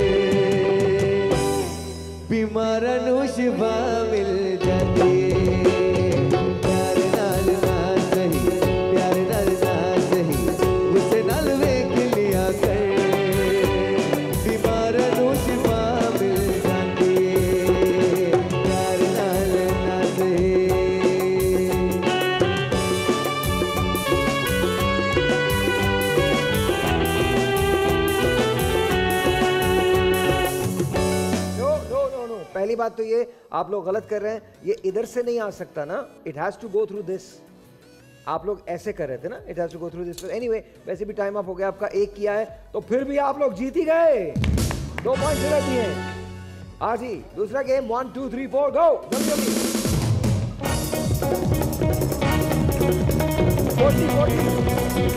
बीमारा नू शिफा मिल जाती है। प्यार नाल ना सही प्यार नाल ना सही गुस्से नाल वेख लिया कर, बीमारा नू शिफा मिल जाती है। प्यार नाल ना सही। पहली बात तो ये आप लोग गलत कर रहे हैं, ये इधर से नहीं आ सकता ना, it has to go through this. आप लोग ऐसे कर रहे थे ना, it has to go through this. Anyway वैसे भी टाइम अप हो गया आपका, एक किया है तो फिर भी आप लोग जीत ही गए, दो पॉइंट रहती हैं। आज ही दूसरा game one two three four go. जल्दी जल्दी। Forty forty.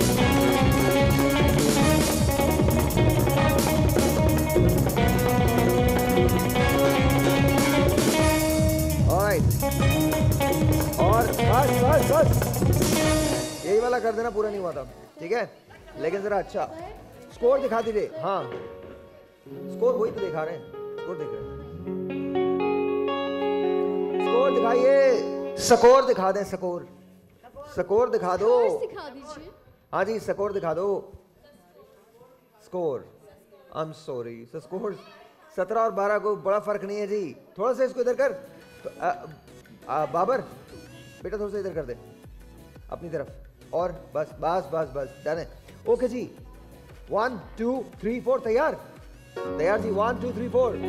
और बस बस बस यही वाला कर देना, पूरा नहीं हुआ था ठीक है, लेकिन जरा अच्छा स्कोर दिखा दीजिए। हाँ स्कोर वही तो दिखा रहे हैं, स्कोर देख रहे हैं, स्कोर दिखाइए, स्कोर दिखा दें, स्कोर स्कोर दिखा दो। दिखा दीजिए। हाँ जी स्कोर दिखा दो, score. I am sorry, score सत्रह और बारह को बड़ा फर्क नहीं है जी, थोड़ा सा इसको इधर कर। तो, आ, आ, बाबर बेटा थोड़ा सा इधर कर दे अपनी तरफ, और बस बस बस बस डन है। ओके जी वन टू थ्री फोर। तैयार? तैयार जी वन टू थ्री फोर।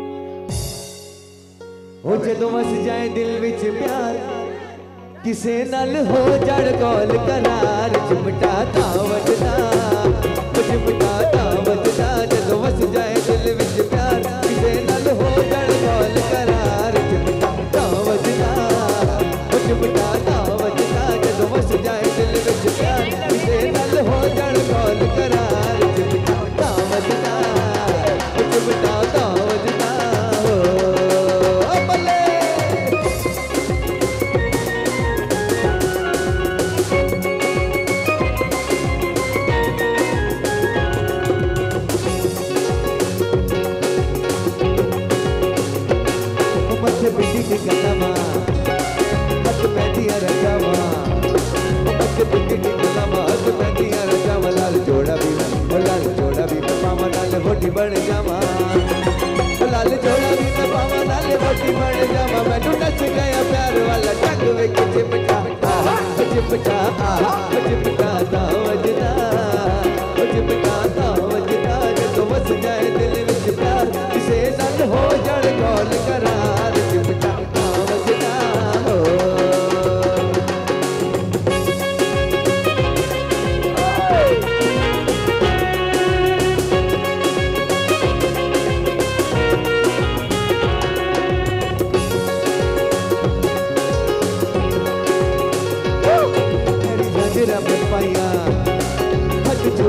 हो जदों वस जाए दिल विच प्यार, किसे नाल हो जड़ कौल करार, चिमटा तावजना चिमटा तावजना, जदों वस जाए दिल विच प्यार, किसे नाल हो जड़ कौल करार, चिमटा तावजना चिमटा तावजना, जदों वस जाए दिल विच प्यार, किसे नाल हो जड़ कौल करार, चिमटा तावजना चिमटा तावजना। हो बल्ले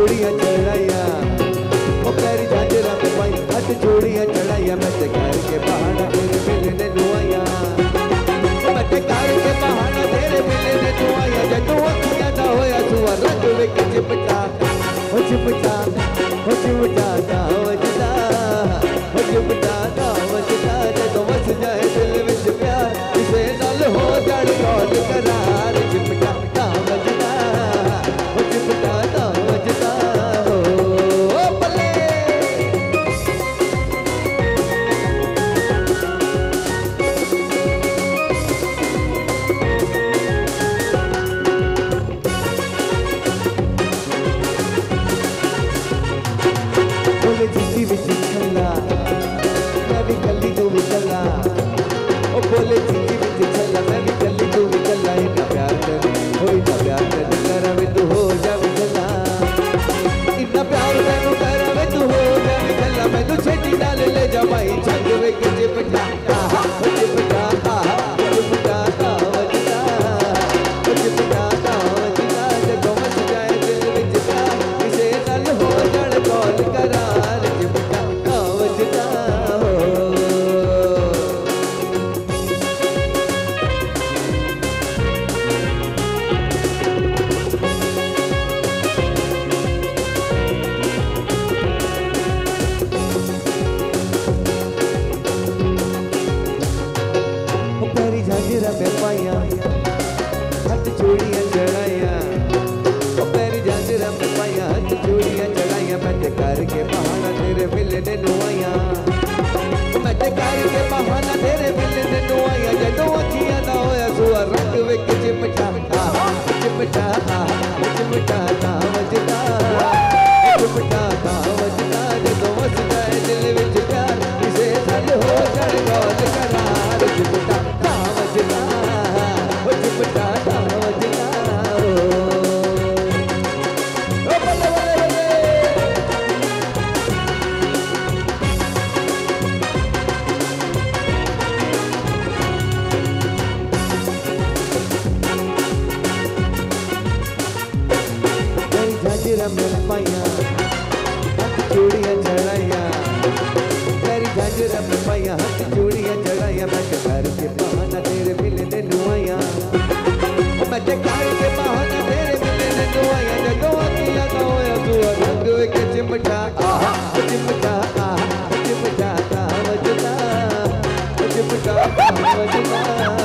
जोड़ियां चढ़ाइया ओ पैरी झांझरा में पाई हथ जोड़ियां चढ़ाइया मैं ते घर के बहाना तेरे मिलने नुआइया मैं ते घर के बहाना तेरे मिलने नुआइया जदों अखियां दा होया सुआ रंग विच चिपटा ओ चिपटा ओ चिपटा दा वजदा ओ चिपटा दा वजदा जदों वस जाए दिल विच प्यार किसे नाल हो जाण कौल करार चिपटा दा वजदा ओ चिपटा दा वजदा ओ बल्ले बोले जिंदगी विच छल्ला मैं भी कल्ली तू भी कल्ला ओ बोले जिंदगी विच छल्ला मैं भी कल्ली तू भी कल्ला इतना प्यार कर हो इतना प्यार कर करावे तू हो जावे जला इतना प्यार मैनू करावे तू हो जावे जला मैनू छेती नाल ले जा भाई छंग वे के चिपटा आहा ओ चिपटा आहा ओ चिपटा दा वजदा ओ चिपटा दा वजदा जदों मच जाए दिल विच प्यार किसे नाल हो जाण कौल करार चिपटा दा वजदा पैरी झांझरा पे पाइया हथ जोड़ियां चढ़ाइया ओ पैरी झांझरा पे पाइया हथ जोड़ियां चढ़ाइया मैं ते घर के बहाना तेरे मिलने नुआइया मैं ते घर के बहाना तेरे मिलने नुआइया जदों अखियां दा होया सुआ रंग विच चिपटा आहा चिपटा आहा चिपटा दा वजदा चिपटा दा वजदा जदों वस जाए दिल विच प्यार किसे नाल हो जाए कौल करार चिपटा दा वजदा ओ चिपटा दा वजदा ओ बल्ले बल्ले बल्ले तेरी झांझरा में पाइया हथ जोड़ियां चढ़ाइया तेरी झांझरा में पाइया हथ जोड़ियां चढ़ाइया मैं ते घर के बहाना तेरे मिलने नुआइया मैं ते घर के बहाना तेरे मिलने नुआइया जदों अखियां दा होया सुआ रंग विच चिमटा आहा ओ चिमटा आहा ओ चिमटा दा वजदा ओ चिमटा दा वजदा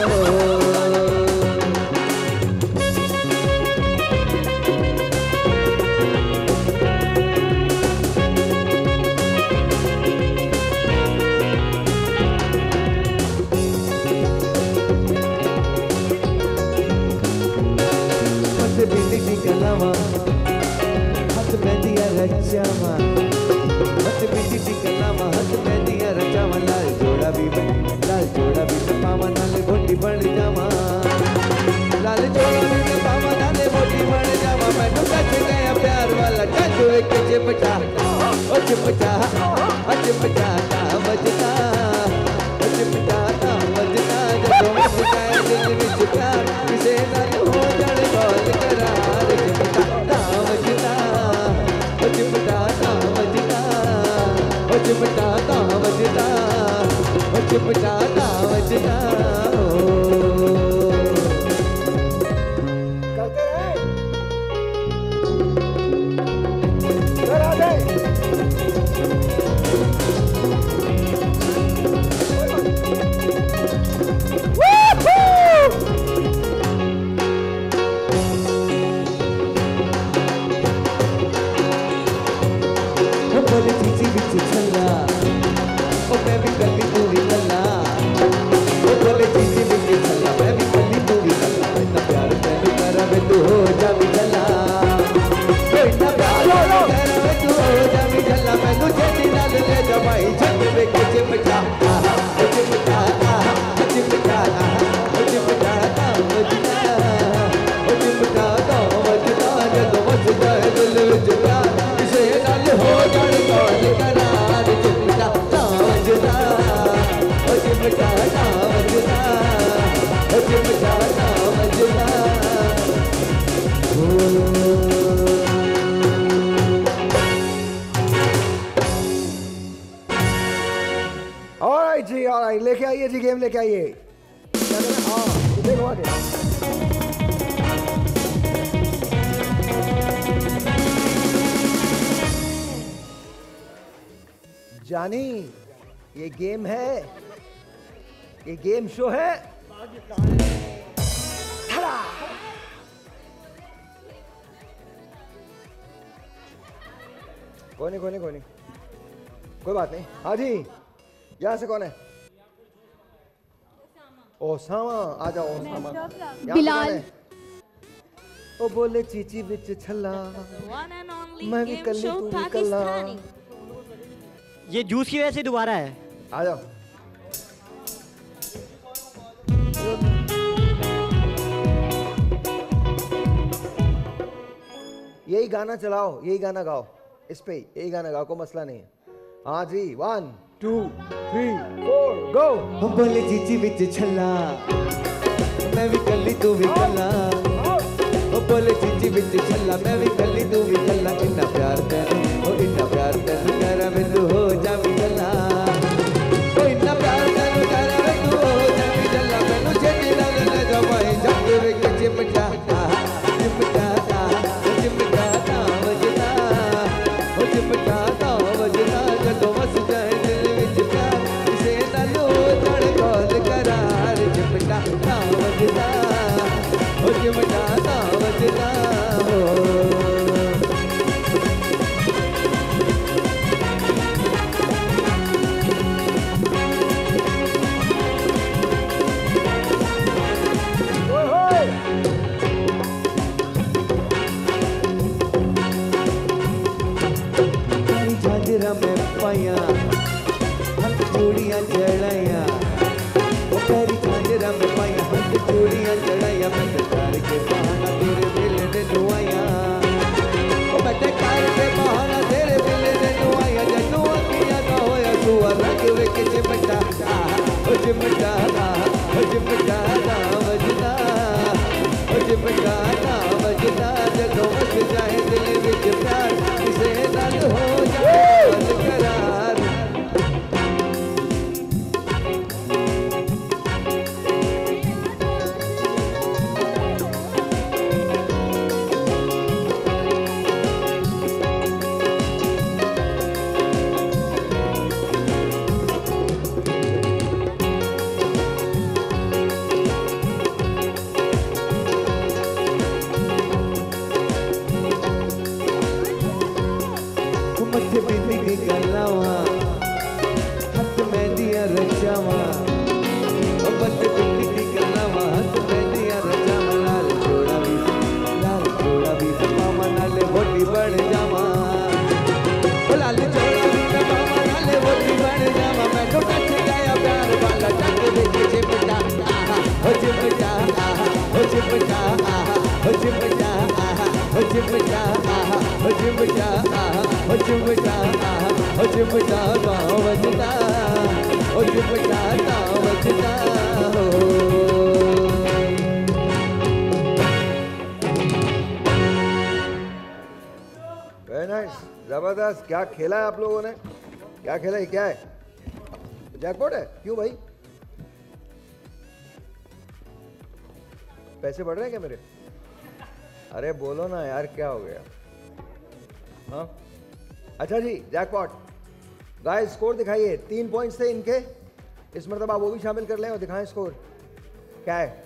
मत बिंदी दी कलावा हथ मेहंदिया रचावा मत बिंदी दी कलावा हथ मेहंदिया रचावा लाल जोड़ा भी मैं लाल जोड़ा भी मैं पावा नाले मोटी बन जावा लाल जोड़ा भी मैं पावा नाले मोटी बन जावा मैनू कच गया प्यार वाला टच एक चिपटा ओ चिपटा ओ चिपटा दा वजदा ओ चिपटा दा वजदा जदों वस जाए दिल विच प्यार किसे नाल हो जाए कौल करार चिपटा दा वजदा ओ चिपटा दा वजदा ओ चिपटा दा वजदा ओ चिपटा दा वजदा करते रहे इधर आ जाए बोले चीची बिच छल्ला ओ मैं भी कल्ली तू भी कल्ला ओ बोले चीची बिच छल्ला मैं भी कल्ली तू भी कल्ला इतना प्यार तैनू करावे तू हो जावी जला ओ इतना प्यार करावे तू हो जावी जला मैनू छेती नाल ले जा भाई छंग वे के चिपटा आहा ओ चिपटा आहा ओ चिपटा आहा ओ चिपटा दा वजदा ओ चिपटा दा वजदा जदों वस जाए दिल विच प्यार किसे नाल हो जाए कौल करार चिपटा दा वजदा आइए जी, गेम लेके आइए। क्या करना है? हाँ, देखो आगे। जानी, ये गेम है, ये गेम शो है। कोई नहीं कोई नहीं कोई नहीं कोई बात नहीं। हाँ जी, यहाँ से कौन है? ओसामा, आ जाओ ओसामा। यहाँ से बिलाल। कौन है? ओ बोले चीची बिच छल्ला, मैं भी कल्ली तू भी कल्ला। ये जूस की वजह से दोबारा है। आ जाओ। यही गाना चलाओ, यही गाना गाओ, इस पे यही गाना गाओ, कोई मसला नहीं है। हाँ जी, one two three four go. हम बोले चीची बिच छल्ला, मैं भी कल्ली तू भी कल्ला। ओ बोले चीची बिच छल्ला, मैं भी कल्ली तू भी कल्ला। इतना प्यार तेरे, ओ इतना प्यार तेरे करा मैं तू हो जा भी कल्ला। ओ इतना प्यार तेरे करा मैं तू हो जा भी कल्ला। मैनू छेती लग न जमाई जब वे के चिमटा चिमटा चिमटा ता वजना, ओ चिमटा ता वजना। जदों वस जाए दिल विच प्यार, किसे नाल हो जाण कौल करार। चिमटा ता वजना, ओ चिमटा ता वजना हो। झांझरा में पाया हम चूड़ियाँ चढ़ाया, वो तेरी झांझरा में पाया हम चूड़ियाँ चढ़ाया। मैं तो कार के बहाना तेरे दिल ने नुआया, ओ मैं तो कार के बहाना तेरे दिल ने नुआया। जन्नू अखियाँ का होया सुआ रंग वे के चिमटा, ओ चिमटा ओ चिमटा ना वजना, ओ चिमटा ना वजना। जदों बस जाए दिल विच प्यार, किसे नाल हो जाए कौल करार। मथे बिंदी की गलावा, हाथ में दिया रचावा। ओ मथे बिंदी की गलावा, हाथ में दिया रचावा। लाल जोड़ा भी लाल जोड़ा भी पावा नाले मोटी बन जावा। ओ लाल जोड़ा भी पावा नाले मोटी बन जावा। मैं तो टच गया प्यार वाला टच देख चिमटा, ओ चिमटा ओ चिमटा ओ चिमटा ओ चिमटा ओ चिमटा ओ चिमटा ओ चिमटा ना वजना, ओ चिमटा ना वजना हो। वेरी नाइस, जबरदस्त। क्या खेला है आप लोगों ने? क्या खेला है? क्या है? जैकपॉट है? क्यों भाई? पैसे बढ़ रहे हैं क्या मेरे? अरे बोलो ना यार, क्या हो गया? हाँ अच्छा जी, जैकपॉट गाइस स्कोर दिखाइए। तीन पॉइंट्स थे इनके, इस मरतबा वो भी शामिल कर लें और दिखाएं स्कोर क्या है।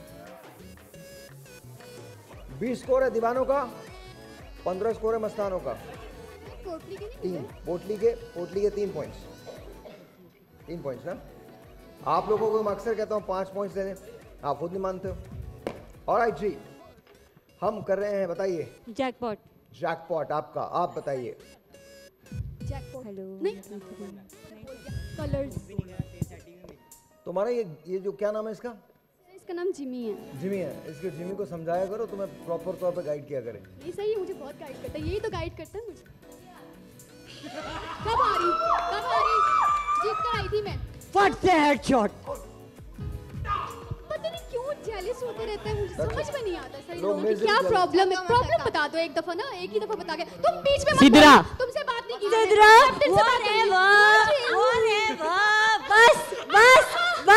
बीस स्कोर है दीवानों का, पंद्रह स्कोर है मस्तानों का। तीन पोटली के पोटली के तीन पॉइंट्स तीन पॉइंट्स ना। आप लोगों को मैं अक्सर कहता हूँ पांच पॉइंट्स देने, आप खुद नहीं मानते हो। ऑलराइट जी, हम कर रहे हैं, बताइए। जैकपॉट। जैकपॉट आपका, आप बताइए। जैकपॉट। हेलो। नहीं। कलर्स। तुम्हारा ये ये जो क्या नाम है इसका? इसका नाम जिमी है। जिमी है, इसके जिमी को समझाया करो, तुम्हें प्रॉपर तौर पे गाइड किया करे। ये सही है, मुझे बहुत गाइड करता है, यही तो गाइड करता है मुझे। कब आ रही कब आ रही जीत कर आई थी मैं। फट से हेडशॉट। पता नहीं क्यों जेलस होते रहते हैं, मुझे समझ में नहीं आता सही लोग लोगों की मेरे से क्या भी प्रॉब्लम है। प्रॉब्लम बता दो एक दफा ना, एक ही दफा बता के। तुम बीच में मत सिद्रा। बोलो, तुमसे बात नहीं की। सिद्रा, कैप्टन से बात whatever, करनी है। whatever, बस बस बस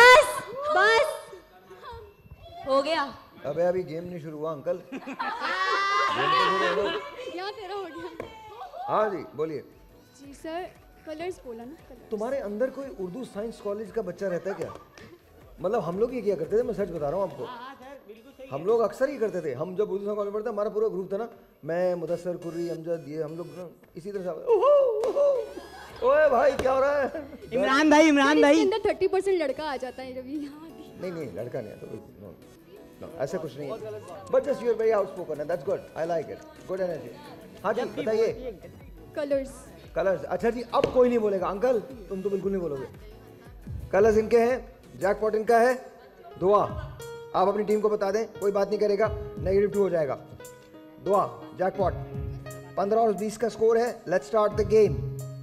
हो गया। अबे अभी गेम नहीं शुरू हुआ अंकल। यहाँ तेरा हो गया। हाँ जी बोलिए। जी सर, कलर्स बोला ना, कलर्स। तुम्हारे अंदर कोई उर्दू साइंस कॉलेज का बच्चा रहता है क्या? मतलब हम लोग ये किया करते थे, मैं सच बता रहा हूँ आपको। हम लोग अक्सर ही करते थे। हम जब उर्दू साइंस कॉलेज में पढ़ते, हमारा पूरा ग्रुप था ना, मैं मुदस्सर कुर्री अमजद, ये हम लोग इसी तरह से। ओए भाई क्या हो रहा है? इमरान भाई, इमरान भाई। इसके अंदर थर्टी परसेंट लड़का आ जाता है जब ये यहाँ आती है। नहीं नहीं लड़का नहीं है तो बिल्कुल नो नो ऐसा कुछ नहीं है। But just you are very outspoken, that's good, I like it, good energy. हाँ जी बताइए। कलर्स। कलर्स, अच्छा जी अब कोई नहीं बोलेगा। अंकल तुम तो बिल्कुल नहीं बोलोगे। कलर्स इनके हैं, जैकपॉट इनका है। दुआ आप अपनी टीम को बता दें, कोई बात नहीं करेगा, नेगेटिव टू हो जाएगा। दुआ जैकपॉट पंद्रह और बीस का स्कोर है। Let's start the game.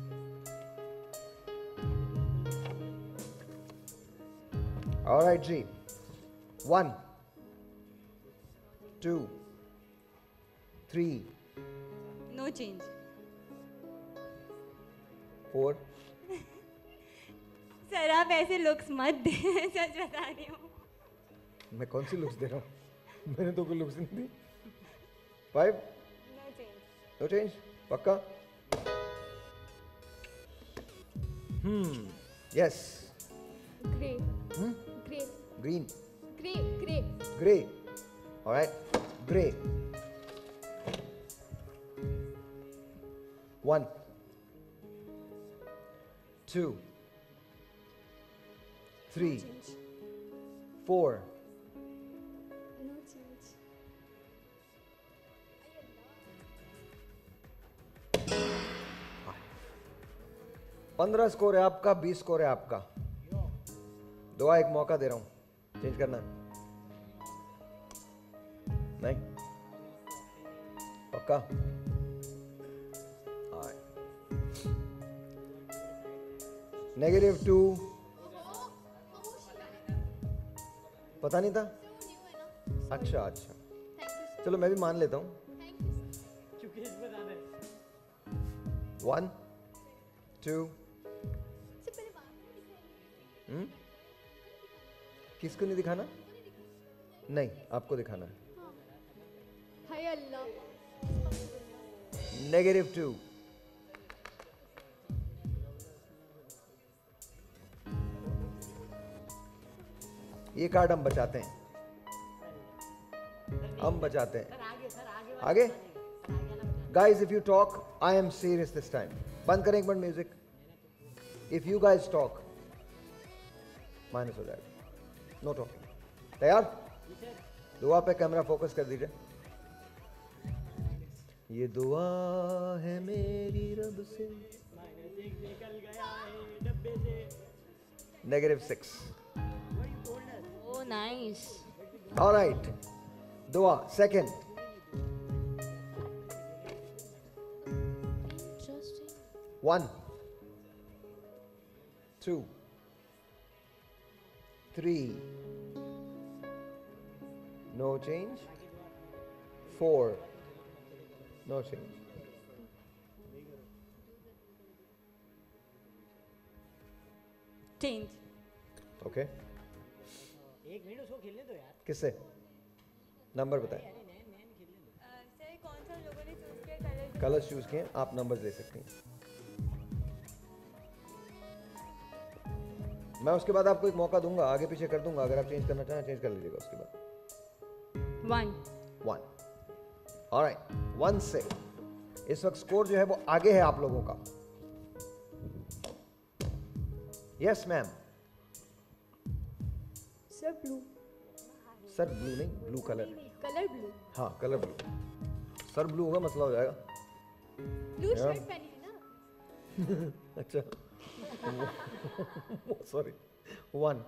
Alright जी, one two three no change. Four. Sir आप ऐसे लुक्स मत दे, सच बता रही हूँ। मैं कौन सी लुक्स दे रहा हूँ? मैंने तो कोई लुक्स नहीं दी। Five. No change. No change पक्का? Hmm yes. Grey. Hmm grey. Green. Grey. Grey. Grey. Alright grey. One two three four no change. पंद्रह स्कोर है आपका, बीस स्कोर है आपका। दुआ एक मौका दे रहा हूं, चेंज करना है? नहीं पक्का? नेगेटिव टू पता नहीं था। अच्छा अच्छा चलो मैं भी मान लेता हूं। वन टू हम्म किसको नहीं दिखाना? नहीं आपको दिखाना है। हाय अल्लाह। Negative two. ये कार्ड हम बचाते हैं, हम बचाते हैं। आगे guys if you talk I am serious this time. बंद करें एक minute music. If you guys talk minus हो जाएगा। No talking. तैयार? दुआ पे कैमरा फोकस कर दीजिए। ये दुआ है मेरी रब से। Negative six. Oh nice. Alright Dua second. One two three no change. Four no change. Change. Okay. एक मिनट उसको खेलने दो यार। किससे? नंबर बताएं। सर कौन सा लोगों ने चूज किया? कलर कलर्स चूज किए, आप नंबर्स ले सकते हैं। मैं उसके बाद आपको एक मौका दूंगा, आगे पीछे कर दूंगा। अगर आप चेंज करना चाहें चेंज कर लीजिएगा उसके बाद। वन वन ऑलराइट वन से इस वक्त स्कोर जो है वो आगे है आप लोगों का। Yes ma'am. Sir blue. Sir blue नहीं, ब्लू कलर। Colour blue. हाँ कलर ब्लू। सर ब्लू होगा मसला हो जाएगा। ब्लू शर्ट पहनी है ना। अच्छा sorry. One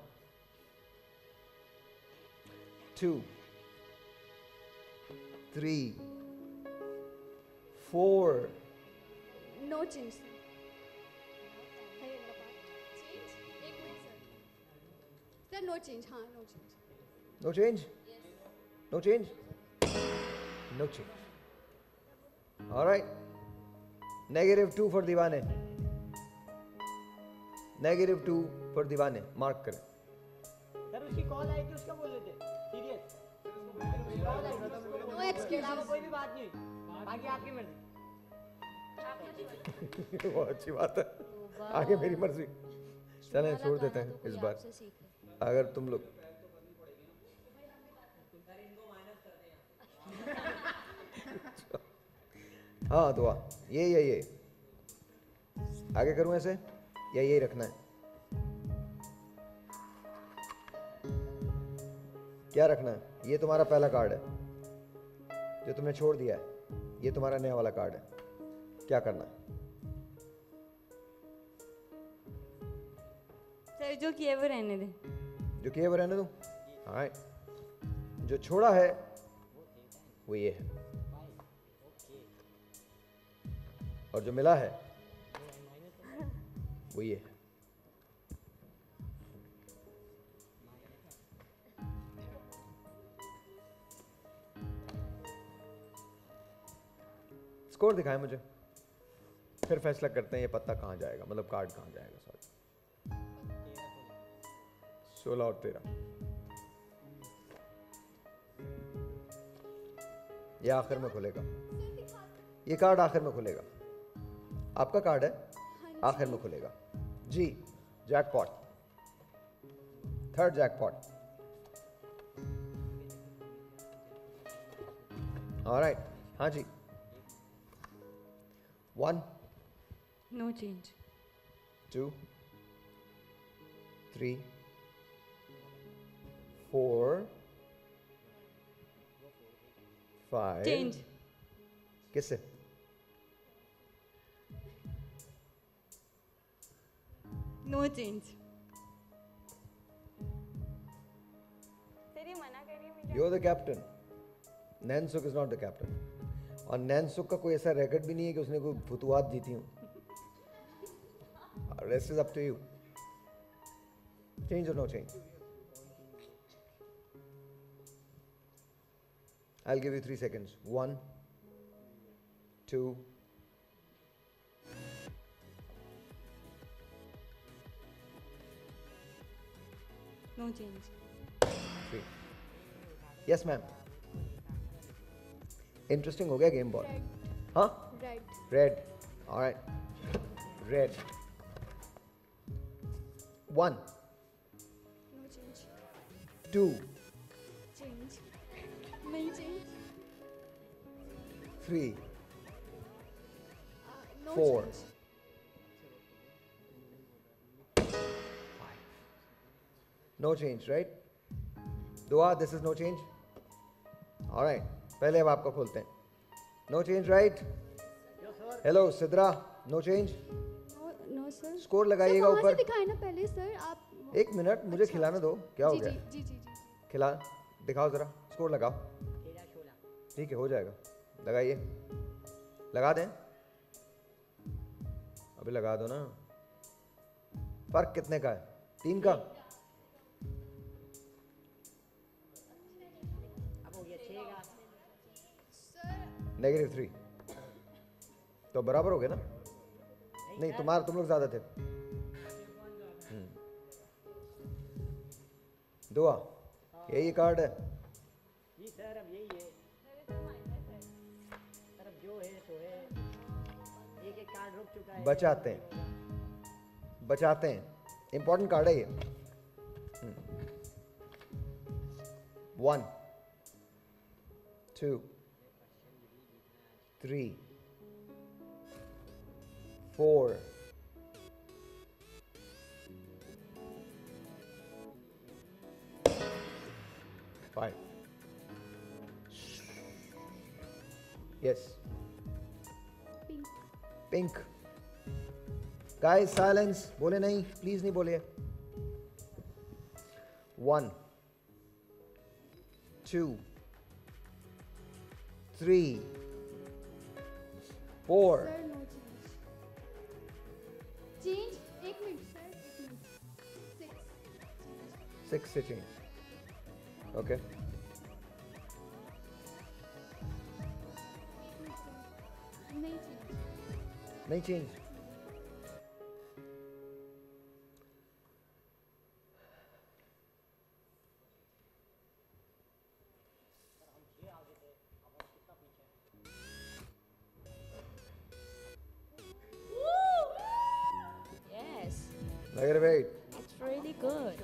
two three four no change. हाय अल्लाह पाक। चेंज एक minute sir. Sir no change. हाँ no change. No change. No change. No change. Alright negative two for दीवाने। नेगेटिव टू फॉर दीवाने मार्क करें। सर उसकी कॉल आई थी, उसका बोल रहे थे सीरियस। No excuses. कोई भी बात नहीं, बाकी आपकी मर्जी। बहुत अच्छी बात है, आगे मेरी मर्जी। चलें छोड़ देते हैं इस बार। अगर तुम लोग हाँ दुआ ये ये ये आगे करूं ऐसे या यही रखना है? क्या रखना है? ये तुम्हारा पहला कार्ड है जो तुमने छोड़ दिया है, ये तुम्हारा नया वाला कार्ड है। क्या करना है? सर जो किए वो रहने दें। जो किए वो रहने दो। हाँ, जो छोड़ा है वो ये है, और जो मिला है वो ये है। स्कोर दिखाएं मुझे, फिर फैसला करते हैं ये पत्ता कहाँ जाएगा, मतलब कार्ड कहाँ जाएगा। सॉरी, सोलह और तेरह। ये आखिर में खुलेगा, ये कार्ड आखिर में खुलेगा। आपका कार्ड है, आखिर में खुलेगा जी। Jackpot, third jackpot. ऑलराइट, हाँ जी। One, no change. Two, three, four, five. Change. किससे? No change. सर ये मना करिए मुझे। You're the captain. नैनसुक is not the captain. और नैनसुक का कोई ऐसा रिकॉर्ड भी नहीं है कि उसने कोई फुतुहात जीती हूँ। Rest is up to you. Change or no change? I'll give you three seconds. One, two, no change. three. Yes, ma'am. Interesting हो गया गेम बॉल। हाँ? Red. Red. All right. Red. One, No change. two, Change. नहीं change. three, No four, change. no change, right? Dua, this is no change. All right. पहले अब आपका खोलते हैं. No change, right? Hello, Sidra. No change. No, no sir. Score लगाइएगा sir, वहाँ ऊपर. से दिखाए ना पहले सर आप. एक मिनट मुझे खिलाने दो. क्या हो जी, गया? जी जी जी जी. खिला दिखाओ जरा. स्कोर लगाओ. ठीक है, हो जाएगा. लगाइए. लगा दें. अभी लगा दो ना. फर्क कितने का है? तीन का. Negative three. तो बराबर हो गए ना? नहीं, तुम्हारा तुम लोग ज्यादा थे. हम्म. दुआ, यही कार्ड है. जी सर, अब यही है सर, अब जो है सो है। एक एक कार्ड रुक चुका है। बचाते हैं, बचाते हैं. इंपॉर्टेंट कार्ड है ये. One, two, three, four, five. Yes. Pink. Guys silence. बोले नहीं, प्लीज नहीं बोलिए. One, two, three, four. Sir no change. Change. एक मिनट सर, एक मिनट. Six. सिक्स से चेंज. ओके. एक मिनट सर. नहीं change. नहीं change. Negative eight. It's really good.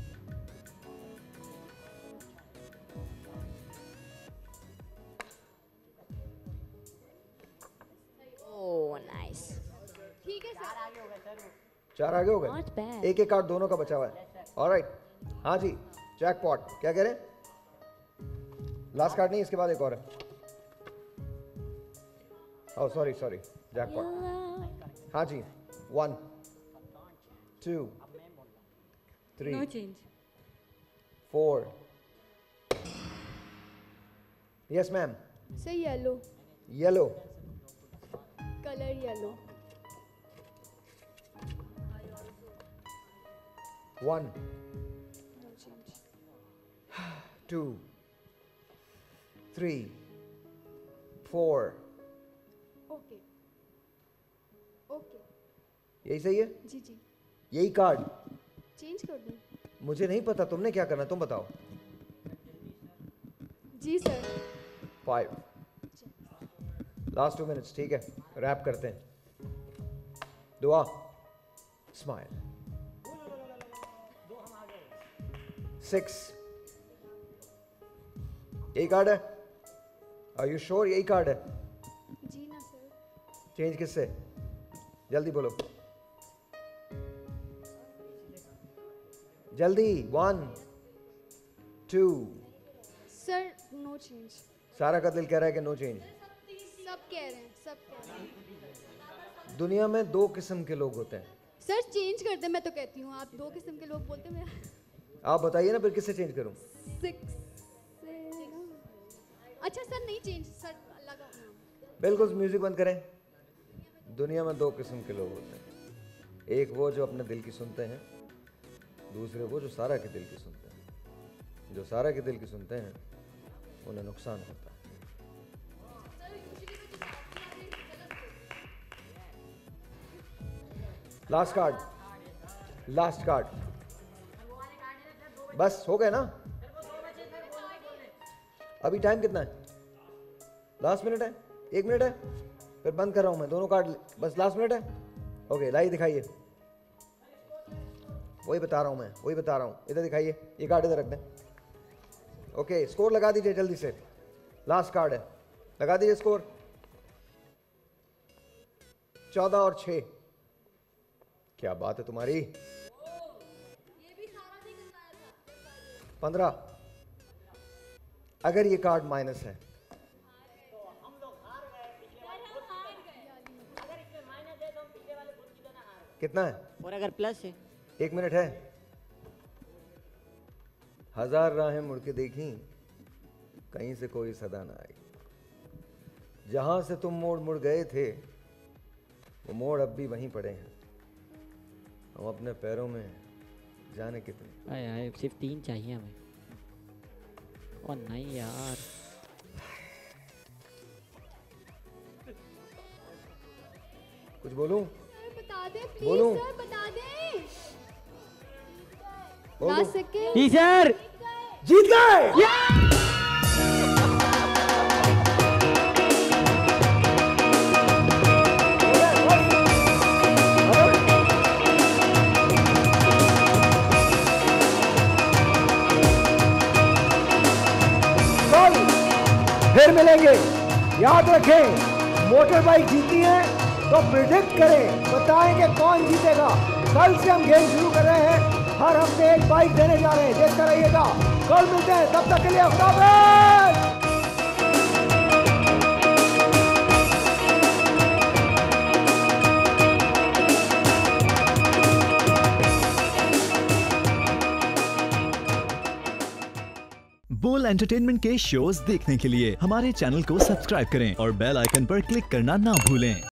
Oh, nice. ठीक है सर। चार आगे हो Not गए bad. एक एक कार्ड दोनों का बचा हुआ है ऑलराइट हाँ जी जैकपॉट क्या कह रहे हैं लास्ट कार्ड नहीं इसके बाद एक और है ओह सॉरी सॉरी जैकपॉट हाँ जी one two three No change. Four yes ma'am sir yellow yellow colour yellow one no change two three four okay okay यही सही है जी जी यही कार्ड चेंज कर दूं मुझे नहीं पता तुमने क्या करना तुम बताओ जी sir five last two minutes ठीक है रैप करते हैं दुआ स्माइल सिक्स यही कार्ड है आर यू श्योर यही कार्ड है जी ना सर चेंज किससे जल्दी बोलो जल्दी one two sir no change Sara का दिल कह रहा है कि नो चेंज सब कह रहे हैं सब कह रहे हैं दुनिया में दो किस्म के लोग होते हैं सर चेंज कर दे मैं तो कहती हूँ आप दो किस्म के लोग बोलते हैं आप बताइए ना फिर किससे चेंज करूं सिक्स अच्छा सर नहीं चेंज सर लगा बिल्कुल म्यूजिक बंद करें दुनिया में दो किस्म के लोग होते हैं एक वो जो अपने दिल की सुनते हैं दूसरे वो जो सारा के दिल की सुनते हैं जो सारा के दिल की सुनते हैं उन्हें नुकसान होता है लास्ट कार्ड लास्ट कार्ड बस हो गए ना अभी टाइम कितना है लास्ट मिनट है एक मिनट है फिर बंद कर रहा हूं मैं दोनों कार्ड बस लास्ट मिनट है ओके लाइए दिखाइए वही बता रहा हूं मैं वही बता रहा हूं इधर दिखाइए ये कार्ड इधर रख दें ओके स्कोर लगा दीजिए जल्दी से लास्ट कार्ड है लगा दीजिए स्कोर चौदह और छह क्या बात है तुम्हारी पंद्रह अगर ये कार्ड माइनस है कितना है और अगर प्लस है एक मिनट है हजार राहें मुड़ के देखी कहीं से कोई सदा ना आई जहां से तुम मोड़ मुड़ गए थे वो मोड़ अब भी वहीं पड़े हैं हम अपने पैरों में जाने कितने आए आए सिर्फ तीन चाहिए हमें और नहीं यार कुछ बोलूं बता दे बोलूं? प्लीज सर बता दे बोल लास्ट दो। सेकंड जी सर जीत गए कल फिर मिलेंगे याद रखें मोटर बाइक जीतती है तो प्रिडिक्ट करें बताएंगे कौन जीतेगा कल से हम गेम शुरू कर रहे हैं हर हफ्ते एक बाइक देने जा रहे हैं देखते रहिएगा कल मिलते हैं तब तक के लिए खुदा हाफिज़। बोल एंटरटेनमेंट के शोज देखने के लिए हमारे चैनल को सब्सक्राइब करें और बेल आइकन पर क्लिक करना ना भूलें।